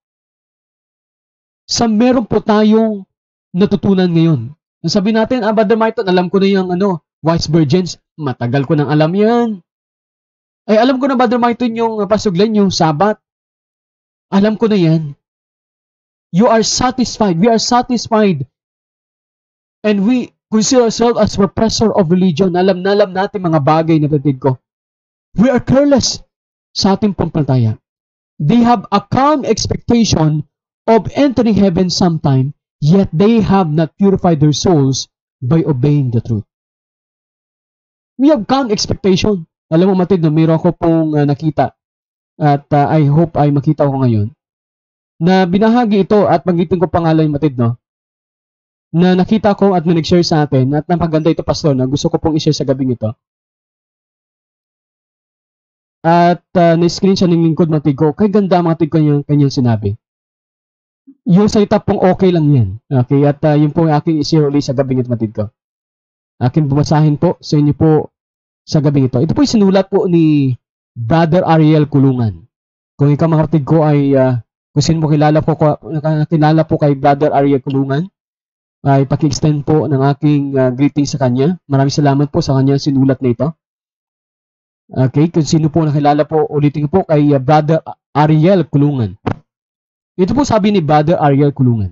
Sa meron po tayong natutunan ngayon. Sabi natin, ah, Brother Maito, alam ko na yung ano, wise virgins. Matagal ko nang alam yan. Ay, alam ko na, Brother Maito, yung pasuglan, yung sabat. Alam ko na yan. You are satisfied. We are satisfied. And we consider ourselves as professor of religion. Alam na alam natin mga bagay na patid ko. We are careless sa ating pampalaya. They have a calm expectation of entering heaven sometime, yet they have not purified their souls by obeying the truth. We have calm expectation. Alam mo, matid, no, mayroon ako pong uh, nakita at uh, I hope ay makita ko ngayon na binahagi ito at magitin ko pangalan yung matid, no? Na nakita ko at na nag-share sa atin at napaganda ito, Pastor, na gusto ko pong i-share sa gabing ito. at uh, na-screen siya ng lingkod matigo. Kay ganda matigo kanyang, kanyang sinabi. Yung salita pong okay lang yan. Okay, at uh, yun po ang aking i-share ulit sa gabing ito matigo. Aking bumasahin po sa inyo po sa gabing ito. Ito po yung sinulat po ni Brother Ariel Kulungan. Kung ikaw mga kapatid ko ay uh, kung sino mo kilala po, kilala po kay Brother Ariel Kulungan, ay paki-extend po ng aking uh, greeting sa kanya. Maraming salamat po sa kanya sinulat na ito. Okay, kung sino po nakilala po, ulitin po kay uh, Brother Ariel Kulungan. Ito po sabi ni Brother Ariel Kulungan.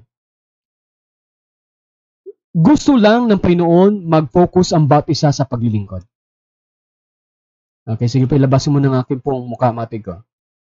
Gusto lang ng Panginoon mag-focus ang bawat isa sa paglilingkod. Okay, sige po, ilabasin mo ng aking pong mukha matig ko.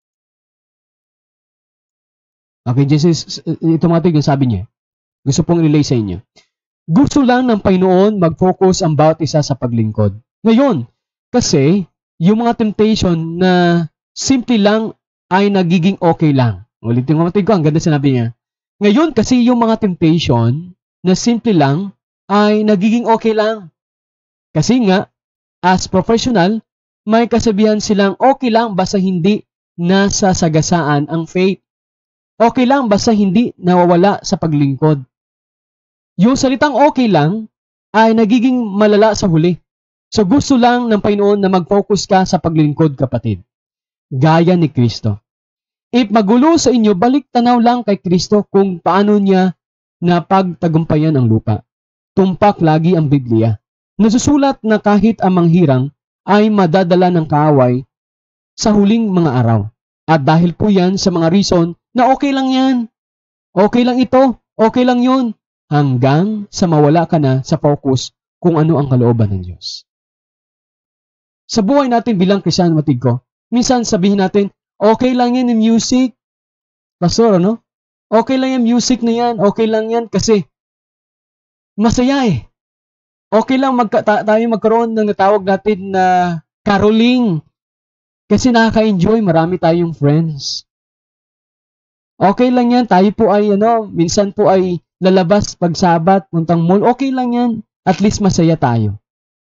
Okay, Jesus, ito matig yung sabi niya. Gusto pong relay sa inyo. Gusto lang ng Panginoon mag-focus ang bawat isa sa paglingkod. Ngayon, kasi yung mga temptation na simple lang ay nagiging okay lang. Ulitin ko matig ko, ang ganda sinabi niya. Ngayon, kasi yung mga temptation na simple lang ay nagiging okay lang. Kasi nga, as professional, may kasabihan silang okay lang basta hindi nasa sagasaan ang faith. Okay lang basta hindi nawawala sa paglingkod. Yung salitang okay lang ay nagiging malala sa huli. So gusto lang ng Panginoon na mag-focus ka sa paglingkod, kapatid. Gaya ni Kristo. If magulo sa inyo, balik tanaw lang kay Kristo kung paano niya napagtagumpayan ang lupa. Tumpak lagi ang Biblia. Nasusulat na kahit ang manghirang ay madadala ng kaaway sa huling mga araw. At dahil po yan sa mga reason na okay lang yan. Okay lang ito. Okay lang yun. Hanggang sa mawala ka na sa focus kung ano ang kalooban ng Diyos. Sa buhay natin bilang Kristiyan, matig ko, minsan sabihin natin, okay lang yan yung music. Pastor, ano? Okay lang yung music na yan. Okay lang yan kasi masaya eh. Okay lang magka, ta- tayo magkaroon ng natawag natin na caroling. Kasi nakaka-enjoy, marami tayong friends. Okay lang yan, tayo po ay ano, minsan po ay lalabas pag Sabat, puntang mall. Okay lang yan, at least masaya tayo.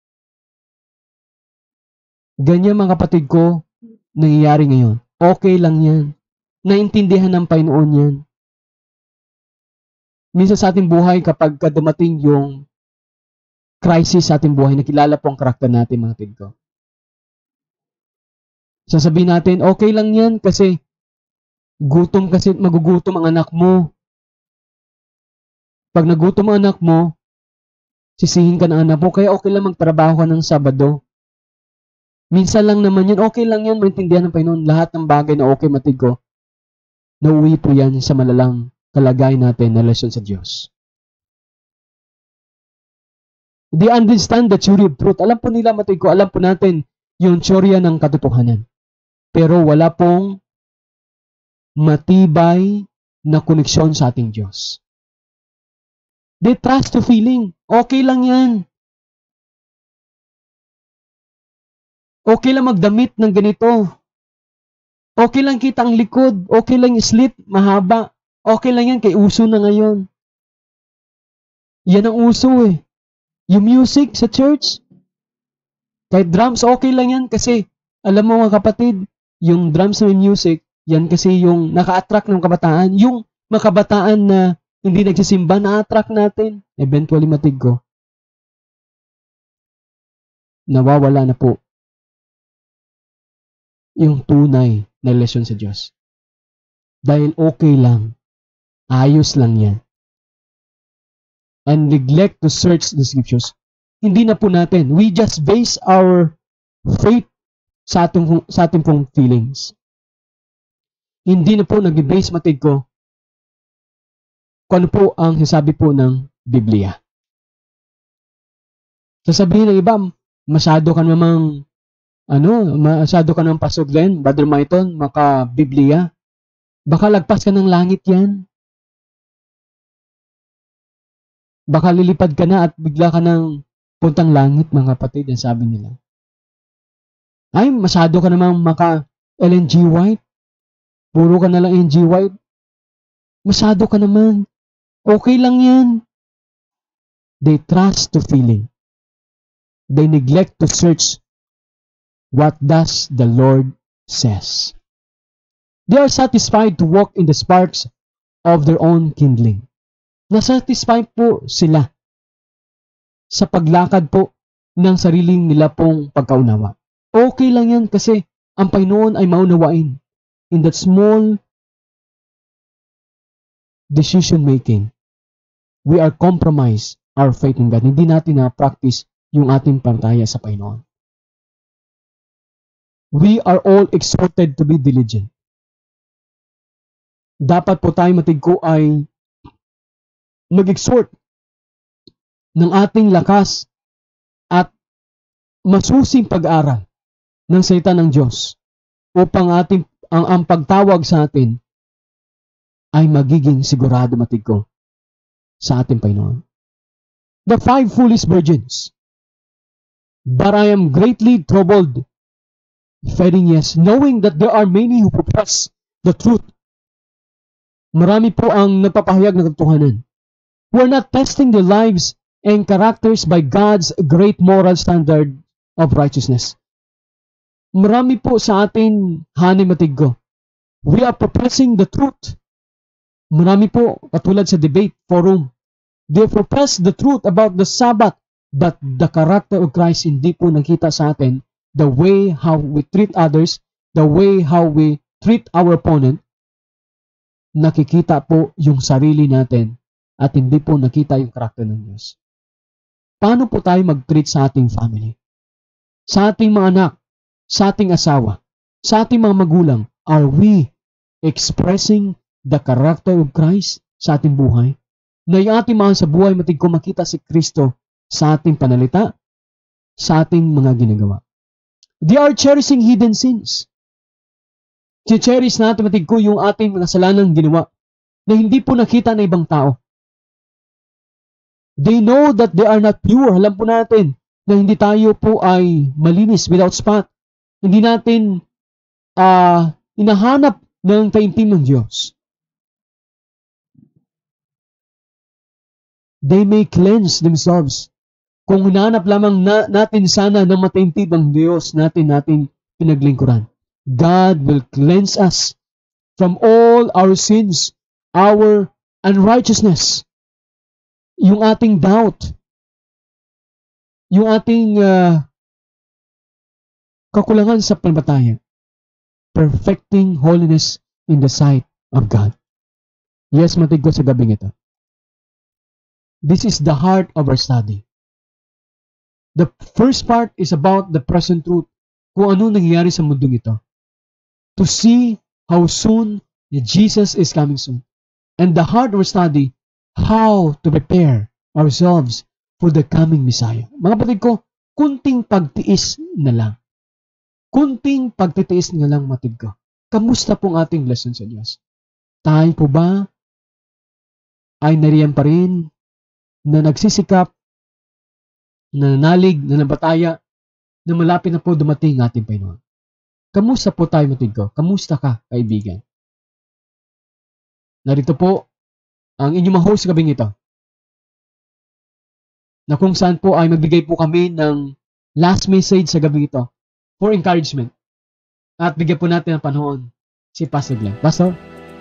Ganyan mga kapatid ko, nangyayari ngayon. Okay lang yan. Naintindihan ng Panginoon yan. Minsan sa ating buhay, kapag dumating yung crisis sa ating buhay, nakilala po ang karakter natin mga kapatid ko. Sasabihin natin, okay lang yan kasi gutom kasi magugutom ang anak mo. Pag nagutom ang anak mo, sisihin ka ng anak mo, kaya okay lang magtrabaho ka ng Sabado. Minsan lang naman yan, okay lang yan, maintindihan ng Panginoon. Lahat ng bagay na okay matig ko, nauwi po yan sa malalang kalagayan natin na relasyon sa Diyos. They understand the theory of truth. Alam po nila matig ko, alam po natin yung teorya ng katotohanan. Pero wala pong matibay na koneksyon sa ating Diyos. They trust the feeling. Okay lang yan. Okay lang magdamit ng ganito. Okay lang kita ang likod. Okay lang yung slit, mahaba. Okay lang yan, kay uso na ngayon. Yan ang uso eh. Yung music sa church, kahit drums, okay lang yan kasi, alam mo mga kapatid, yung drums na music, yan kasi yung naka-attract ng kabataan. Yung mga kabataan na hindi nagsisimba, na-attract natin. Eventually, matig ko. Nawawala na po yung tunay na relasyon sa Diyos. Dahil okay lang. Ayos lang yan. And neglect to search the scriptures. Hindi na po natin. We just base our faith sa ating, sa ating pong feelings. Hindi na po nag-base matig ko kung ano po ang sasabi po ng Biblia. Sasabihin ng iba, masyado ka namang ano, masyado ka namang pasuglen, Brother Maiton, maka-Biblia. Baka lagpas ka ng langit yan. Baka lilipad ka na at bigla ka ng puntang langit, mga kapatid, ang sabi nila. Ay, masyado ka namang maka Ellen G. White. Puro ka na lang Ellen G. White. Masyado ka naman. Okay lang yan. They trust to feeling. They neglect to search what does the Lord says. They are satisfied to walk in the sparks of their own kindling. Nasatisfy po sila sa paglakad po ng sariling nila pong pagkaunawa. Okay lang yan kasi ang Panginoon ay maunawain in that small decision making. We are compromise our faith in God. Hindi natin na-practice yung ating partaya sa Panginoon. We are all exhorted to be diligent. Dapat po tayo matigko ay mag-exhort ng ating lakas at masusing pag-aral ng salita ng Diyos upang ating, ang, ang pagtawag sa atin ay magiging sigurado matigko sa ating Panginoon. The five foolish virgins. But I am greatly troubled, fearing yes, knowing that there are many who profess the truth. Marami po ang nagpapahayag ng katotohanan, who are not testing their lives and characters by God's great moral standard of righteousness. Marami po sa atin, hanay matigko. We are professing the truth. Marami po, katulad sa debate forum, they profess the truth about the Sabbath, but the character of Christ hindi po nakita sa atin, the way how we treat others, the way how we treat our opponent, nakikita po yung sarili natin at hindi po nakita yung karakter ng Diyos. Paano po tayo mag-treat sa ating family? Sa ating mga anak, sa ating asawa, sa ating mga magulang, are we expressing the character of Christ sa ating buhay? Na yung ating mahal sa buhay matigko makita si Kristo sa ating panalita, sa ating mga ginagawa. They are cherishing hidden sins. Cherish natin matigko yung ating mga kasalanang ginawa na hindi po nakita ng ibang tao. They know that they are not pure. Alam po natin na hindi tayo po ay malinis, without spot. Hindi natin uh, inahanap ng taimtim ng Diyos. They may cleanse themselves. Kung hinahanap lamang na, natin sana ng mataimtim ang Diyos natin natin pinaglingkuran. God will cleanse us from all our sins, our unrighteousness, yung ating doubt, yung ating uh, kakulangan sa pananampalataya, perfecting holiness in the sight of God. Yes, matigko sa gabing ito. This is the heart of our study. The first part is about the present truth, kung ano nangyayari sa mundong ito. To see how soon Jesus is coming soon. And the heart of our study, how to prepare ourselves for the coming Messiah. Mga kapatid ko, kunting pagtiis na lang. Kunting pagtitiis na lang, matid ko. Kamusta pong ating lesson sa Diyos? Tayo po ba ay nariyan pa rin na nagsisikap, na nanalig, na nabataya, na malapit na po dumating ating Panginoon? Kamusta po tayo, matid ko? Kamusta ka, kaibigan? Narito po ang inyong host sa gabing ito, na kung saan po ay magbigay po kami ng last message sa gabi ito for encouragement. At bigyan po natin ng panahon si Pastor Glenn. Pastor?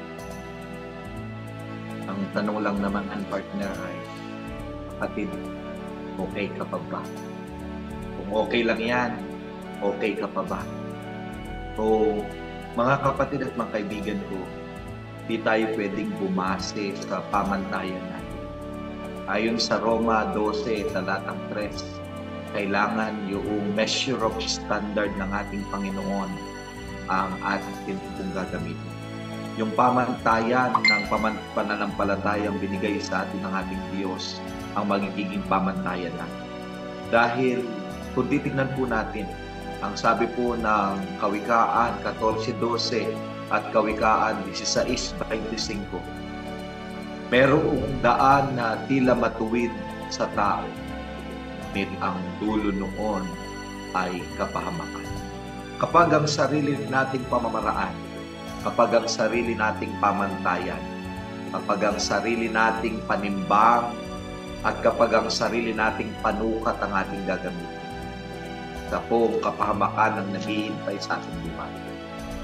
Ang tanong lang naman ang partner ay, kapatid, okay ka pa ba? Kung okay lang yan, okay ka pa ba? So, mga kapatid at mga kaibigan ko, di tayo pwedeng bumase sa pamantayan natin. Ayon sa Roma twelve, talatang three, kailangan yung measure of standard ng ating Panginoon ang ating pong gagamitin. Yung pamantayan ng pananampalatayang binigay sa atin ng ating Diyos ang magiging pamantayan natin. Dahil kung titignan po natin, ang sabi po ng Kawikaan fourteen twelve at Kawikaan sixteen twenty-five, merong daan na tila matuwid sa tao, ngunit ang dulo noon ay kapahamakan. Kapag ang sarili nating pamamaraan, kapag ang sarili nating pamantayan, kapag ang sarili nating panimbang, at kapag ang sarili nating panukat ang ating gagamitin, sa pong kapahamakan ang naghihintay sa ating buhay.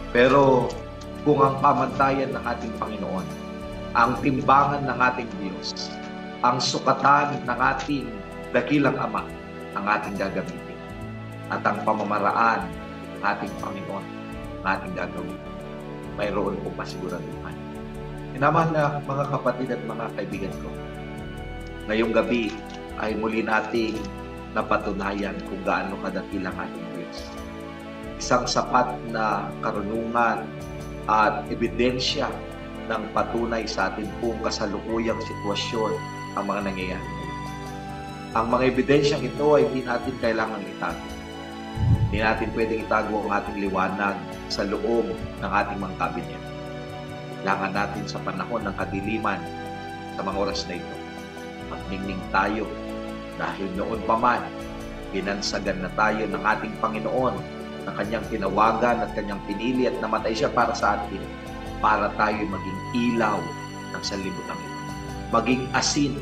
Pero kung ang pamantayan ng ating Panginoon, ang timbangan ng ating Diyos, ang sukatan ng ating dakilang Ama, ang ating gagamitin. At ang pamamaraan ng ating Panginoon, ang ating gagawin. Mayroon pong pasiguraduhan. Minamahal na mga kapatid at mga kaibigan ko, ngayong gabi ay muli nating napatunayan kung gaano kadakilang ating Diyos. Isang sapat na karunungan at ebidensya ng patunay sa atin pong kasalukuyang sitwasyon ang mga nangyayari. Ang mga ebidensyang ito ay hindi natin kailangang itago. Hindi natin pwedeng itago ang ating liwanag sa loob ng ating mga kabinet. Kailangan natin sa panahon ng kadiliman sa mga oras na ito. Magningning tayo dahil noon pa man, binansagan na tayo ng ating Panginoon na kanyang tinawagan at kanyang pinili at namatay siya para sa atin para tayo maging ilaw ng sanlibutan ito. Maging asin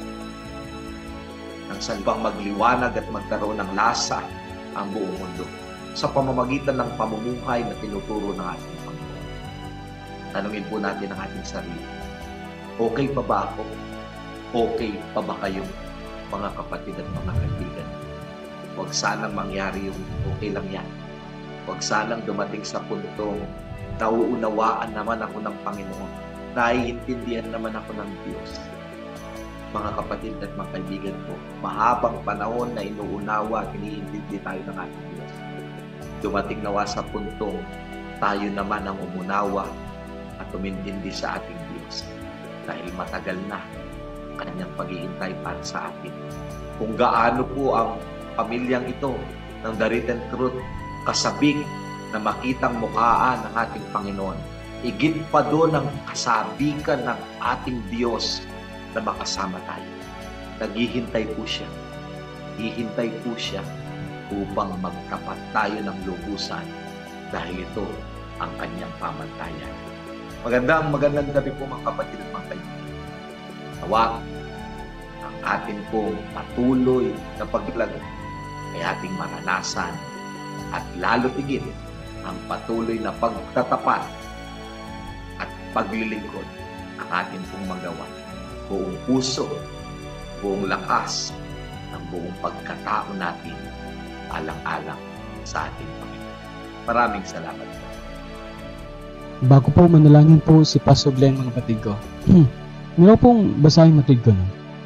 ng sanbang magliwanag at magkaroon ng lasa ang buong mundo sa pamamagitan ng pamumuhay na tinuturo ng ating Panginoon. Tanungin po natin ang ating sarili. Okay pa ba ako? Okay pa ba kayo, mga kapatid at mga kaibigan? Huwag sanang mangyari yung okay lang yan. Huwag sanang dumating sa puntong nauunawaan naman ako ng Panginoon. Naiintindihan naman ako ng Diyos. Mga kapatid at mga kaibigan ko, mahabang panahon na inuunawa at iniintindi tayo ng ating Diyos. Dumating nawa sa puntong tayo naman ang umunawa at umintindi sa ating Diyos. Dahil matagal na kanyang paghihintay para sa atin. Kung gaano po ang pamilyang ito ng The Written Truth kasabik na makitang mukhaan ng ating Panginoon. Higit pa doon ang kasabikan ng ating Diyos na makasama tayo. Naghihintay po siya. Hihintay po siya upang magtapat tayo ng lubusan dahil ito ang kanyang pamantayan. Magandang magandang gabi po mga kapatid at mga kaibigan. Nawa, ang ating pong patuloy na paglago ay ating maranasan at lalo tigit ang patuloy na pagtatapat at paglilingkod ang ating pong magawa. Buong puso, buong lakas, ng buong pagkatao natin alang-alang sa ating Panginoon. Maraming salamat po. Bago po manalangin po si Pastor Glenn, mga kapatid ko, meron pong basahin matid ko na.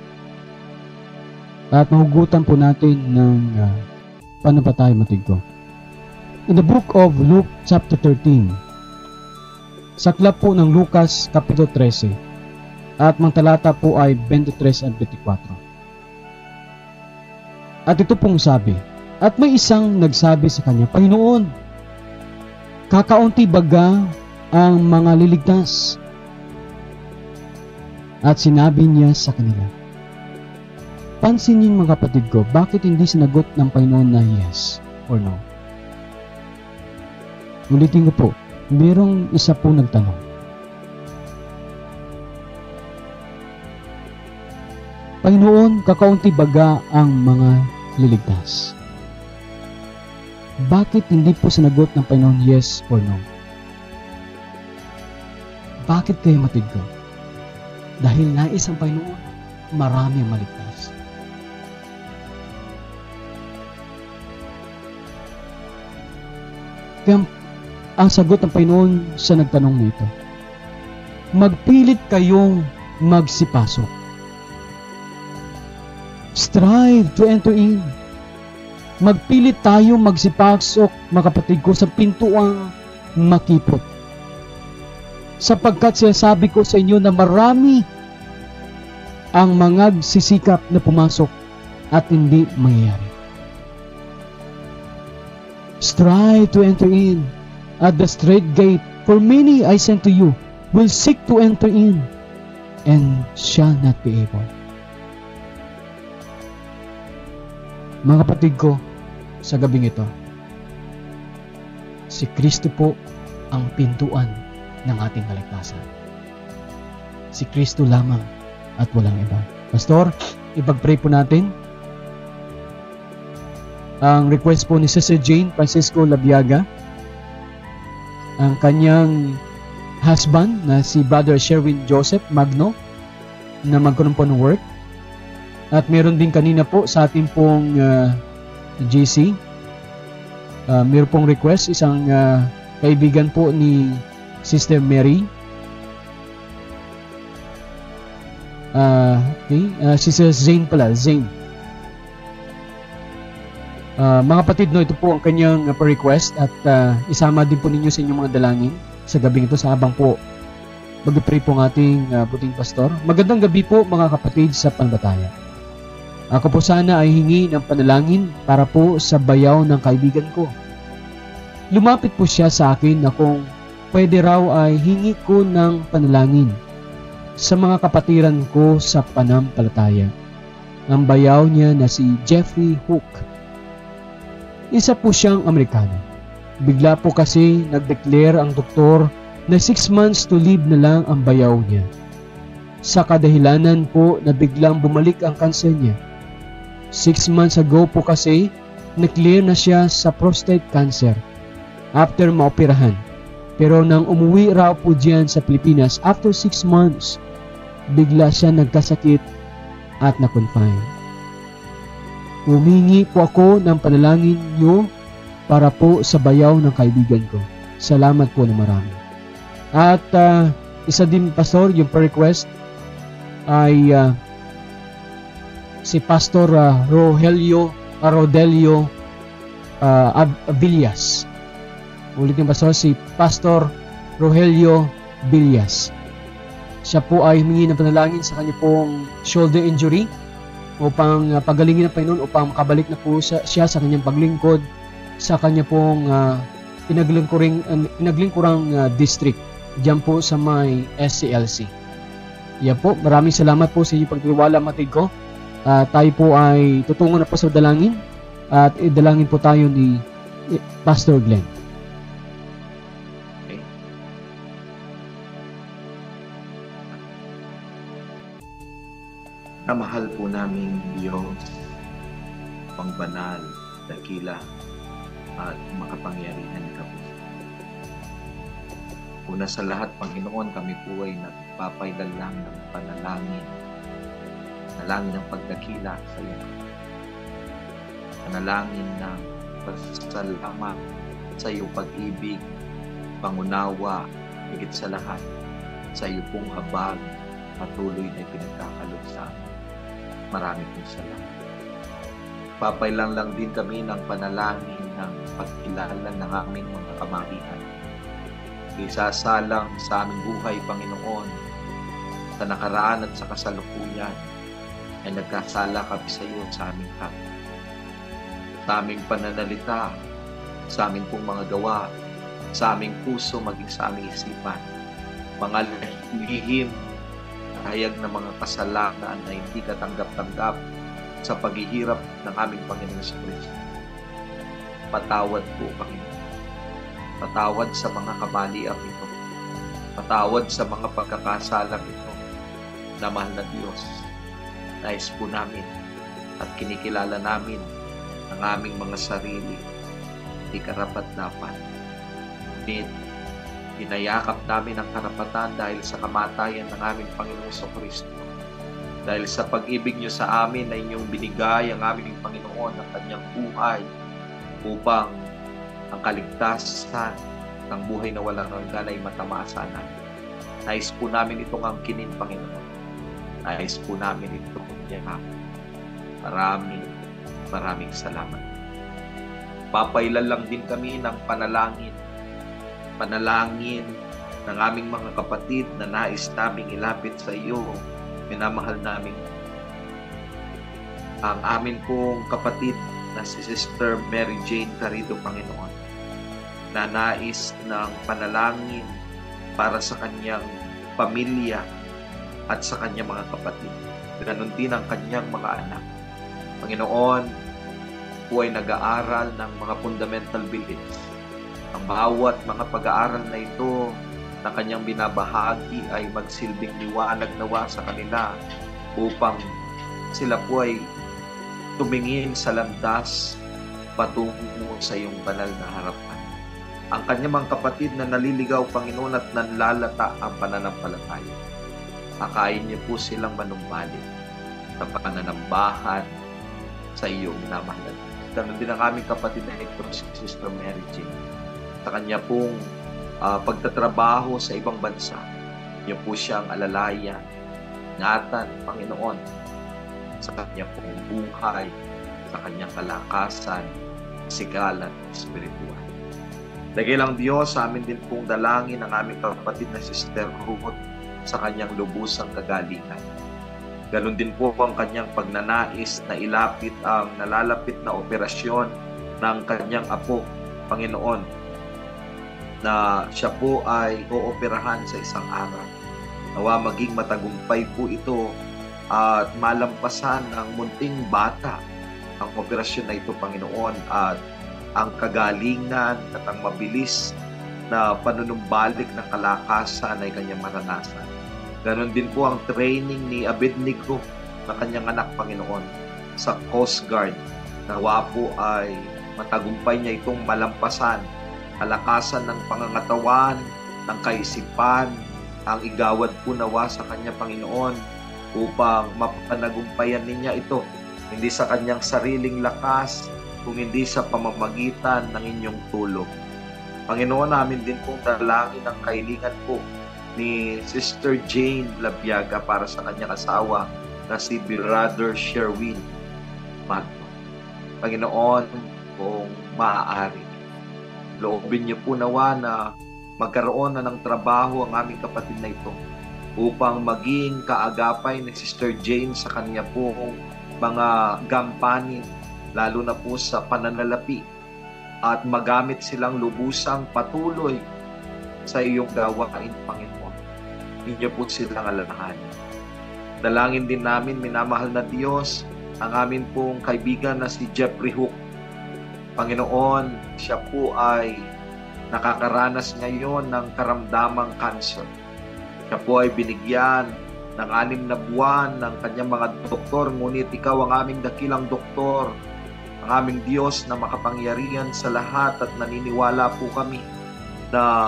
At mahugutan po natin ng uh, paano pa tayo matid ko. In the book of Luke chapter thirteen, saklap po ng Lucas kapitulo thirteen, at mga talata po ay twenty-three at twenty-four. At ito pong sabi, at may isang nagsabi sa kanya, Panginoon, kakaunti baga ang mga liligtas? At sinabi niya sa kanila, pansinin mga kapatid ko, bakit hindi sinagot ng Panginoon na yes or no? Ulitin ko po, mayroong isa po nagtanong. Panginoon, kakaunti baga ang mga liligtas? Bakit hindi po sinagot ng Panginoon yes or no? Bakit kayo matid ko? Dahil nais ang Panginoon, marami ang maligtas. Kaya ang sagot ng Panginoon sa nagtanong nito, magpilit kayong magsipasok. Strive to enter in. Magpilit tayo magsipasok, mga kapatid ko, sa pintuang makipot. Sapagkat sinasabi ko sa inyo na marami ang mga sisikap na pumasok at hindi mangyayari. Strive to enter in at the straight gate, for many I send to you will seek to enter in and shall not be able. Mga kapatid ko, sa gabing ito, si Kristo po ang pintuan ng ating kaligtasan. Si Kristo lamang at walang iba. Pastor, ipag-pray po natin. Ang request po ni Sister Jane Francisco Labiaga. ang kanyang husband na si Brother Sherwin Joseph Magno na magkaroon po ng work. At meron din kanina po sa ating pong uh, G C, uh, meron pong request, isang uh, kaibigan po ni Sister Mary. Uh, okay, uh, Sister Zane pala, Zane. Uh, mga kapatid, no, ito po ang kanyang uh, request at uh, isama din po ninyo sa inyong mga dalangin sa gabing ito sa habang po mag-pray po ng ating uh, buting pastor. Magandang gabi po mga kapatid sa Panbataya. Ako po sana ay hingi ng panalangin para po sa bayaw ng kaibigan ko. Lumapit po siya sa akin na kung pwede raw ay hingi ko ng panalangin sa mga kapatiran ko sa Panampalataya. Ang bayaw niya na si Jeffrey Hook. Isa po siyang Amerikano. Bigla po kasi nag-declare ang doktor na six months to live na lang ang bayaw niya. Sa kadahilanan po na biglang bumalik ang kanser niya. Six months ago po kasi na-clear na siya sa prostate cancer after maoperahan. Pero nang umuwi raw po diyan sa Pilipinas after six months, bigla siya nagkasakit at na-confine. Humingi po ako ng panalangin niyo para po sa bayaw ng kaibigan ko. Salamat po na marami. At uh, isa din, Pastor, yung per-request ay uh, si Pastor uh, Rogelio uh, Rodelio uh, Villas. Ulitin, Pastor, si Pastor Rogelio Villas. Siya po ay humingi ng panalangin sa kanya pong shoulder injury upang uh, pagalingin ng Panginoon upang makabalik na po siya, siya sa kanyang paglingkod sa kanya pong uh, pinaglingkuring, uh, pinaglingkurang uh, district diyan po sa may S C L C. Yan po, maraming salamat po sa inyong pagtitiwala, matid ko. Uh, tayo po ay tutungo na po sa dalangin at idalangin po tayo ni eh, Pastor Glenn. Na mahal po namin Diyos, pangbanal, dakila, at makapangyarihan ka po. Una sa lahat, Panginoon, kami po ay nagpapailalang ng panalangin, panalangin ng pagdakila sa iyo, panalangin ng pasasalamat sa iyong pag-ibig, pangunawa, higit sa lahat, sa iyo pong habag, patuloy na pinagkakalog sa amin. Marami pong salamat. Papailang lang din kami ng panalangin ng pagkilala ng aming mga kamarihan. Isasalang sa aming buhay, Panginoon, sa nakaraan at sa kasalukuyan, ay nagkasala kami sa iyo sa aming kapwa. Sa aming pananalita, sa aming pong mga gawa, sa aming puso, maging sa aming isipan, mga lihim, hayag na mga kasalanan na hindi katanggap-tanggap sa paghihirap ng aming Panginoon sa Kristo. Patawad po, Panginoon. Patawad sa mga kamalian ito. Patawad sa mga pagkakasalang ito na mahal na Diyos. Nais po namin at kinikilala namin ang aming mga sarili. Hindi karapat-dapat. Ngunit hinayakap namin ang karapatan dahil sa kamatayan ng aming Panginoon sa Kristo. Dahil sa pag-ibig niyo sa amin na inyong binigay ang aming Panginoon ng kanyang buhay upang ang kaligtasan ng buhay na walang hanggan ay matamasa namin. Nais po namin itong angkinin, Panginoon. Nais po namin itong yakap. Maraming, maraming salamat. Papailan lang din kami ng panalangin panalangin ng aming mga kapatid na nais naming ilapit sa iyo. Minamahal namin ang amin pong kapatid na si Sister Mary Jane Carido, Panginoon, na nais ng panalangin para sa kanyang pamilya at sa kanyang mga kapatid. Ganon din ang kanyang mga anak. Panginoon, po ay nag-aaral ng mga fundamental beliefs. Ang bawat mga pag-aaral na ito na kanyang binabahagi ay magsilbing liwanag nawa sa kanila upang sila po ay tumingin sa landas patungo sa iyong banal na harapan. ang kanyang mga kapatid na naliligaw, Panginoon, at nanlalata ang pananampalataya. Akayin niyo po silang manumbalik sa pananambahan sa iyo, minamahal. Ganun din ang aming kapatid na ito, si Sister Mary Jane. Sa kanya pong uh, pagtatrabaho sa ibang bansa, niyo po siyang alalayan, ingatan, Panginoon, sa kanya pong buhay, sa kanyang kalakasan, sigalan, espiritual. Dakilang Diyos, sa amin din pong dalangin ang aming kapatid na Sister Ruth sa kanyang lubusang kagalingan. Ganon din po ang kanyang pagnanais na ilapit ang nalalapit na operasyon ng kanyang apo, Panginoon, na siya po ay ooperahan sa isang araw. Nawa maging matagumpay po ito at malampasan ng munting bata ang operasyon na ito, Panginoon, at ang kagalingan at ang mabilis na panunumbalik ng kalakasan ay kanyang maranasan. Ganon din po ang training ni Abednego na kanyang anak, Panginoon, sa Coast Guard. Nawa po ay matagumpay niya itong malampasan, kalakasan ng pangangatawan, ng kaisipan, ang igawad po nawa sa kanya, Panginoon, upang mapanagumpayan niya ito, hindi sa kanyang sariling lakas, kung hindi sa pamamagitan ng inyong tulong. Panginoon, namin din pong dalangin ang kahilingan po ni Sister Jane Labiaga para sa kanyang asawa na si Brother Sherwin Magno. Panginoon, kung maaari, loobin niyo po nawa na magkaroon na ng trabaho ang aming kapatid na ito upang maging kaagapay ni Sister Jane sa kanya pong mga gampanin, lalo na po sa pananalapi, at magamit silang lubusang patuloy sa iyong gawain, Panginoon. Inyo po silang alalahanin. Dalangin din namin, minamahal na Diyos, ang amin pong kaibigan na si Jeffrey Hook. Panginoon, siya po ay nakakaranas ngayon ng karamdamang cancer. Siya po ay binigyan ng anim na buwan ng kanyang mga doktor, ngunit ikaw ang aming dakilang doktor, ang aming Diyos na makapangyarihan sa lahat, at naniniwala po kami na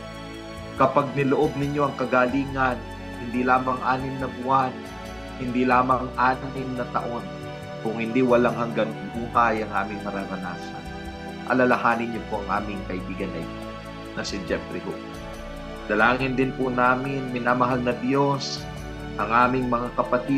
kapag niloob ninyo ang kagalingan, hindi lamang anim na buwan, hindi lamang anim na taon, kung hindi walang hanggang buhay ang aming mararanasan. Alalahanin niyo po ang aming kaibigan na ito, na si Jeffrey Hook. Dalangin din po namin, minamahal na Diyos, ang aming mga kapatid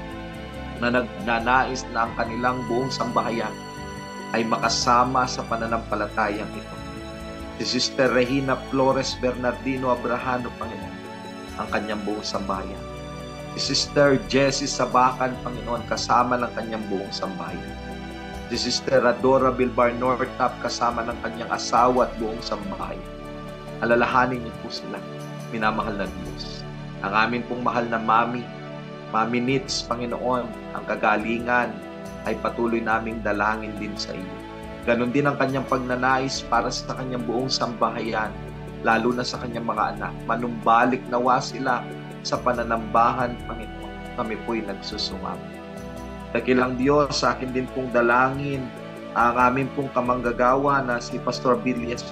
na nagnanais na ang kanilang buong sambahayan ay makasama sa pananampalatayang ito. Si Sister Regina Flores Bernardino Abrahano, Panginoon, ang kanyang buong sambahayan. Si Sister Jessie Sabakan, Panginoon, kasama ng kanyang buong sambahayan. Si Sister Adora Bilbar Nortap, kasama ng kanyang asawa at buong sambahayan. Alalahanin niyo po sila, minamahal na Diyos. Ang amin pong mahal na Mami, Mami Nits, Panginoon, ang kagalingan ay patuloy naming dalangin din sa iyo. Ganon din ang kanyang pagnanais para sa kanyang buong sambahayan, lalo na sa kanyang mga anak. Manumbalik nawa sila sa pananambahan, Panginoon. Kami po'y nagsusumamo. Dakilang Diyos, sa akin din pong dalangin ang aming pong kamanggagawa na si Pastor Villas,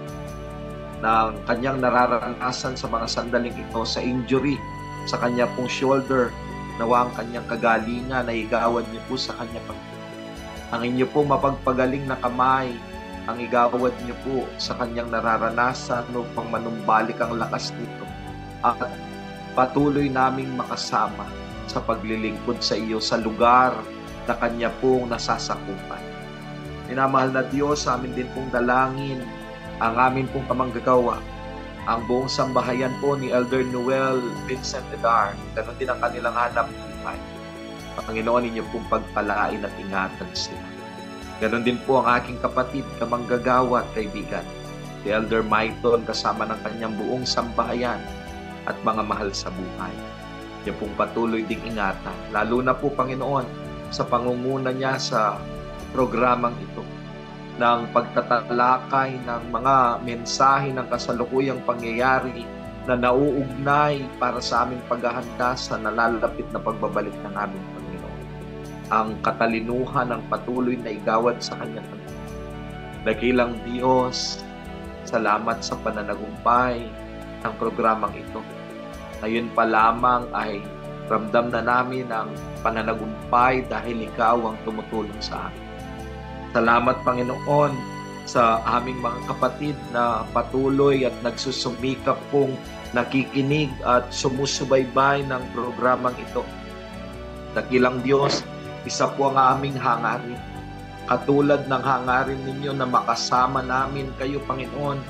na kanyang nararanasan sa mga sandaling ito sa injury sa kanya pong shoulder, nawa ang kanyang kagalingan na igawad niyo po sa kanya, Panginoon. Ang inyo po mapagpagaling na kamay, ang igawad niyo po sa kanyang nararanasan upang manumbalik ang lakas nito, at patuloy naming makasama sa paglilingkod sa iyo sa lugar na kanya pong nasasakupan. Minamahal na Diyos, sa amin din pong dalangin ang amin pong kamanggagawa, ang buong sambahayan po ni Elder Noel Vincent Edar, ganon din ang kanilang hanap buhay. Panginoon, ninyo pong pagpalain at ingatan sila. Ganon din po ang aking kapatid, kamanggagawa at kaibigan, si Elder Maiton, kasama ng kanyang buong sambahayan at mga mahal sa buhay. Niyo pong patuloy ding ingatan, lalo na po, Panginoon, sa pangunguna niya sa programang ito, ng pagtatalakay ng mga mensahe ng kasalukuyang pangyayari na nauugnay para sa aming paghahanda sa nalalapit na pagbabalik ng aming Panginoon. Ang katalinuhan ng patuloy na igawad sa kanyang Panginoon. Dakilang Diyos, Salamat sa pananagumpay ng programang ito. Ngayon pa lamang ay ramdam na namin ang pananagumpay dahil ikaw ang tumutulong sa amin. Salamat, Panginoon, sa aming mga kapatid na patuloy at nagsusumikap pong nakikinig at sumusubaybay ng programang ito. Dakilang Diyos, isa po ang aming hangarin. Katulad ng hangarin ninyo na makasama namin kayo, Panginoon,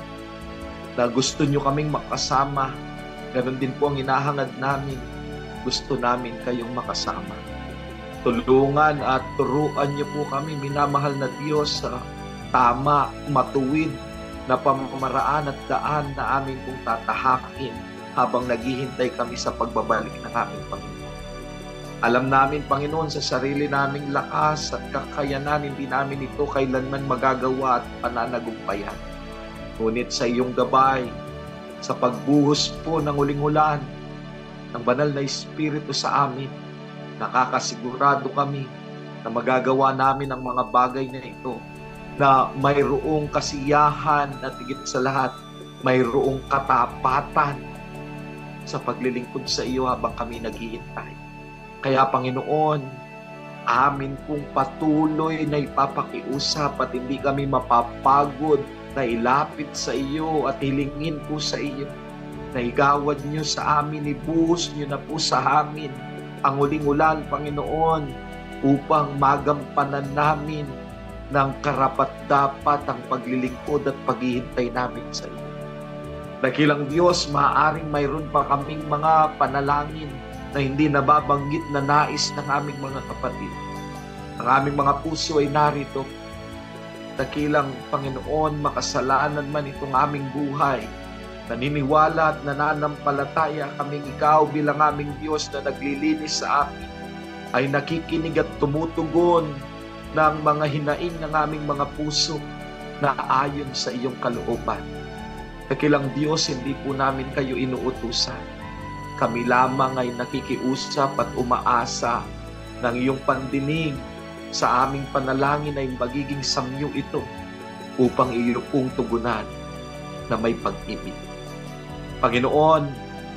na gusto nyo kaming makasama, ganoon din po ang hinahangad namin. Gusto namin kayong makasama. Tulungan at turuan niyo po kami, minamahal na Diyos, sa tama, matuwid na pamamaraan at daan na amin pong tatahakin habang naghihintay kami sa pagbabalik ng aming Panginoon. Alam namin, Panginoon, sa sarili naming lakas at kakayanan, hindi namin ito kailanman magagawa at pananagumpayan. Ngunit sa iyong gabay, sa pagbuhos po ng uling ulan, ng banal na Espiritu sa amin, nakakasigurado kami na magagawa namin ang mga bagay na ito, na mayroong kasiyahan at higit sa lahat, mayroong katapatan sa paglilingkod sa iyo habang kami naghihintay. Kaya, Panginoon, amin kung patuloy na ipapakiusap at hindi kami mapapagod na ilapit sa iyo at hilingin po sa iyo, na igawad niyo sa amin, ibuhos niyo na po sa amin ang uling ulan, Panginoon, upang magampanan namin ng karapat-dapat ang paglilingkod at paghihintay namin sa iyo. Dakilang Diyos, maaaring mayroon pa kaming mga panalangin na hindi nababanggit na nais ng aming mga kapatid. Ang aming mga puso ay narito. Dakilang Panginoon, makasalanan man itong aming buhay, naniniwala at nananampalataya kaming ikaw bilang aming Diyos na naglilinis sa amin, ay nakikinig at tumutugon ng mga hinaing ng aming mga puso na ayon sa iyong kalooban. Dakilang Diyos, hindi po namin kayo inuutusan. Kami lamang ay nakikiusap at umaasa ng iyong pandinig sa aming panalangin ay magiging samyo ito upang iyo pong tugunan na may pag-ibig. Panginoon,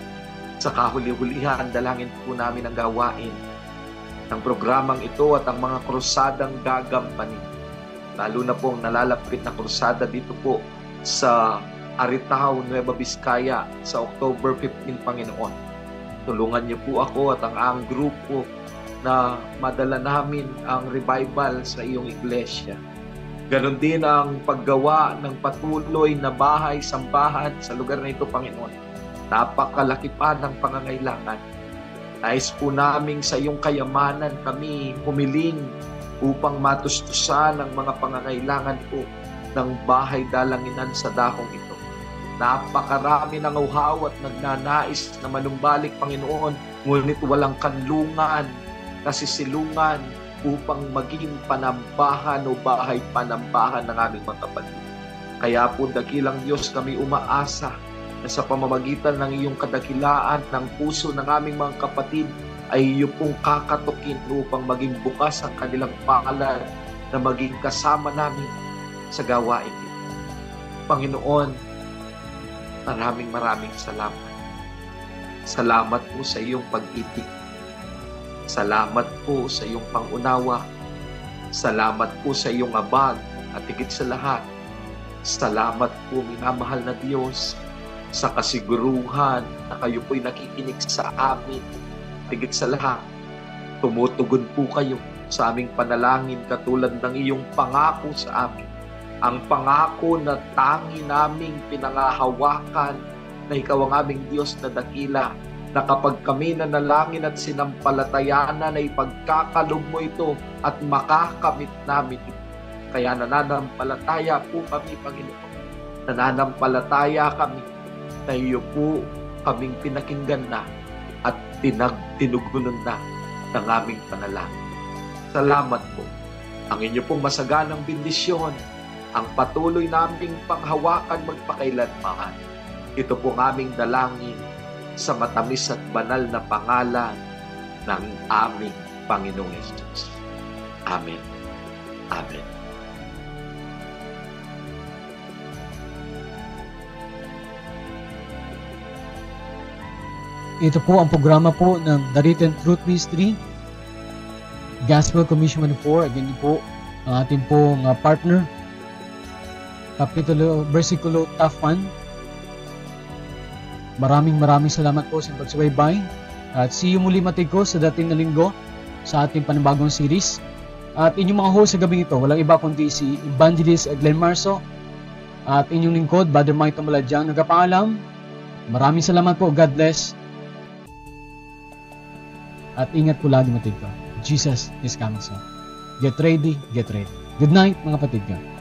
sa kahuli-hulihan, dalangin po namin ang gawain ng programang ito at ang mga krusadang gagampanin. Lalo na po ang nalalapit na krusada dito po sa Aritao, Nueva Vizcaya sa October fifteenth, Panginoon. Tulungan niyo po ako at ang ang grupo na madala namin ang revival sa iyong iglesia. Ganon din ang paggawa ng patuloy na bahay, sambahan sa lugar na ito, Panginoon. Napakalaki pa ng pangangailangan. Nais po namin sa iyong kayamanan kami humiling upang matustusan ang mga pangangailangan po ng bahay dalanginan sa dahong ito. Napakarami ng uhaw at nagnanais na manumbalik, Panginoon, ngunit walang kanlungan, kasisilungan, upang maging panambahan o bahay panambahan ng aming mga kapatid. Kaya po, dakilang Diyos, kami umaasa na sa pamamagitan ng iyong kadakilaan ng puso ng aming mga kapatid ay iyo pong kakatukin upang maging bukas ang kanilang pangalan na maging kasama namin sa gawain ito. Panginoon, maraming maraming salamat. Salamat po sa iyong pag-ibig. Salamat po sa iyong pangunawa. Salamat po sa iyong abag at higit sa lahat, salamat po, minamahal na Diyos, sa kasiguruhan na kayo po'y nakikinig sa amin. Higit sa lahat, tumutugon po kayo sa aming panalangin katulad ng iyong pangako sa amin. Ang pangako na tangi naming pinangahawakan na ikaw ang aming Diyos na dakila, na kapag kami nanalangin at sinampalatayanan ay pagkakalog mo ito at makakamit namin ito. Kaya nananampalataya po kami, Panginoon. Nananampalataya kami na iyo po kaming pinakinggan na at tinagtinugunan na ng aming panalangin. Salamat po. Ang inyo pong masaganang bendisyon, ang patuloy naming panghawakan magpakailanman. Ito pong aming dalangin sa matamis at banal na pangalan ng aming Panginoong Hesus. Amen. Amen. ito po ang programa po ng The Written Truth Ministry, Gospel Commission one oh four. Again po, ang ating pong uh, partner, Kapitulo, Versikulo Tafan. Maraming maraming salamat po sa pagsubaybay. At see you muli matigko sa dating na linggo sa ating panibagong series. At inyong mga host sa gabing ito, walang iba kundi si Evangelist Glenn Marso at inyong lingkod, Brother Mike Maladyang, nagpapaalam. Maraming salamat po. God bless. At ingat po lagi matigko. Jesus is coming soon. Get ready, get ready. Good night mga patigka.